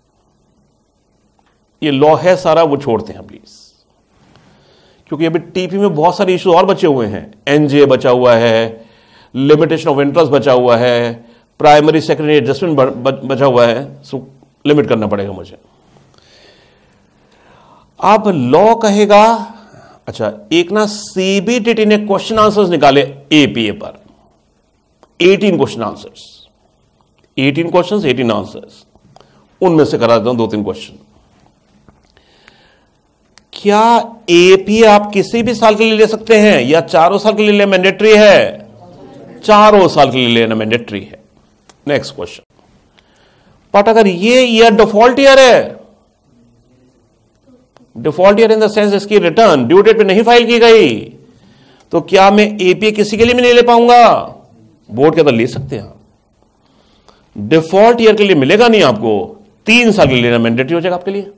ये लॉ है सारा, वो छोड़ते हैं प्लीज, क्योंकि अभी टीपी में बहुत सारे इश्यूज और बचे हुए हैं। NJ बचा हुआ है, लिमिटेशन ऑफ इंटरेस्ट बचा हुआ है, प्राइमरी सेकेंडरी एडजस्टमेंट बचा हुआ है, सो लिमिट करना पड़ेगा मुझे। अब लॉ कहेगा, अच्छा एक ना CBDT ने क्वेश्चन आंसर्स निकाले APA पर, 18 क्वेश्चन आंसर्स, 18 क्वेश्चंस 18 आंसर्स, उनमें से करा देता हूं 2-3 क्वेश्चन। क्या APA आप किसी भी साल के लिए ले सकते हैं या 4 साल के लिए लेना मैंडेटरी है? 4 साल के लिए लेना मैंडेटरी है। नेक्स्ट क्वेश्चन, बट अगर ये ईयर डिफॉल्ट ईयर है, default year in the sense इसकी रिटर्न ड्यू डेट पे नहीं फाइल की गई, तो क्या मैं एपीए किसी के लिए भी नहीं ले पाऊंगा? बोर्ड के अंदर ले सकते हैं। डिफॉल्ट ईयर के लिए मिलेगा नहीं आपको, 3 साल के लिए लेना मैंडेटरी हो जाएगा आपके लिए।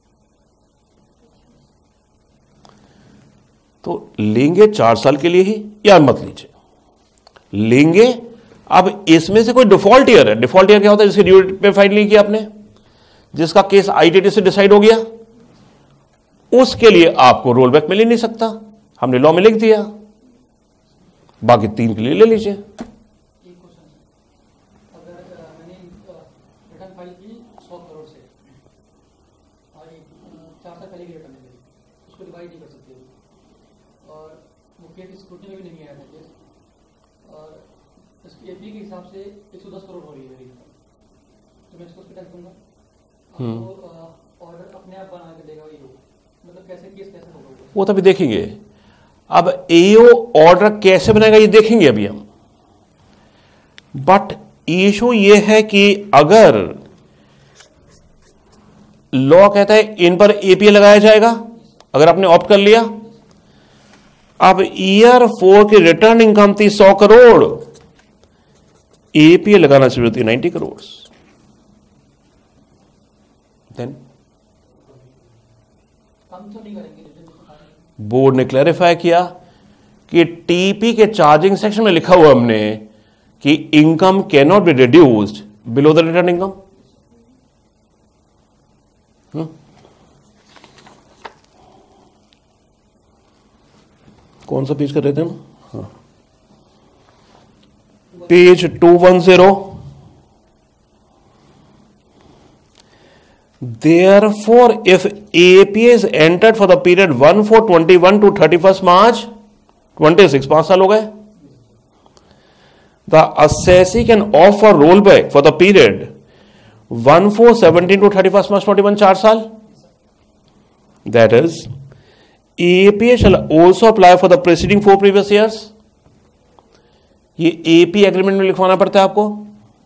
तो लेंगे 4 साल के लिए ही या मत लीजिए, लेंगे। अब इसमें से कोई डिफॉल्ट ईयर है, डिफॉल्ट ईयर क्या होता है? जिसकी ड्यू डेट पे फाइल नहीं किया आपने, जिसका केस आईटीटी से डिसाइड हो गया, उसके लिए आपको रोल बैक मिल ही नहीं सकता, हमने लॉ में लिख दिया। बाकी 3 के लिए ले लीजिए। एक क्वेश्चन, अगर मैंने रिटर्न फाइल की 100 करोड़ से और 4 साल पहले की रिटर्न है, उसको डिवाइड नहीं कर सकते और वो केस स्क्रूटनी में भी नहीं आया था केस, और इसकी एपी के हिसाब से 110 करोड़ हो रही है मेरी, तो मैं इसको टैक्स दूंगा तो ऑर्डर अपने आप बना के देगा ये, मतलब कैसे केस कैसे होगा वो तभी देखेंगे। अब एओ ऑर्डर कैसे बनाएगा ये देखेंगे अभी हम। बट इशू ये है कि अगर लॉ कहता है इन पर एपीए लगाया जाएगा, अगर आपने ऑप्ट कर लिया, अब ईयर 4 की रिटर्न इनकम थी 100 करोड़, एपीए लगाना चाहिए होती 90 करोड़, देन हम तो नहीं करेंगे। बोर्ड ने क्लैरिफाई किया कि टीपी के चार्जिंग सेक्शन में लिखा हुआ हमने कि income can not be reduced below the return income. कौन सा पेज कर रहे थे हम? हाँ। Page 210। Therefore, if APA is entered for the period 1/4/21 to 31st March 26, 5 साल हो गए, the assessee can offer rollback for the period 1/4/17 to 31st March 21, 4 साल. That is, APA shall also apply for the preceding 4 previous years. ये AP एग्रीमेंट में लिखवाना पड़ता है आपको।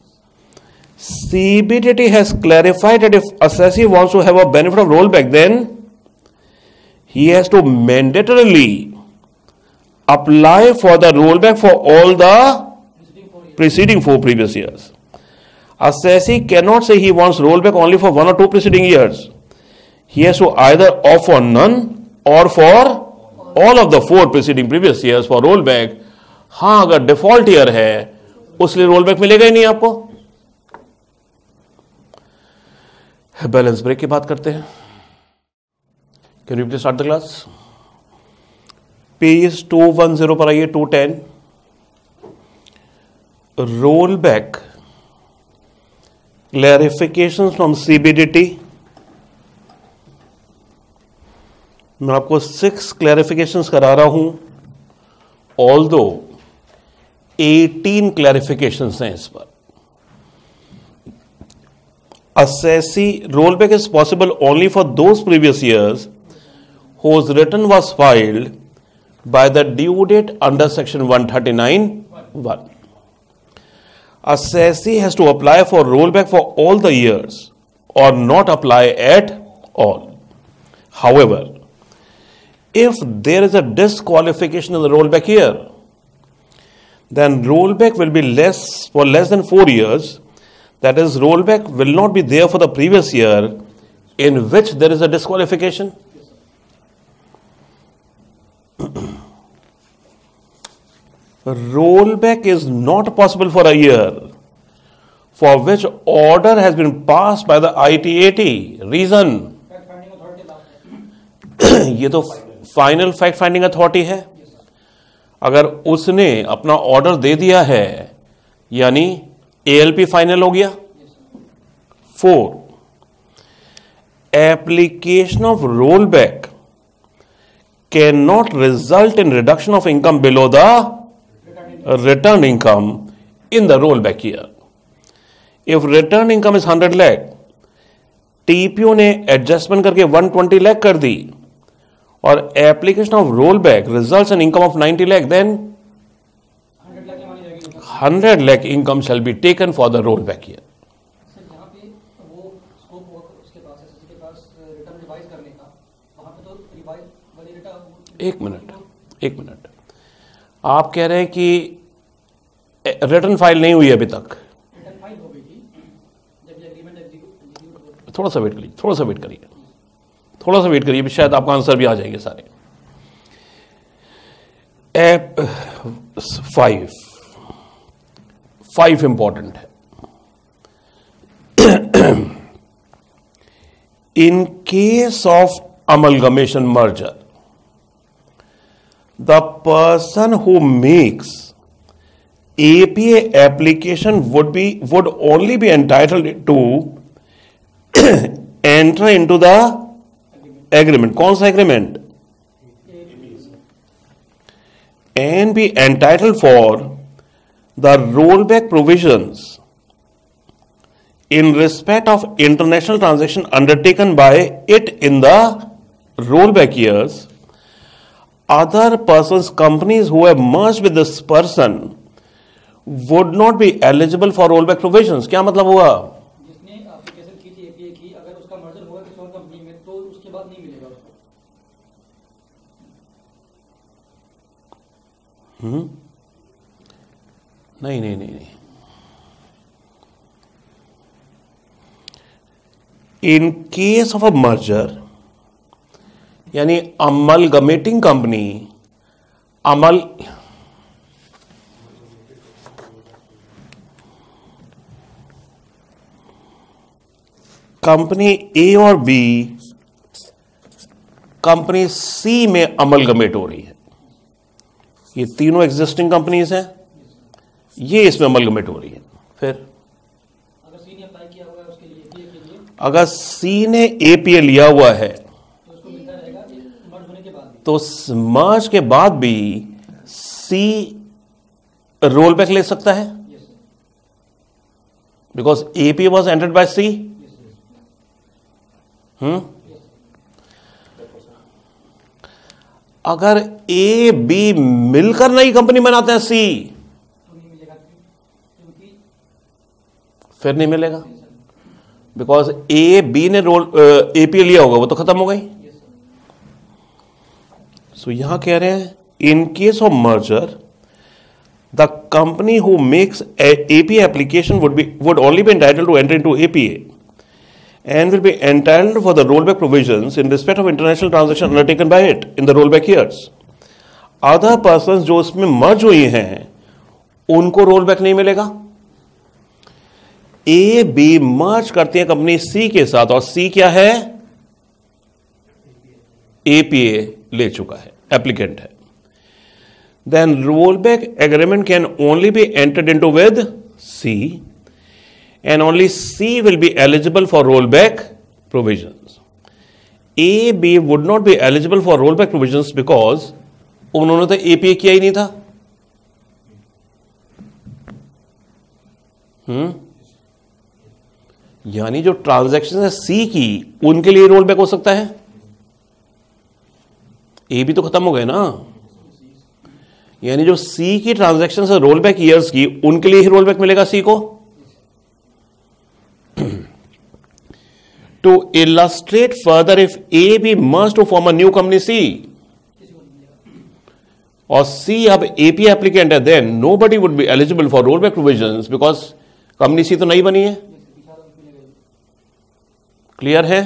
CBDT has clarified that if assessee wants to have a benefit of rollback, then he has to mandatorily apply for the rollback for all the preceding 4 previous years. Assessee cannot say he wants rollback only for 1 or 2 preceding years. He has to either offer none or for all of the 4 preceding previous years for rollback. हाँ, अगर डिफॉल्ट ईयर है उसलिए रोलबैक मिलेगा ही नहीं आपको। बैलेंस ब्रेक की बात करते हैं। Can you please start the class? Page 210 पर आइए, 210। Roll back clarification from CBDT. मैं आपको 6 क्लैरिफिकेशंस करा रहा हूं, ऑल्दो 18 क्लैरिफिकेशंस हैं इस पर। Assessee rollback is possible only for those previous years whose return was filed by the due date under section 139(1). Assessee has to apply for rollback for all the years or not apply at all. However, if there is a disqualification in the rollback year, then rollback will be less for less than 4 years. That is, rollback will not be there for the previous year in which there is a disqualification. Rollback is not possible for a year for which order has been passed by the ITAT. Reason? ये तो फाइनल फैक्ट फाइंडिंग अथॉरिटी है। अगर उसने अपना ऑर्डर दे दिया है यानी ALP फाइनल हो गया। 4, application of roll back can not result in reduction of income below the return income in the roll back year. If return income is 100 lakh, टीपीओ ने एडजस्टमेंट करके 120 लाख कर दी और application of roll back results in income of 90 lakh, then 100 lakh income shall be taken for the rollback year. Sir यहाँ पे वो स्कोप उसके पास है, किसी के पास रिटर्न रिवाइज करने का, वहाँ वाली डेटा एक मिनट, आप कह रहे हैं कि रिटर्न फाइल नहीं हुई अभी तक? रिटर्न फाइल हो गई थी जब ये एग्रीमेंट एग्जीक्यूट। थोड़ा सा वेट करिए, अभी शायद आपका आंसर भी आ जाएंगे सारे। ऐप 5 इंपॉर्टेंट है। In case of amalgamation merger, the person who makes APA application would only be entitled to enter into the agreement. कौन सा agreement? And be entitled for the rollback provisions in respect of international transaction undertaken by it in the rollback years. Other persons, companies who have merged with this person would not be eligible for rollback provisions. क्या मतलब हुआ? जिसने एप्लीकेशन की थी एपीए की, अगर उसका मर्जर हुआ किसी और कंपनी में तो उसके बाद नहीं मिलेगा उसको। नहीं। In case of a merger, यानी अमलगमेटिंग कंपनी, कंपनी ए और बी कंपनी सी में अमलगमेट हो रही है। ये तीनों एग्जिस्टिंग कंपनीज हैं, ये इसमें अमलगमेट हो रही है। फिर अगर सी ने अप्लाई किया हुआ है उसके लिए एपीए के लिए, अगर सी ने एपीए लिया हुआ है तो उसको मिलता रहेगा मर्ज होने के बाद भी। तो मर्ज के बाद भी सी रोल बैक ले सकता है, yes sir, because APA was entered by C. अगर ए बी मिलकर नई कंपनी बनाते हैं सी, तो नहीं मिलेगा क्योंकि फिर नहीं मिलेगा, बिकॉज ए बी ने एपीए लिया होगा, वो तो खत्म हो गई। यस सर, सो यहां कह रहे हैं in case of merger the company who makes APA application would only be entitled to enter into APA and will be entitled for the rollback provisions in respect of international transaction undertaken by it in the rollback years. Other persons जो इसमें मर्ज हुई हैं उनको रोलबैक नहीं मिलेगा। ए बी मर्ज करती है कंपनी सी के साथ, और सी क्या है? एपीए ले चुका है, एप्लीकेंट है। Then rollback agreement can only be entered into with C, and only C will be eligible for rollback provisions. A, B would not be eligible for rollback provisions because उन्होंने तो एपीए किया ही नहीं था। यानी जो ट्रांजैक्शन है सी की, उनके लिए रोलबैक हो सकता है। ए भी तो खत्म हो गए ना, यानी जो सी की ट्रांजैक्शन है रोलबैक ईयर्स की, उनके लिए ही रोलबैक मिलेगा सी को। To illustrate further, if A be merged to form a new company C, और C अब APA applicant है, then nobody would be eligible for rollback provisions because company C तो नहीं बनी है। क्लियर है?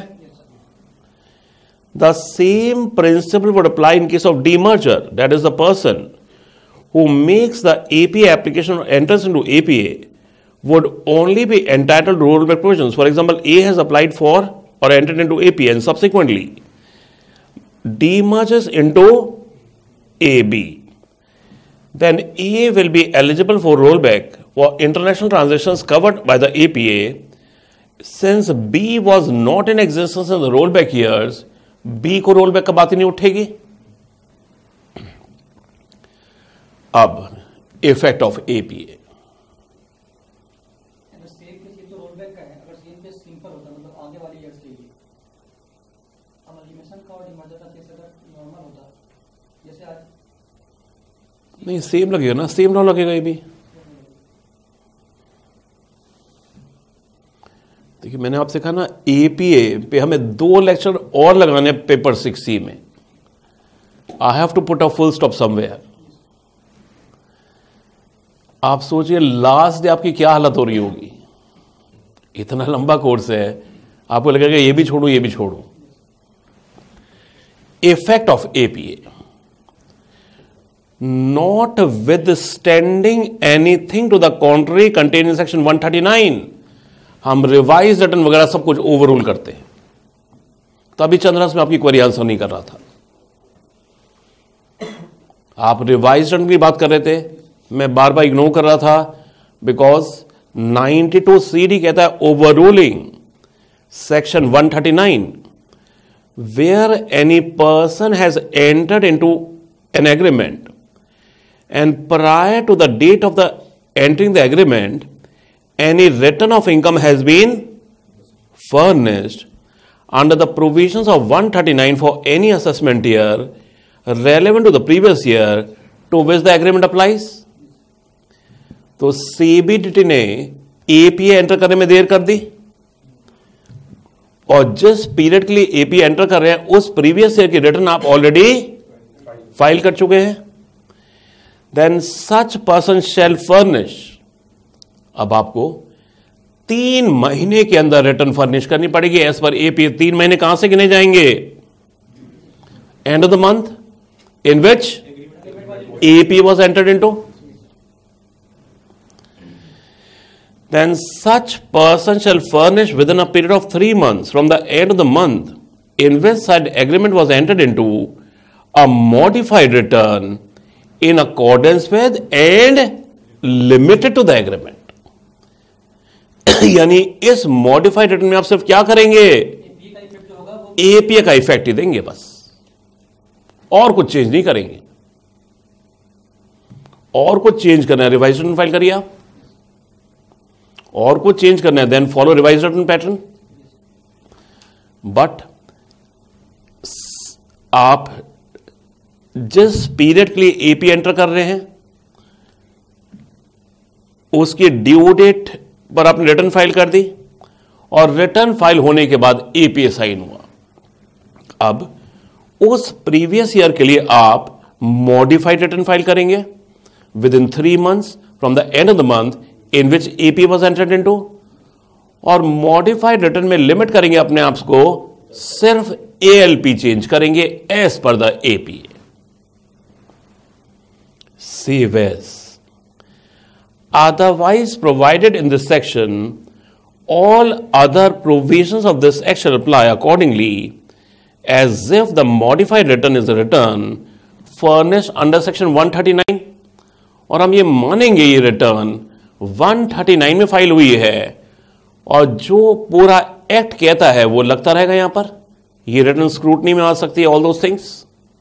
The same principle would apply in case of demerger. That is, the person who makes the APA application or enters into APA would only be entitled to rollback provisions. For example, A has applied for or entered into APA and subsequently demerges into AB. Then A will be eligible for rollback for international transactions covered by the APA. Since B was not in existence in the rollback years, B को rollback का बात ही नहीं उठेगी। अब इफेक्ट ऑफ एपीए, अगर सेम केस ये तो रोलबैक का है, अगर सेम केस सिंपल होता मतलब आगे वाली ईयर्स के लिए, अमलगमेशन का और डिमर्जर का केस अगर नॉर्मल होता, जैसे आज नहीं सेम लगेगा ना, सेम ना लगेगा ये भी। देखिए मैंने आपसे कहा ना, एपीए पे हमें 2 लेक्चर और लगाने पेपर 6C में। I have to put a full stop somewhere. आप सोचिए लास्ट डे आपकी क्या हालत हो रही होगी। इतना लंबा कोर्स है, आपको लगेगा ये भी छोड़ू ये भी छोड़ू। Effect of APA, not withstanding anything to the कॉन्ट्री contain in section 139, हम रिवाइज रिटर्न वगैरह सब कुछ ओवररूल करते हैं। तभी चंद्रस में आपकी क्वेरी आंसर नहीं कर रहा था। आप रिवाइज रिटर्न की बात कर रहे थे, मैं बार बार इग्नोर कर रहा था, बिकॉज 92 CD कहता है overruling section 139 where any person has entered into an agreement and prior to the date of the entering the agreement any return of income has been furnished under the provisions of 139 for any assessment year relevant to the previous year to which the agreement applies। तो सीबीडीटी ने एपीए एंटर करने में देर कर दी, और जिस पीरियड के लिए एपीए एंटर कर रहे हैं उस प्रीवियस ईयर की रिटर्न आप ऑलरेडी फाइल कर चुके हैं। Then such person shall furnish, अब आपको 3 महीने के अंदर रिटर्न फर्निश करनी पड़ेगी एज पर एपीए। 3 महीने कहां से गिने जाएंगे? End of the month in which APA was entered into. Then such person shall furnish within a period of 3 months from the end of the month in which said agreement was entered into a modified return in accordance with and limited to the agreement। यानी इस modified return में आप सिर्फ क्या करेंगे? एपीए का इफेक्ट ही देंगे बस, और कुछ चेंज नहीं करेंगे। और कुछ चेंज करना है, रिवाइज रिटर्न फाइल करिए आप। और कुछ चेंज करना है, then follow revise return pattern. But आप जिस पीरियड के लिए एपी एंटर कर रहे हैं उसकी ड्यू डेट पर आपने रिटर्न फाइल कर दी, और रिटर्न फाइल होने के बाद एपीए साइन हुआ। अब उस प्रीवियस ईयर के लिए आप मॉडिफाइड रिटर्न फाइल करेंगे within 3 months from the end of the month in which AP was entered into, और मॉडिफाइड रिटर्न में लिमिट करेंगे अपने आप को, सिर्फ ALP चेंज करेंगे as per the APA। Save as otherwise provided in this section, all other provisions of this act shall apply accordingly as if the modified return is a return furnished under section 139। और हम ये मानेंगे ये रिटर्न 139 में फाइल हुई है, और जो पूरा एक्ट कहता है वो लगता रहेगा यहां पर। ये रिटर्न स्क्रूटनी में आ सकती है, all those things.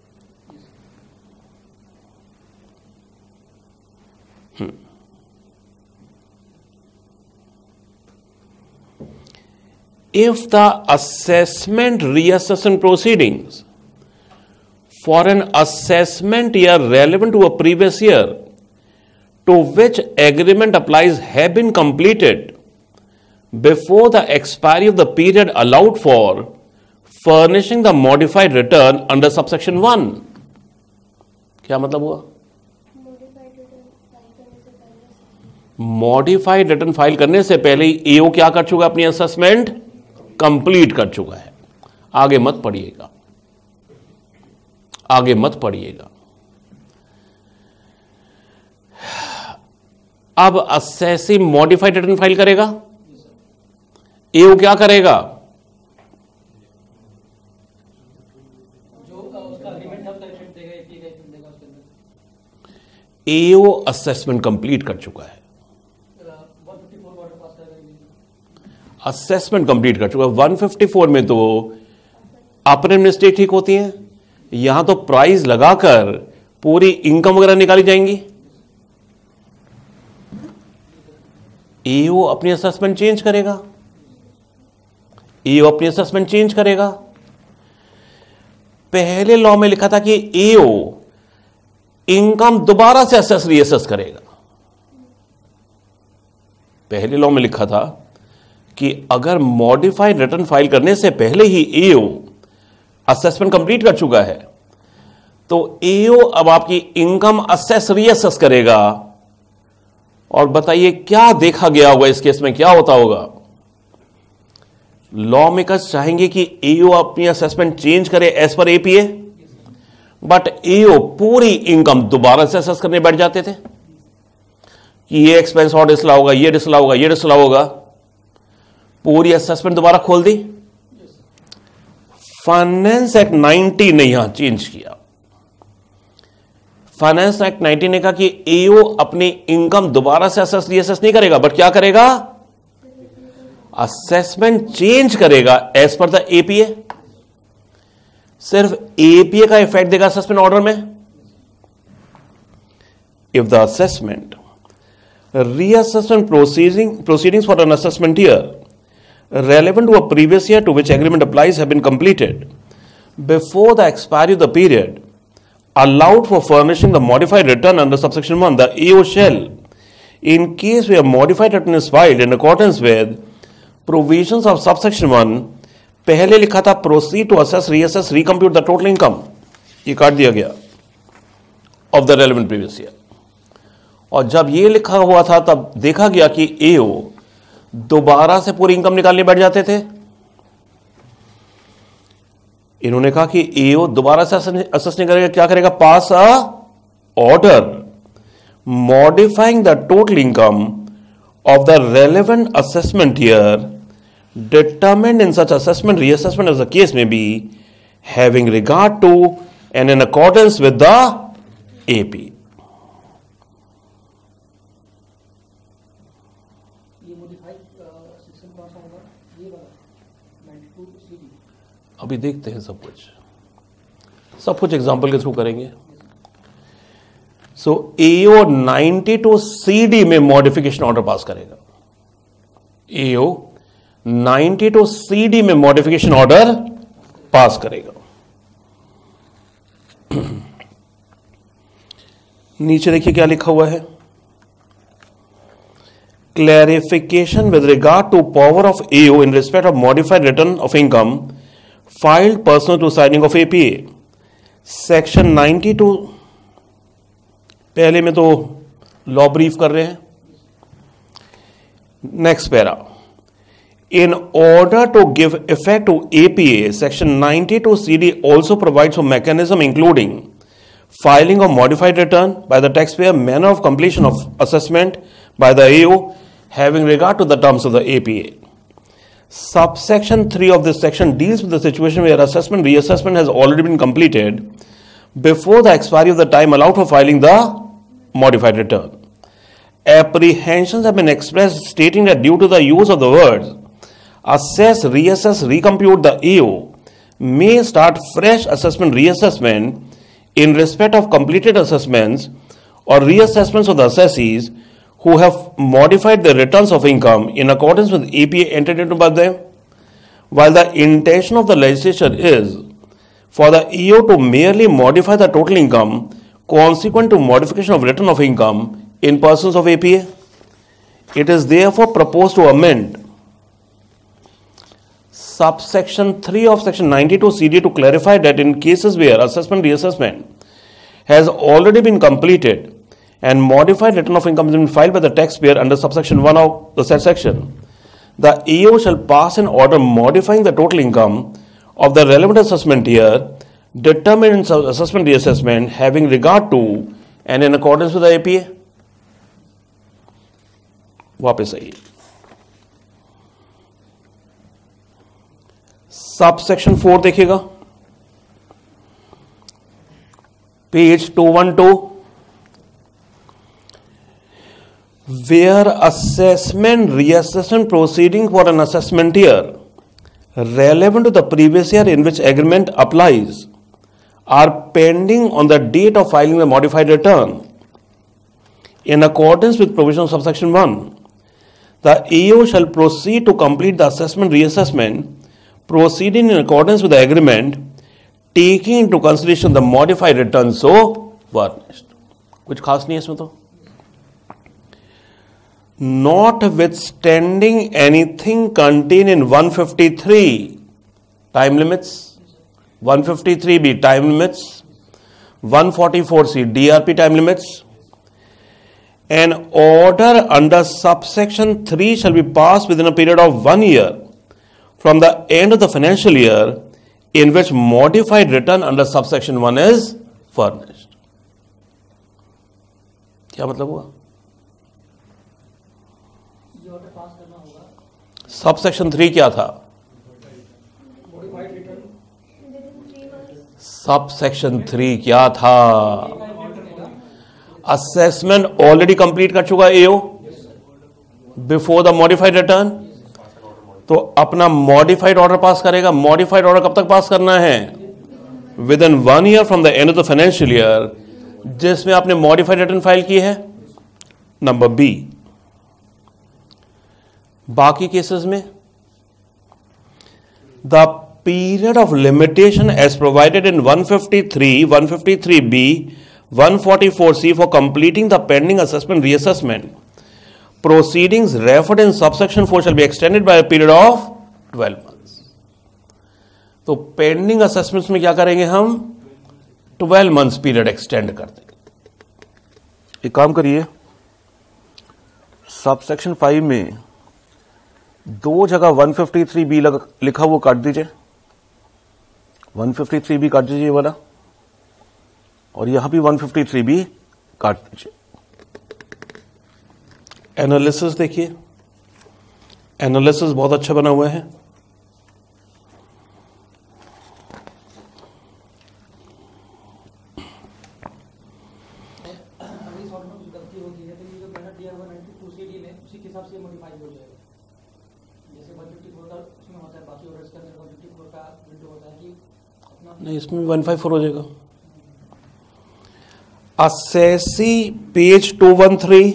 If the assessment reassessment proceedings for an assessment year relevant to a previous year to which agreement applies have been completed before the expiry of the period allowed for furnishing the modified return under subsection 1। क्या मतलब हुआ? मॉडिफाइड रिटर्न फाइल करने से पहले ही एओ क्या कर चुका? अपनी असेसमेंट कंप्लीट कर चुका है। आगे मत पढ़िएगा, आगे मत पढ़िएगा। अब असेसी मॉडिफाइड रिटर्न फाइल करेगा, एओ क्या करेगा? एओ असेसमेंट कंप्लीट कर चुका है, असेसमेंट कंप्लीट कर चुका है। 154 में तो अपने मिस्टेक ठीक होती है, यहां तो प्राइस लगाकर पूरी इनकम वगैरह निकाली जाएंगी। एओ अपनी असेसमेंट चेंज करेगा, एओ अपनी असेसमेंट चेंज करेगा। पहले लॉ में लिखा था कि एओ इनकम दोबारा से असेस रीअसेस करेगा। पहले लॉ में लिखा था कि अगर मॉडिफाइड रिटर्न फाइल करने से पहले ही एओ असेसमेंट कंप्लीट कर चुका है तो एओ अब आपकी इनकम असेस रीअसेस करेगा, और बताइए क्या देखा गया होगा इस केस में, क्या होता होगा? लॉ मेकर्स चाहेंगे कि एओ अपनी असेसमेंट चेंज करे as per APA, but AO पूरी इनकम दोबारा से असेस करने बैठ जाते थे कि ये एक्सपेंस और डिसला होगा, ये डिसला होगा, ये डिसला होगा, पूरी असेसमेंट दोबारा खोल दी। फाइनेंस एक्ट 90 ने यहां चेंज किया। फाइनेंस एक्ट 90 ने कहा कि एओ अपनी इनकम दोबारा से असेस रीअसेस नहीं करेगा, बट क्या करेगा? असेसमेंट चेंज करेगा एज पर द एपीए। सिर्फ एपीए का इफेक्ट देगा असेसमेंट ऑर्डर में। If the assessment reassessment proceedings for an assessment year relevant to a previous year to which agreement applies have been completed before the expiry of the period allowed for furnishing the modified return under subsection 1, the AO shall, in case where modified return is filed in accordance with provisions of subsection 1, पहले लिखा था proceed to assess, reassess, recompute the total income, ये काट दिया गया of the relevant previous year। और जब ये लिखा हुआ था तब देखा गया कि एओ दोबारा से पूरी इनकम निकालने बैठ जाते थे। इन्होंने कहा कि एओ दोबारा से असेस नहीं करेगा, क्या करेगा? Pass a order modifying the total income of the relevant assessment year determined in such assessment reassessment as the case may be, having regard to and in accordance with the AP. अभी देखते हैं सब कुछ एग्जांपल के थ्रू करेंगे। सो एओ 92 सीडी में मॉडिफिकेशन ऑर्डर पास करेगा। एओ 92 सीडी में मॉडिफिकेशन ऑर्डर पास करेगा। नीचे देखिए क्या लिखा हुआ है, clarification with regard to power of AO in respect of modified return of income filed pursuant to signing of APA, section 92। पहले में तो लॉ ब्रीफ कर रहे हैं। Next para, in order to give effect to APA, section 92 CD also provides for mechanism including filing of modified return by the taxpayer, manner of completion of assessment by the AO having regard to the terms of the APA. Subsection 3 of this section deals with the situation where assessment reassessment has already been completed before the expiry of the time allowed for filing the modified return. Apprehensions have been expressed stating that due to the use of the words assess, reassess, recompute, the AO may start fresh assessment reassessment in respect of completed assessments or reassessments of the assessees who have modified the returns of income in accordance with APA entered into by them, while the intention of the legislature is for the EO to merely modify the total income consequent to modification of return of income in persons of APA. It is therefore proposed to amend subsection 3 of section 92 CD to clarify that in cases where assessment reassessment has already been completed and modified return of income has been filed by the taxpayer under subsection 1 of the said section, the EO shall pass an order modifying the total income of the relevant assessment year determined in assessment reassessment having regard to and in accordance with the APA. वापस आइए, सबसेक्शन 4 देखिएगा, page 212, where assessment reassessment proceeding for an assessment year relevant to the previous year in which agreement applies are pending on the date of filing the modified return in accordance with provisions of subsection 1, the EO shall proceed to complete the assessment reassessment proceeding in accordance with the agreement taking into consideration the modified return so furnished। कुछ खास नहीं है इसमें तो। Notwithstanding anything contained in 153 time limits, 153B time limits, 144C DRP time limits. An order under subsection 3 shall be passed within a period of 1 year from the end of the financial year in which modified return under subsection 1 is furnished. क्या मतलब हुआ? ये ऑर्डर पास करना होगा। सबसेक्शन 3 क्या था? Modified return. सबसेक्शन 3 क्या था? असेसमेंट ऑलरेडी कंप्लीट कर चुका AO before the modified return, तो अपना मॉडिफाइड ऑर्डर पास करेगा। मॉडिफाइड ऑर्डर कब तक पास करना है? Within 1 year from the end of the financial year जिसमें आपने मॉडिफाइड रिटर्न फाइल की है। Number B. बाकी केसेस में the period of limitation as provided in 153, 153B, 144C for completing the pending assessment reassessment proceedings referred in subsection 4 shall be extended by a period of 12 months. तो पेंडिंग असेसमेंट्स में क्या करेंगे हम? 12 मंथ्स पीरियड एक्सटेंड कर देंगे। एक काम करिए, सबसेक्शन 5 में 2 जगह 153B लिखा वो काट दीजिए, 153B काट दीजिए वाला, और यहां भी 153B काट दीजिए। एनालिसिस देखिए, एनालिसिस बहुत अच्छा बना हुआ है। अगर इस ऑर्डर में कुछ गलती होती है तो ये जो मेथड दिया हुआ 92CD में उसी के हिसाब से मॉडिफाई हो जाएगा। जैसे 154 का उसमें होता है, बाकी ऑर्डर्स के अंदर 154 का विंडो होता है कि अपना नहीं, इसमें भी 154 हो जाएगा। असेसी पेज 213,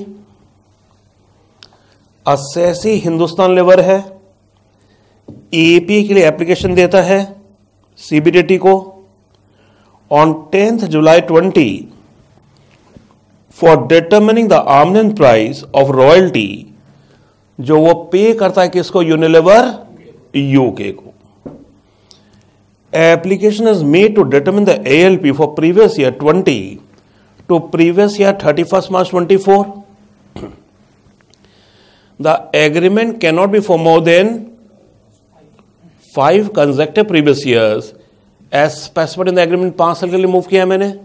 असेसी हिंदुस्तान लिवर है, एपी के लिए एप्लीकेशन देता है सीबीडीटी को on 10th July 20 for determining the आर्मनेस प्राइस ऑफ रॉयल्टी, जो वो पे करता है किसको? यूनिलीवर यूके को। Application is made to determine the ALP for previous year 20 to previous year 31st March 24. The agreement cannot be for more than 5 consecutive previous years as specified in the agreement। 5 साल के लिए मूव किया है मैंने।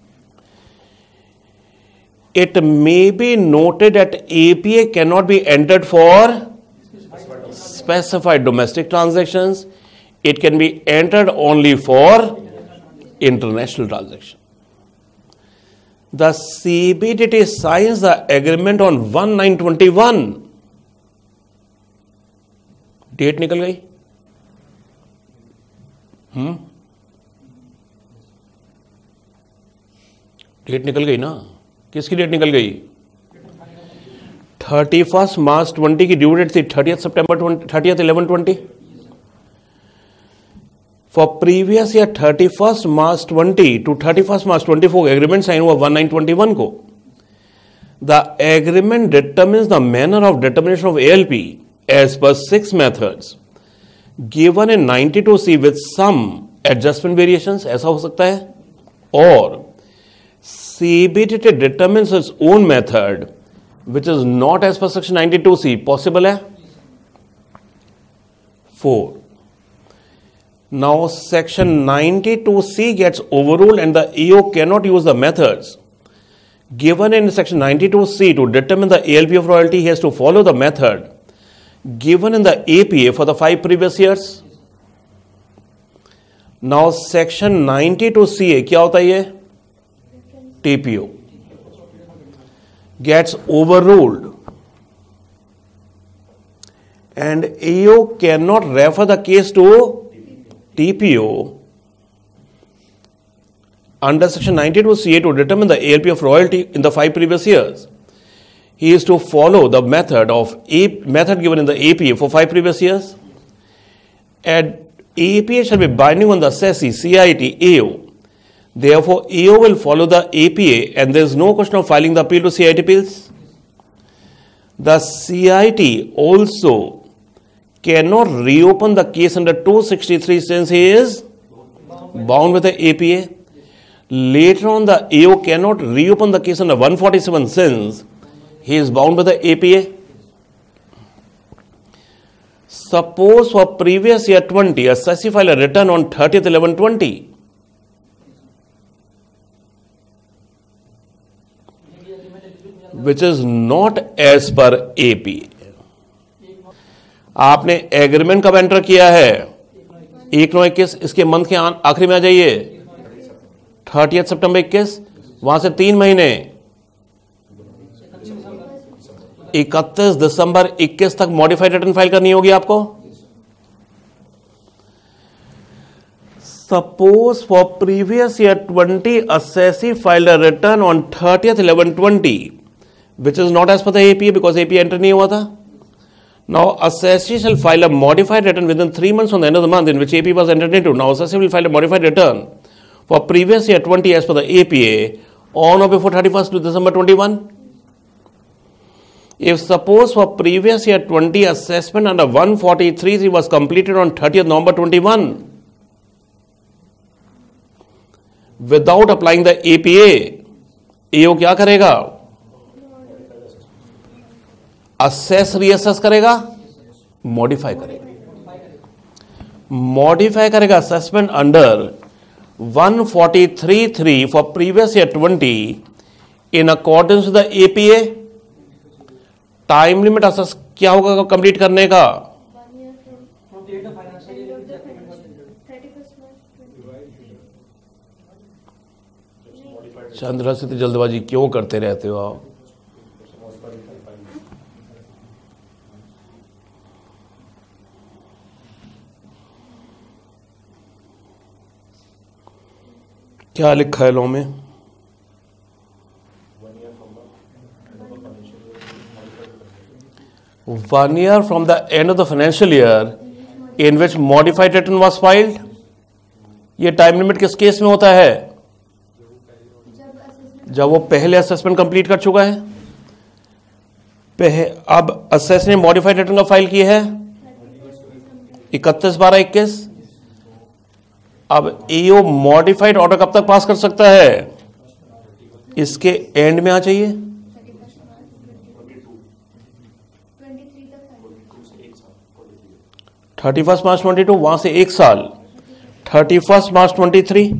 It may be noted that APA cannot be entered for specified domestic transactions. It can be entered only for international transactions. The CBDT signs the agreement on 1/9/21। Date निकल गई। डेट निकल गई ना? किसकी डेट निकल गई? 31st March 20 की ड्यू डेट थी 30th September 30th 11/20। For previous year 31st March 20 to 31st March 24 agreement sign हुआ 1/9/21 को। The agreement determines the manner of determination of ALP as per 6 methods given in 92C with some adjustment variations। ऐसा हो सकता है। और CBDT determines its own method which is not as per section 92C। Possible है। 4 Now section 92C gets overruled and the EO cannot use the methods given in section 92C to determine the ALP of royalty. He has to follow the method given in the APA for the 5 previous years. Now section 92CA क्या होता है? ये TPO gets overruled and EO cannot refer the case to TPO under section 92CA to determine the ALP of royalty in the 5 previous years. He is to follow the method given in the APA for 5 previous years. And APA shall be binding on the assessee, CIT, AO. Therefore, AO will follow the APA and there is no question of filing the appeal to CIT appeals. The CIT also cannot reopen the case under 263 since he is bound with the APA. Later on, the AO cannot reopen the case under 147 since he is bound by the APA. Suppose for previous year 20, assessee filed a return on 30th 11/20. Which is not as per APA. आपने एग्रीमेंट कब एंटर किया है? 1/9/21, इसके मंथ के आखिरी में आ जाइए, 30 सितंबर 21, वहां से 3 महीने 31 दिसंबर 21 तक मॉडिफाइड रिटर्न फाइल करनी होगी आपको. Suppose for previous year 20 assessee filed a return on 30th 11/20 which is not as per the APA because APA enter नहीं हुआ था. Now assessee shall file a modified return within 3 months from the end of the month in which APA was entered into. Now assessee will file a modified return for previous year 20 as per the APA on or before 31st December 21. If suppose for previous year 20 assessment under 143 was completed on 30th November 21 without applying the APA, AO क्या करेगा? असेस रीअसेस करेगा, मॉडिफाई करेगा. मॉडिफाई करेगा assessment under 143(3) for previous year 20 in accordance with the APA. Time limit assess क्या होगा कंप्लीट करने का? चंद्र से जल्दबाजी क्यों करते रहते हो आप? क्या लिखा है लॉ में? 1 year from the end of the financial year in which modified return was filed. ये टाइम लिमिट किस केस में होता है? जब वो पहले असेसमेंट कंप्लीट कर चुका है. अब असेस ने मॉडिफाइड रिटर्न का फाइल की है 31/12/21. अब एओ मॉडिफाइड ऑर्डर कब तक पास कर सकता है? इसके एंड में आ जाइए, 31 मार्च 22, वहां से 1 साल 31 मार्च 23.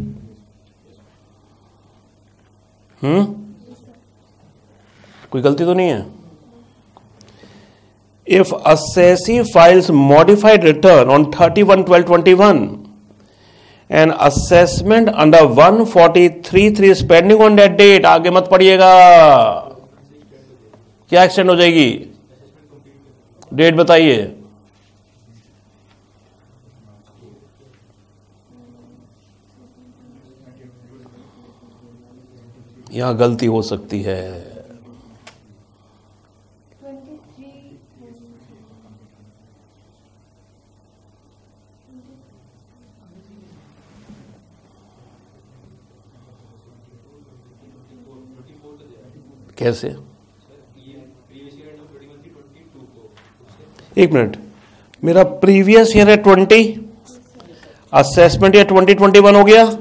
कोई गलती तो नहीं है? If assessee files modified return on 31/12/21 and assessment under 143(3) is pending on that date, आगे मत पढ़िएगा, क्या एक्सटेंड हो जाएगी? डेट बताइए. यहां गलती हो सकती है. कैसे? एक मिनट, मेरा प्रीवियस ईयर है 20, असेसमेंट ईयर 2021 हो गया.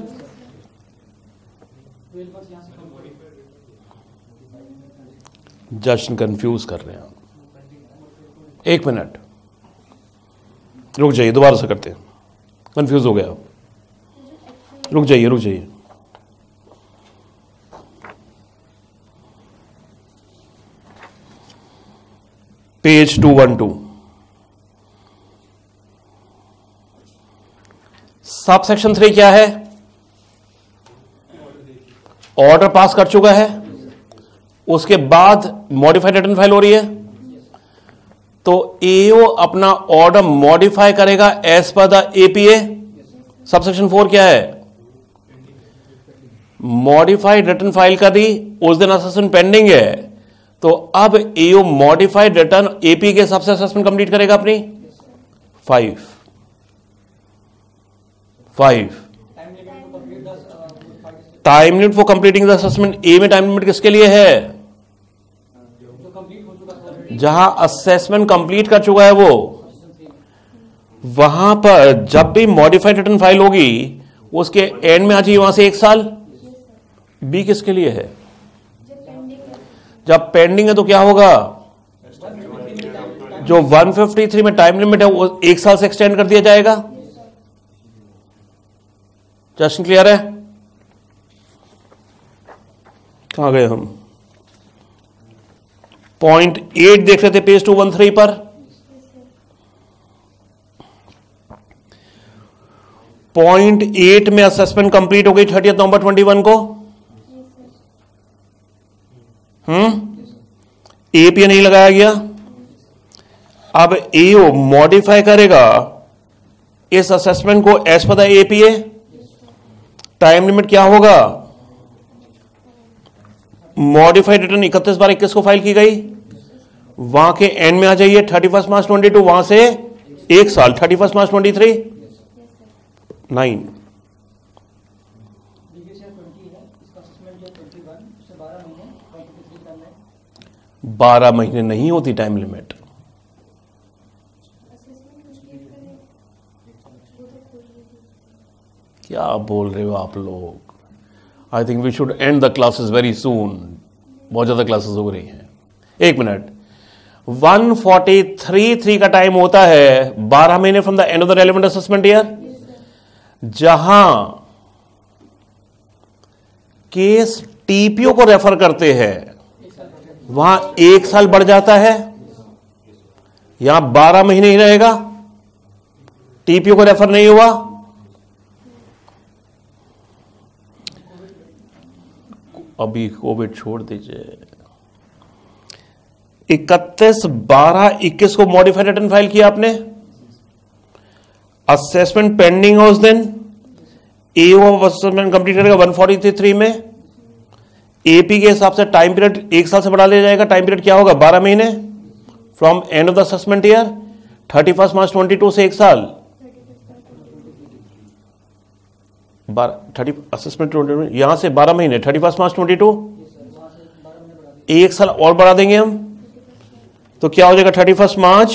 जस्ट कंफ्यूज कर रहे हैं. एक मिनट रुक जाइए, दोबारा से करते हैं, कंफ्यूज हो गया. रुक जाइए. पेज 212, सब सेक्शन 3 क्या है? ऑर्डर पास कर चुका है, उसके बाद मॉडिफाइड रिटर्न फाइल हो रही है, तो एओ अपना ऑर्डर मॉडिफाई करेगा as per the APA. Sub section 4 क्या है? मॉडिफाइड रिटर्न फाइल कर दी, उस दिन असेसमेंट पेंडिंग है, तो अब एओ मॉडिफाइड रिटर्न एपी के हिसाब से असेसमेंट कंप्लीट करेगा अपनी 5. Time limit for completing the assessment. A में टाइम लिमिट किसके लिए है? जहां असेसमेंट कंप्लीट कर चुका है वो, वहां पर जब भी मॉडिफाइड रिटर्न फाइल होगी उसके एंड में आ जाइए, वहां से 1 साल बी किसके लिए है? जब पेंडिंग है तो क्या होगा? जो 153 में टाइम लिमिट है वो 1 साल से एक्सटेंड कर दिया जाएगा। क्वेश्चन क्लियर है? कहां गए हम? पॉइंट 8 देख रहे थे पेज 213 पर। पॉइंट 8 में असेसमेंट कंप्लीट हो गई 30 नवंबर 21 को। एपीए नहीं लगाया गया। अब एओ मॉडिफाई करेगा इस असेसमेंट को as per the APA. Time limit क्या होगा? मॉडिफाइड रिटर्न 31/21 को फाइल की गई। वहां के एंड में आ जाइए 31 मार्च 22, वहां से 1 साल 31 मार्च 23 9। 12 महीने नहीं होती टाइम लिमिट। क्या बोल रहे हो आप लोग? I think we should end the classes very soon. बहुत ज्यादा क्लासेस हो रही हैं। 1 मिनट। 143(3) का टाइम होता है 12 महीने from the end of the relevant assessment year. जहां केस टीपीओ को रेफर करते हैं वहां 1 साल बढ़ जाता है। यहां 12 महीने ही रहेगा। टीपीओ को रेफर नहीं हुआ। अभी कोविड छोड़ दीजिए। 31/12/21 को मॉडिफाइड रिटर्न फाइल किया आपने। असेसमेंट पेंडिंग हो उस दिन। एओ असेसमेंट कंप्लीट करेगा 143(3) में। एपी के हिसाब से टाइम पीरियड 1 साल से बढ़ा लिया जाएगा। टाइम पीरियड क्या होगा? 12 महीने from end of the assessment year 31 March 22 से 1 साल। 30 असेसमेंट यहां से 12 महीने 31 मार्च 22, 1 साल और बढ़ा देंगे हम तो क्या हो जाएगा? 31 मार्च,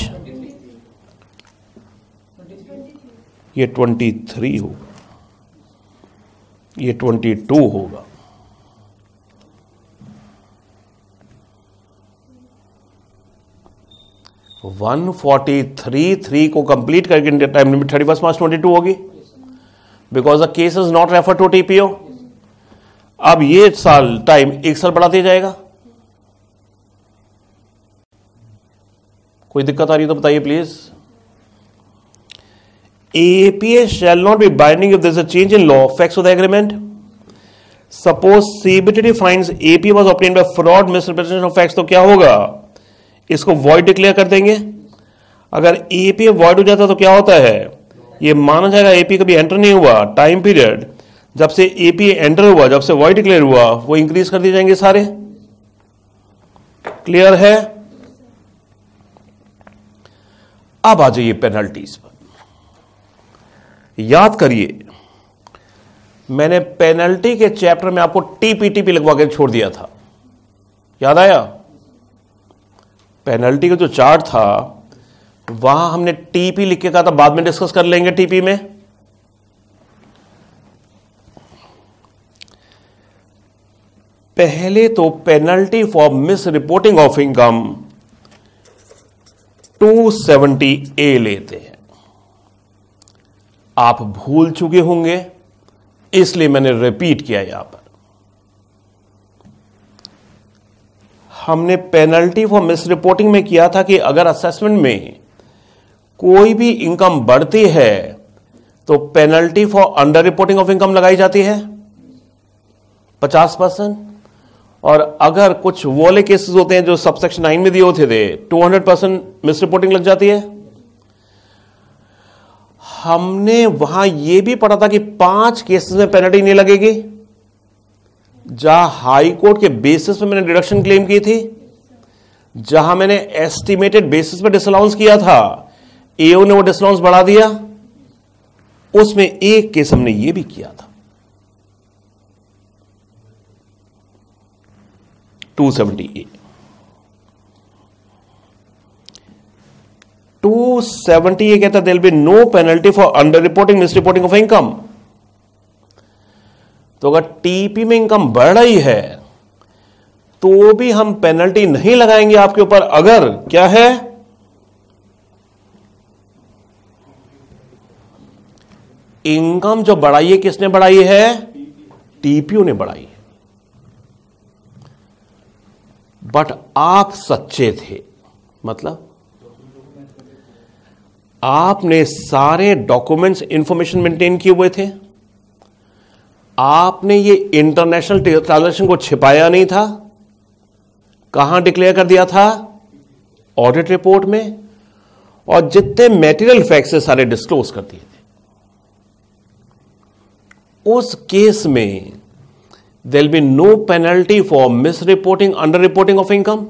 ये 23 होगा, ये 22 होगा। वन 143(3) को कंप्लीट करके टाइम लिमिट 31 मार्च 22 होगी because the case is not refer to TPO. अब ये साल टाइम 1 साल बढ़ा दिया जाएगा। कोई दिक्कत आ रही तो बताइए please. APA shall not be binding if there is a change in law facts of the agreement. Suppose CBTT finds APA was obtained by fraud, misrepresentation of facts, तो क्या होगा? इसको void declare कर देंगे। अगर APA void हो जाता तो क्या होता है? ये माना जाएगा APA कभी एंटर नहीं हुआ। टाइम पीरियड जब से APA एंटर हुआ, जब से void declare हुआ, वो इंक्रीज कर दिए जाएंगे सारे। क्लियर है? अब आ जाइए पेनल्टीज पर। याद करिए मैंने पेनल्टी के चैप्टर में आपको टीपीटीपी लगवा के छोड़ दिया था। याद आया? पेनल्टी का जो चार्ट था वहां हमने टीपी लिख के कहा था बाद में डिस्कस कर लेंगे टीपी में। पहले तो penalty for misreporting of income 270A लेते हैं। आप भूल चुके होंगे इसलिए मैंने रिपीट किया यहां पर। हमने पेनल्टी फॉर मिस रिपोर्टिंग में किया था कि अगर असेसमेंट में कोई भी इनकम बढ़ती है तो penalty for underreporting of income लगाई जाती है 50%। और अगर कुछ वो वाले केसेस होते हैं जो सबसेक्शन 9 में दिए होते थे 200% मिस रिपोर्टिंग लग जाती है। हमने वहां यह भी पढ़ा था कि 5 केसेस में पेनल्टी नहीं लगेगी। जहां हाई कोर्ट के बेसिस पे मैंने डिडक्शन क्लेम की थी, जहां मैंने एस्टिमेटेड बेसिस पे डिसअलाउंस किया था, एओ ने वो डिसअलाउंस बढ़ा दिया। उसमें एक केस हमने ये भी किया था 270A। 270A कहता है there will be no penalty for underreporting misreporting of income. तो अगर टीपी में इनकम बढ़ रही है तो भी हम पेनल्टी नहीं लगाएंगे आपके ऊपर, अगर क्या है, इनकम जो बढ़ाई है किसने बढ़ाई है, टीपीओ ने बढ़ाई है। बट आप सच्चे थे, मतलब आपने सारे डॉक्यूमेंट्स इंफॉर्मेशन मेंटेन किए हुए थे, आपने ये इंटरनेशनल ट्रांजैक्शन को छिपाया नहीं था, कहां डिक्लेयर कर दिया था, ऑडिट रिपोर्ट में, और जितने मेटीरियल फैक्ट्स है सारे डिस्क्लोज कर दिए थे। उस केस में there will be no penalty for misreporting, underreporting of income.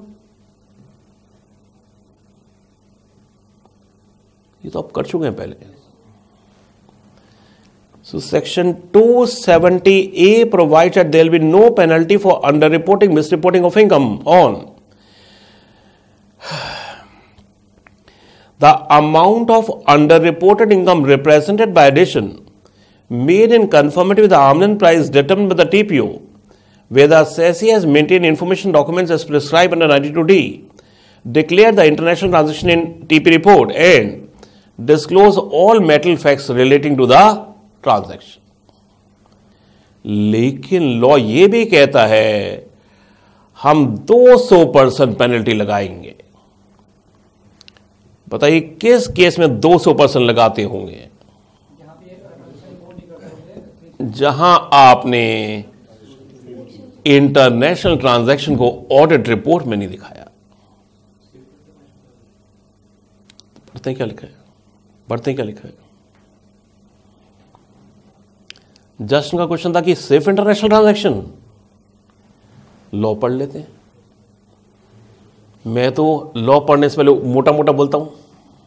ये तो आप कर चुके हैं पहले। So section 270A provides that there will be no penalty for underreporting, misreporting of income on the amount of underreported income represented by addition made in conformity with the arm's length price determined by the TPO, where the assessee has maintained information documents as prescribed under 92D, declared the international transaction in TP report, and disclose all material facts relating to the transaction. लेकिन लॉ यह भी कहता है हम 200% पेनल्टी लगाएंगे। बताइए किस केस में 200% लगाते होंगे? जहां आपने इंटरनेशनल ट्रांजैक्शन को ऑडिट रिपोर्ट में नहीं दिखाया। पढ़ते क्या लिखा है, पढ़ते क्या लिखा है? जस्ट का क्वेश्चन था कि सिर्फ इंटरनेशनल ट्रांजैक्शन, लॉ पढ़ लेते हैं। मैं तो लॉ पढ़ने से पहले मोटा मोटा बोलता हूं।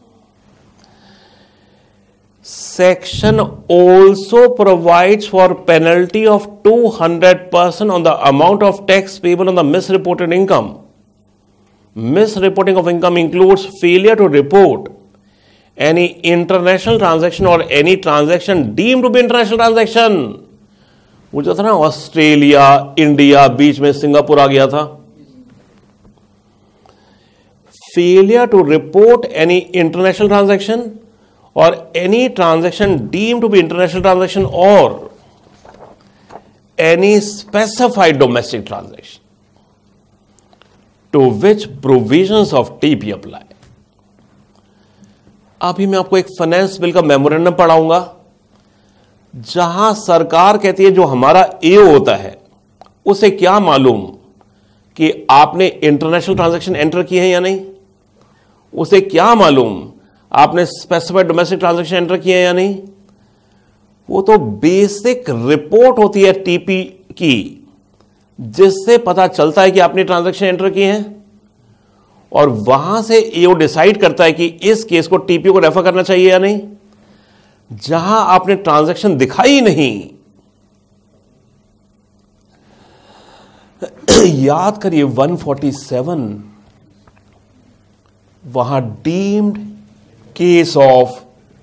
Section also provides for penalty of 200% on the amount of tax payable on the misreported income. Misreporting of income includes failure to report any international transaction or any transaction deemed to be international transaction। मुझे था ना ऑस्ट्रेलिया, इंडिया, बीच में सिंगापुर आ गया था। Failure to report any international transaction और any transaction deemed to be international transaction और any specified domestic transaction to which provisions of TP apply. अभी मैं आपको एक फाइनेंस बिल का मेमोरेंडम पढ़ाऊंगा जहां सरकार कहती है जो हमारा एओ होता है उसे क्या मालूम कि आपने इंटरनेशनल ट्रांजैक्शन एंटर किए हैं या नहीं, उसे क्या मालूम आपने स्पेसिफाइड डोमेस्टिक ट्रांजैक्शन एंटर किए हैं या नहीं। वो तो बेसिक रिपोर्ट होती है टीपी की जिससे पता चलता है कि आपने ट्रांजैक्शन एंटर किए हैं, और वहां से एओ डिसाइड करता है कि इस केस को टीपीओ को रेफर करना चाहिए या नहीं। जहां आपने ट्रांजैक्शन दिखाई नहीं, याद करिए 147 वहां deemed case of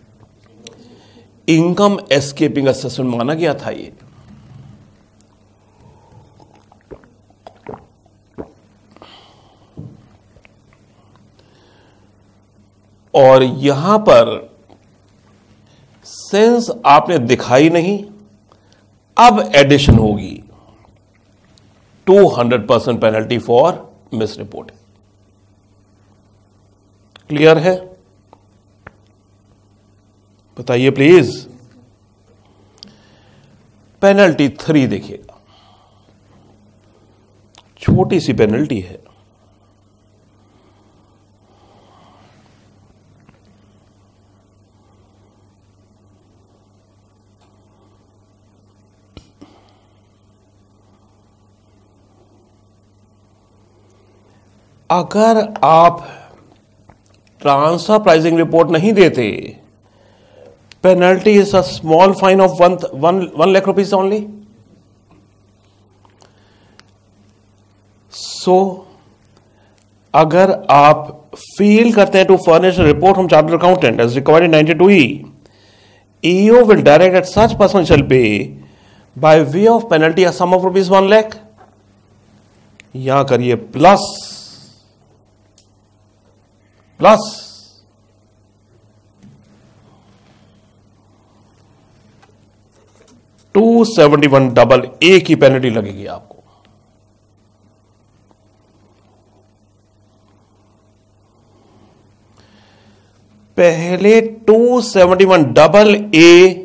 income escaping assessment माना गया था। ये और यहां पर सेंस आपने दिखाई नहीं, अब एडिशन होगी 200% penalty for misreporting. Clear है? बताइए प्लीज। पेनल्टी 3 देखिएगा, छोटी सी पेनल्टी है। अगर आप ट्रांसफर प्राइसिंग रिपोर्ट नहीं देते, penalty is a small fine of 1 lakh rupees only. So अगर आप फील करते हैं to furnish report from chartered accountant as required in 92E, EO will direct that such person shall pay by way of penalty a sum of rupees 1 lakh, यहां करिए प्लस 271 की पेनल्टी लगेगी आपको। पहले 271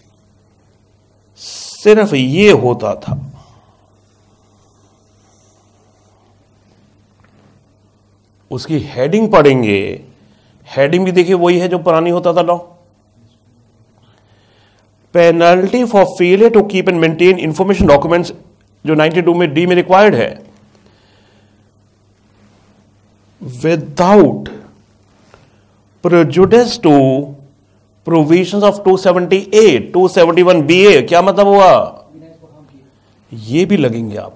सिर्फ ये होता था, उसकी हेडिंग पढ़ेंगे, हेडिंग भी देखिए वही है जो पुरानी होता था law. Penalty for failure to keep and maintain information documents जो 92 में डी में रिक्वायर्ड है, without prejudice to provisions of 271 BA। क्या मतलब हुआ? ये भी लगेंगे आप,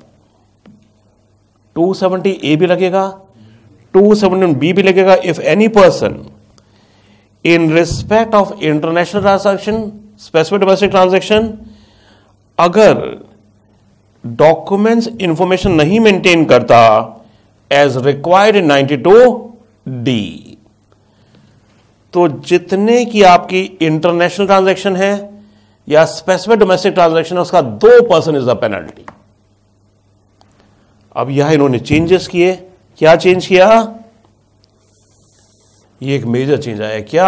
270A भी लगेगा, 271B भी लगेगा। If any person in respect of international transaction, specific domestic transaction, अगर डॉक्यूमेंट्स इंफॉर्मेशन नहीं मेंटेन करता एज रिक्वायर्ड इन 92D, तो जितने की आपकी इंटरनेशनल ट्रांजैक्शन है या स्पेसिफिक डोमेस्टिक ट्रांजैक्शन है, उसका 2% इज द पेनल्टी। अब यहां इन्होंने चेंजेस किए। क्या चेंज किया? ये एक मेजर चेंज आया। क्या?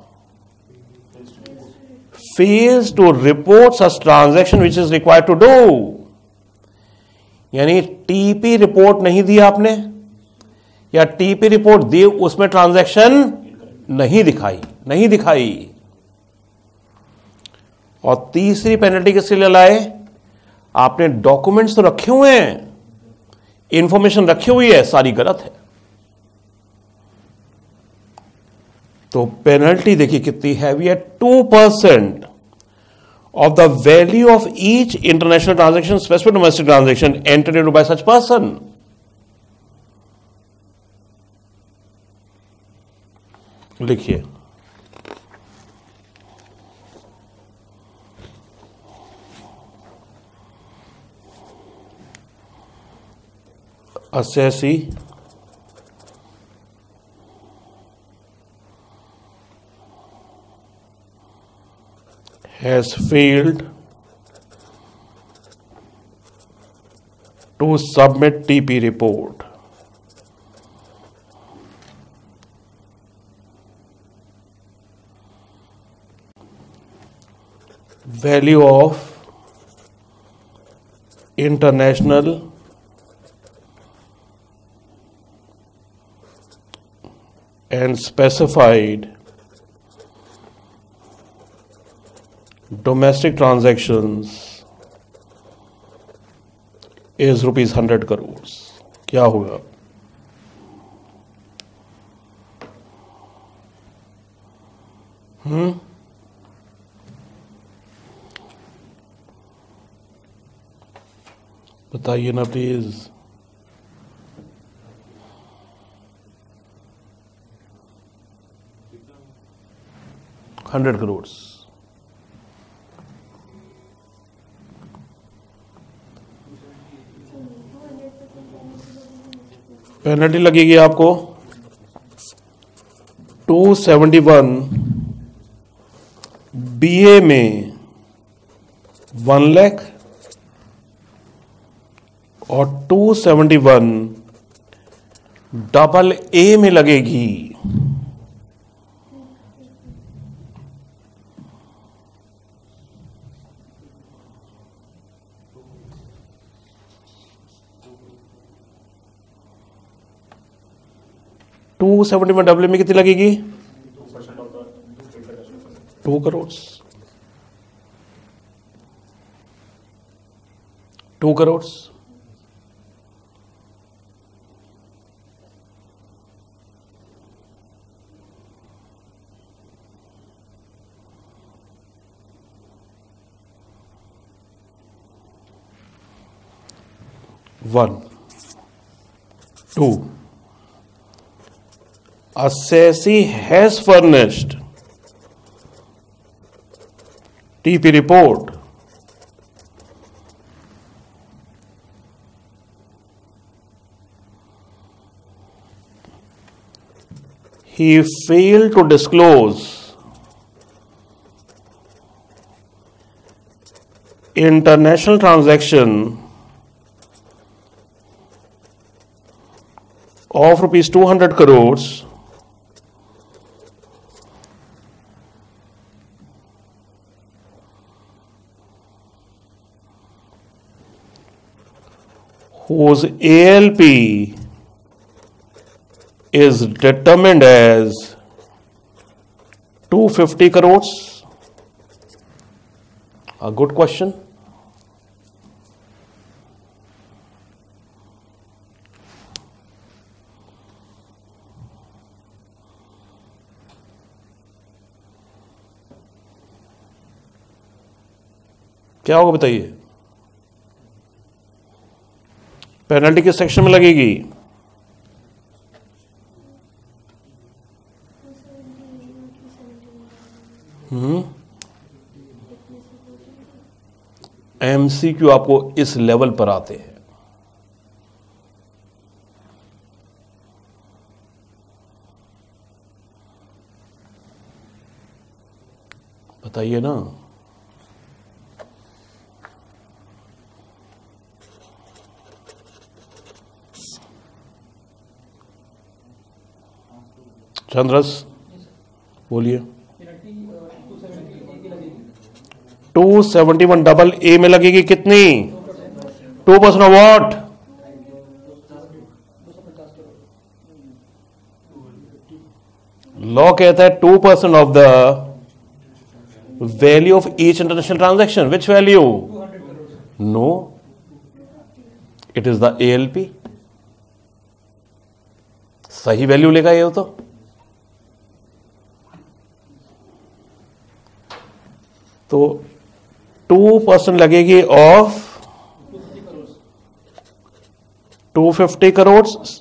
Fails to report such transaction which is required to do, यानी टीपी रिपोर्ट नहीं दी आपने, या टीपी रिपोर्ट दी उसमें ट्रांजैक्शन नहीं दिखाई। और तीसरी पेनल्टी किसके लिए लाए? आपने डॉक्यूमेंट्स तो रखे हुए हैं, इंफॉर्मेशन रखी हुई है, सारी गलत है। तो पेनल्टी देखिए कितनी हैवी है, 2% of the value of each international transaction, specific domestic transaction entered into by such person. लिखिए, assessee has failed to submit TP report. Value of international and specified domestic transactions is ₹100 crores। क्या होगा? बताइए ना प्लीज। $100 crores। पेनल्टी लगेगी आपको 271 BA में 1 लाख और 271 AA में लगेगी 271 AA में कितनी लगेगी? 2 crore. 2 crore. One, 2. Assessee has furnished TP report he failed to disclose international transaction of rupees 200 crores whose ALP is determined as 250 crores? A good question. क्या होगा बताइए? पेनल्टी किस सेक्शन में लगेगी? MCQ आपको इस लेवल पर आते हैं। बताइए ना। चंद्रस बोलिए। 271 डबल ए में लगेगी कितनी? 2% ऑफ व्हाट? लॉ कहता है 2% of the value of each international transaction. Which value? No, it is the ALP। सही वैल्यू लेगा ये तो 2% लगेगी ऑफ 250 करोड़।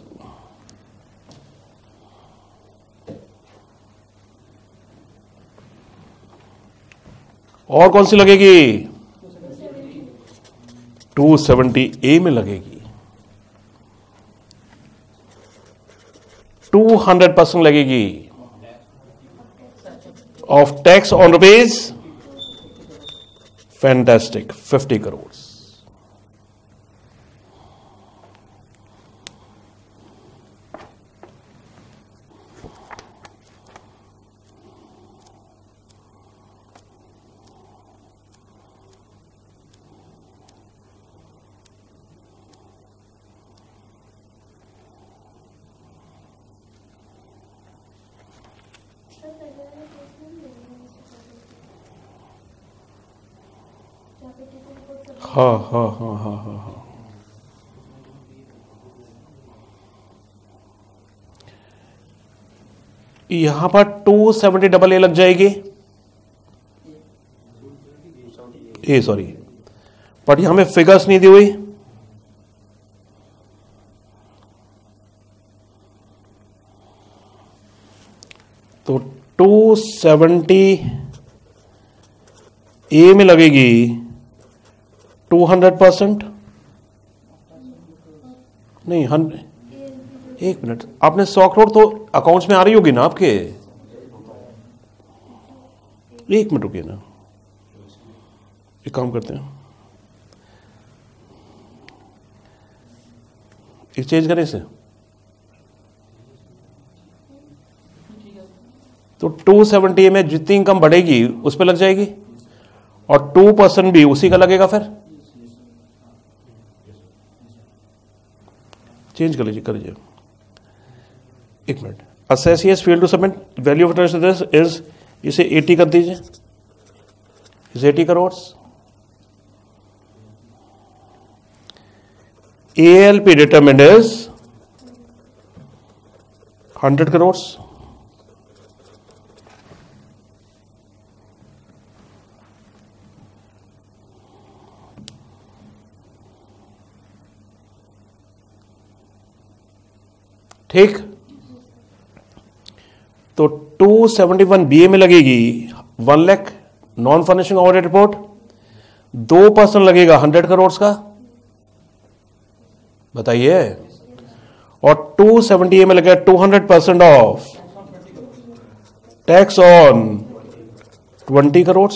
और कौन सी लगेगी? 270A में लगेगी। 200% लगेगी of tax on rupees. Fantastic, 50 crore. हाँ। यहां पर 270 डबल ए लग जाएगी। सॉरी, बट यहां में फिगर्स नहीं दी हुई। तो 270 ए में लगेगी 200%। नहीं, 100। एक मिनट, आपने 100 करोड़ तो अकाउंट्स में आ रही होगी ना आपके? एक मिनट रुकिए ना, एक काम करते हैं, एक चेंज करें इसे। तो 270 में जितनी इनकम बढ़ेगी उस पर लग जाएगी, और 2% भी उसी का लगेगा। फिर चेंज कर लीजिए, कर लीजिए। एक minute, assessees fail to submit value of this is, इसे 80 कर दीजिए, इसे 80 crore. ALP determined is 100 crore. ठीक, तो 271 BA में लगेगी 1 lakh non furnishing audit report. 2% लगेगा 100 करोड़ का, बताइए। और 270A में लगेगा 200% ऑफ टैक्स ऑन 20 करोड़।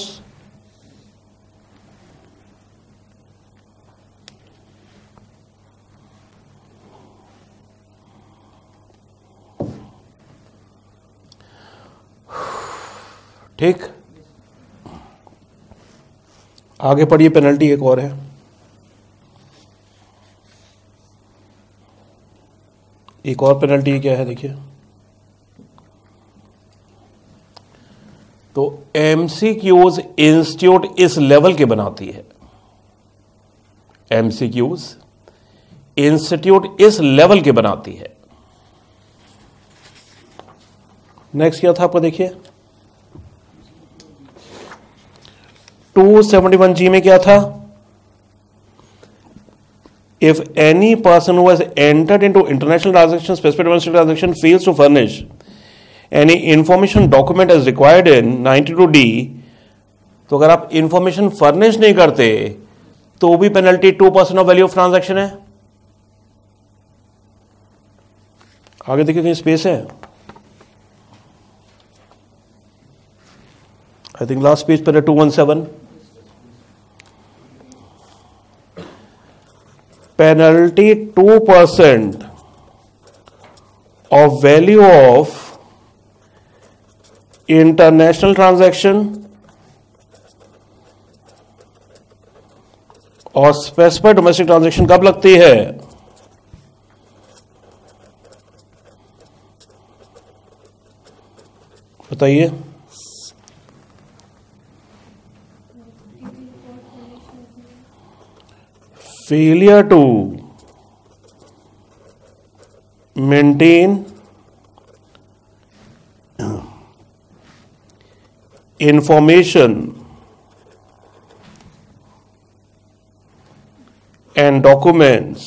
ठीक, आगे पढ़िए। पेनल्टी एक और है, एक और पेनल्टी क्या है देखिए। तो एमसीक्यूज इंस्टीट्यूट इस लेवल के बनाती है, एमसीक्यूज इंस्टीट्यूट इस लेवल के बनाती है। नेक्स्ट क्या था आपका देखिए, 271G में क्या था, if any person who has entered into international transaction, specific domestic transaction fails to furnish any information document as required in 92D, तो अगर आप इंफॉर्मेशन फर्निश नहीं करते तो भी penalty 2% of value of transaction है। आगे देखिए कहीं स्पेस है, आई थिंक लास्ट पेज पर है 217। Penalty 2% of value of international transaction और स्पेसिफाइड डोमेस्टिक ट्रांजैक्शन कब लगती है, बताइए। Failure to maintain information and documents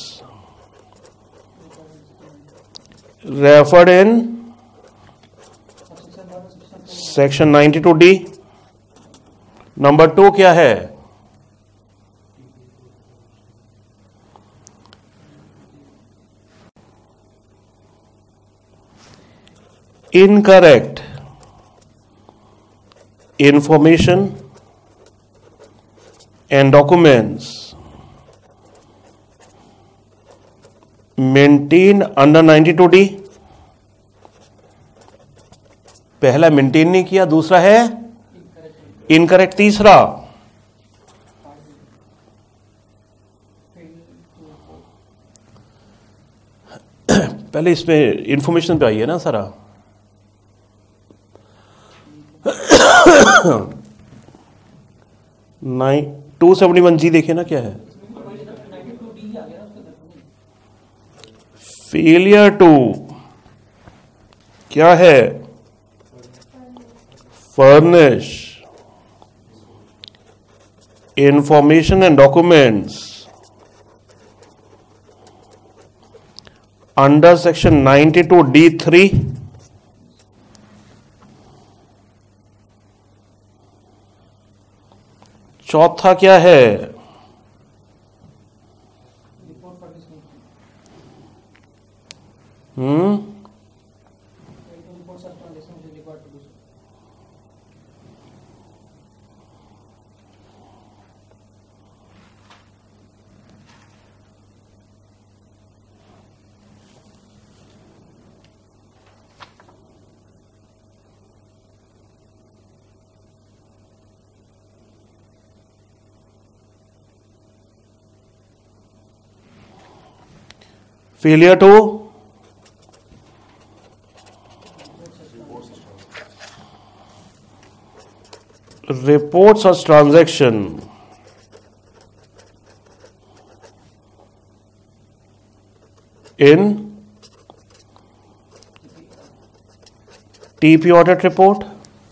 referred in section 92D। Number 2 क्या है, incorrect information and documents maintained under 92D। पहला मेंटेन नहीं किया, दूसरा है इनकरेक्ट, तीसरा पहले इसमें इंफॉर्मेशन पे आइए ना सारा। 271G देखिए ना क्या है, फेलियर टू क्या है, furnish information and documents under section 92D3। चौथा क्या है, failure to report such transaction in TP audit report।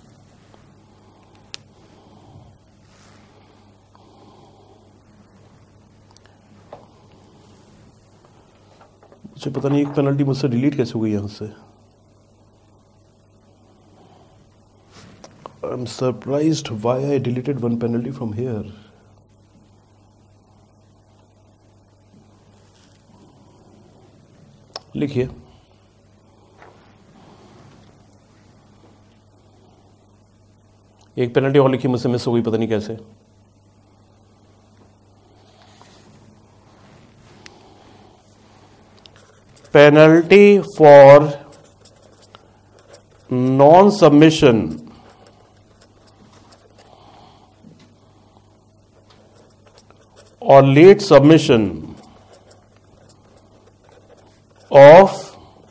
मुझे पता नहीं एक पेनल्टी मुझसे डिलीट कैसे हो गई यहां से, I am surprised why I deleted one penalty from here. लिखिए एक पेनल्टी और लिखी, मुझसे मिस हो गई, पता नहीं कैसे। पेनल्टी फॉर नॉन सबमिशन और late submission of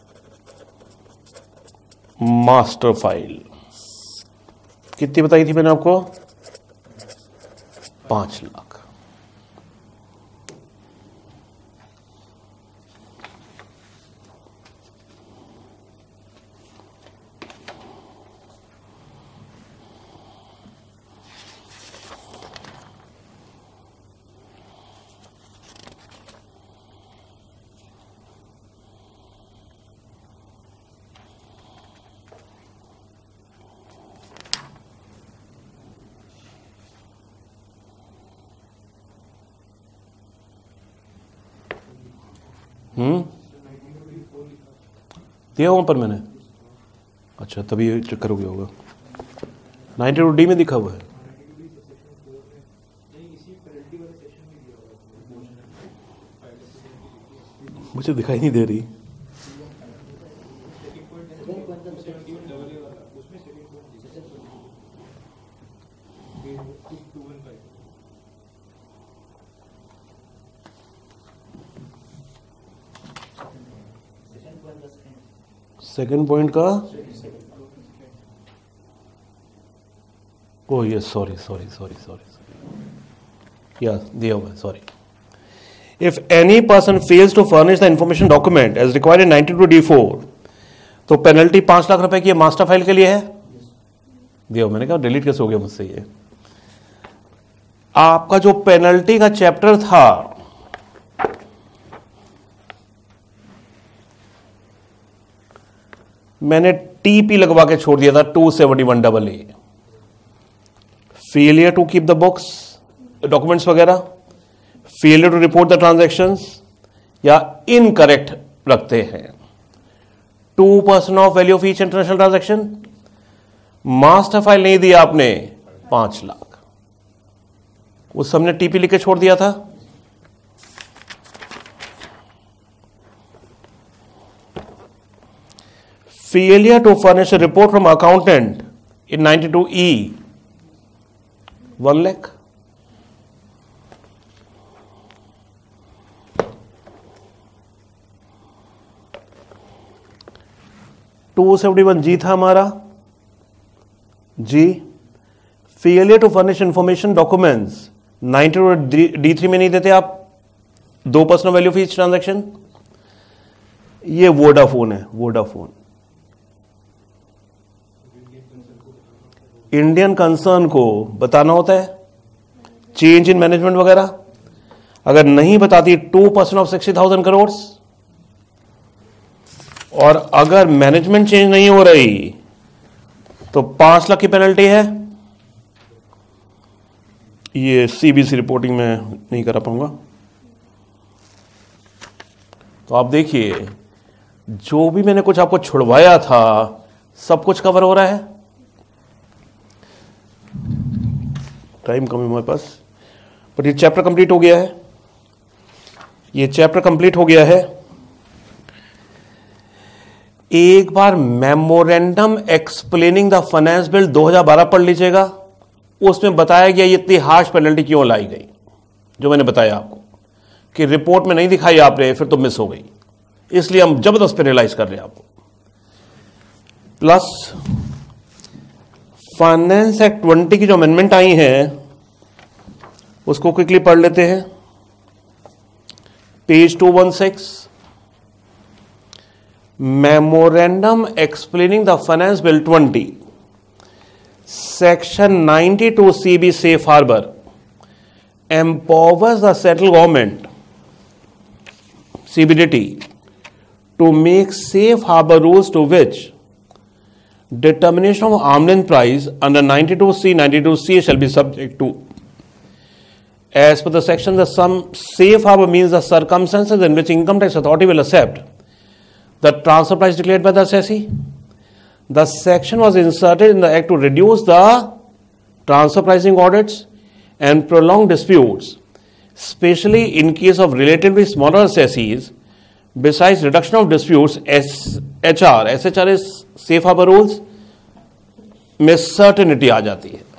master file. कितनी बताई थी मैंने आपको? 5 लाख। दिया वहां पर मैंने, अच्छा तभी ये चक्कर हो गया होगा। 92D में दिखा हुआ है। मुझे दिखाई नहीं दे रही। सेकंड पॉइंट का, ओह ये सॉरी, या दिया हुआ है, sorry. If any person fails to furnish the information document as required in 92D4, तो पेनल्टी 5 लाख रुपए की मास्टर फाइल के लिए है। दिया मैंने कहा डिलीट कैसे हो गया मुझसे ये। आपका जो पेनल्टी का चैप्टर था, मैंने टीपी लगवा के छोड़ दिया था 271AA। Failure to keep the books, documents वगैरह, failure to report the transactions, या इनकरेक्ट रखते हैं। 2% of value of each international transaction. Master file नहीं दिया आपने, 5 लाख। उस हमने टीपी लिख के छोड़ दिया था। Failure to furnish a report from accountant in 92E, 1 lakh. G था हमारा G. Failure to furnish information documents 92D3 में नहीं देते आप, 2% वैल्यू ऑफ ईच ट्रांजैक्शन। ये वोडाफोन है, वोडाफोन। इंडियन कंसर्न को बताना होता है चेंज इन मैनेजमेंट वगैरह। अगर नहीं बताती 2% ऑफ 60,000 करोड़, और अगर मैनेजमेंट चेंज नहीं हो रही तो 5 लाख की पेनल्टी है। ये सीबीसी रिपोर्टिंग में नहीं करा पाऊंगा। तो आप देखिए, जो भी मैंने कुछ आपको छुड़वाया था सब कुछ कवर हो रहा है। टाइम कम है हमारे पास, बट ये चैप्टर कंप्लीट हो गया है। ये चैप्टर कंप्लीट हो गया है। एक बार memorandum explaining the finance bill 2012 पढ़ लीजिएगा। उसमें बताया गया ये इतनी हार्श पेनल्टी क्यों लाई गई, जो मैंने बताया आपको कि रिपोर्ट में नहीं दिखाई आपने, फिर तो मिस हो गई, इसलिए हम जबरदस्त पे रियलाइज कर रहे हैं आपको। प्लस फाइनेंस एक्ट 20 की जो अमेंडमेंट आई है उसको क्विकली पढ़ लेते हैं। Page 216, memorandum explaining the finance bill 20, section 92 CB safe harbour empowers the central government CBDT to make safe harbor rules to which determination of arm's length price under 92C, 92C shall be subject to. As per the section, the sum safe harbor means the circumstances in which income tax authority will accept the transfer price declared by the assessee. The section was inserted in the act to reduce the transfer pricing audits, and prolonged disputes, especially in case of relatively smaller assessees. Besides reduction of disputes, SHR is safe harbor rules में certainty आ जाती है.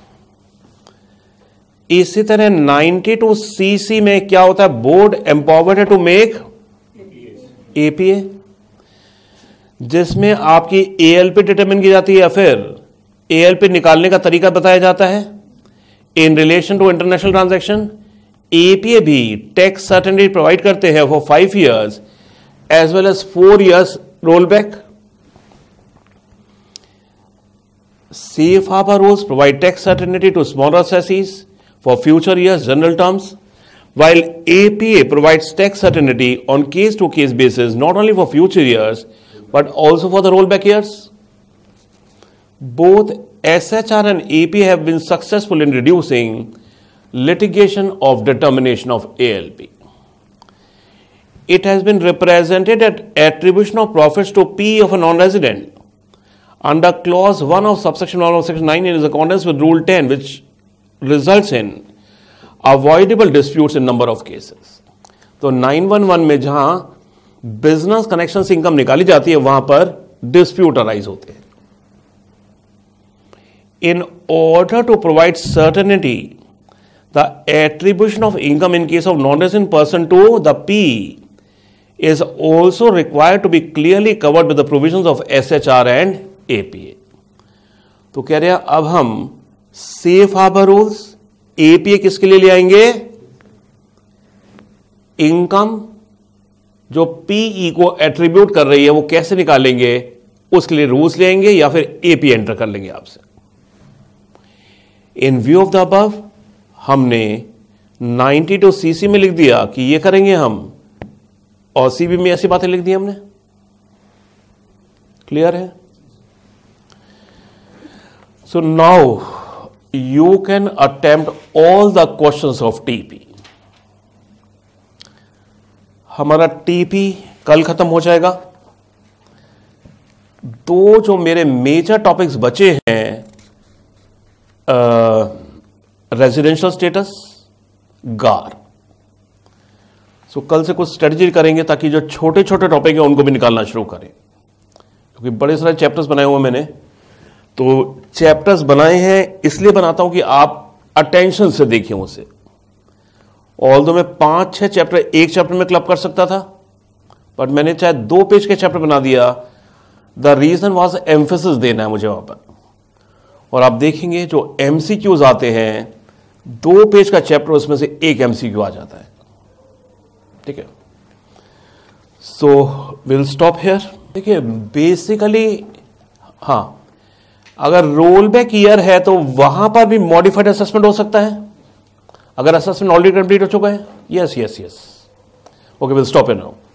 इसी तरह 92CC में क्या होता है? बोर्ड एम्पावर्ड है टू मेक APA, जिसमें आपकी ALP डिटरमिन की जाती है या फिर ALP निकालने का तरीका बताया जाता है. In relation to international transaction APA भी टैक्स सर्टेनिटी प्रोवाइड करते हैं for 5 years as well as 4 years rollback. Safe harbor rules provide tax certainty to smaller assessees for future years general terms, while APA provides tax certainty on case-to-case basis not only for future years but also for the rollback years. Both SHR and APA have been successful in reducing litigation of determination of ALP. It has been represented at attribution of profits to P of a non-resident under clause 1 of subsection 1 of section 9 in accordance with rule 10, which results in avoidable disputes in number of cases. तो 911 में जहां बिजनेस कनेक्शन से इनकम निकाली जाती है वहां पर डिस्प्यूट अराइज होते हैं. In order to provide certainty, the attribution of income in case of non-resident person to the P is also required to be clearly covered with the provisions of SHR and APA. तो कह रहे हैं अब हम सेफ हार्बर रूल्स APA किसके लिए ले आएंगे? इनकम जो PE को एट्रीब्यूट कर रही है वो कैसे निकालेंगे उसके लिए रूल्स ले आएंगे या फिर APA एंटर कर लेंगे आपसे. In view of the above हमने 92CC में लिख दिया कि ये करेंगे हम और CB में ऐसी बातें लिख दी हमने. क्लियर है? So now you can attempt all the questions of TP. हमारा TP कल खत्म हो जाएगा. दो जो मेरे मेजर टॉपिक्स बचे हैं, रेजिडेंशियल स्टेटस, गार. सो कल से कुछ स्ट्रेटजी करेंगे ताकि जो छोटे छोटे टॉपिक है उनको भी निकालना शुरू करें, क्योंकि बड़े सारे चैप्टर्स बनाए हुए मैंने. तो चैप्टर्स बनाए हैं इसलिए बनाता हूं कि आप अटेंशन से देखिए उसे. ऑल्दो मैं 5-6 चैप्टर एक चैप्टर में क्लब कर सकता था, बट मैंने चाहे 2 पेज के चैप्टर बना दिया. द रीजन वॉज एम्फेसिस देना है मुझे वहां पर. और आप देखेंगे जो MCQs आते हैं 2 पेज का चैप्टर उसमें से एक MCQ आ जाता है. ठीक है, सो विल स्टॉप हियर. देखिए बेसिकली हाँ, अगर रोल बैक ईयर है तो वहां पर भी मॉडिफाइड असेसमेंट हो सकता है अगर असेसमेंट ऑलरेडी कंप्लीट हो चुका है. Yes. Okay, will stop here now.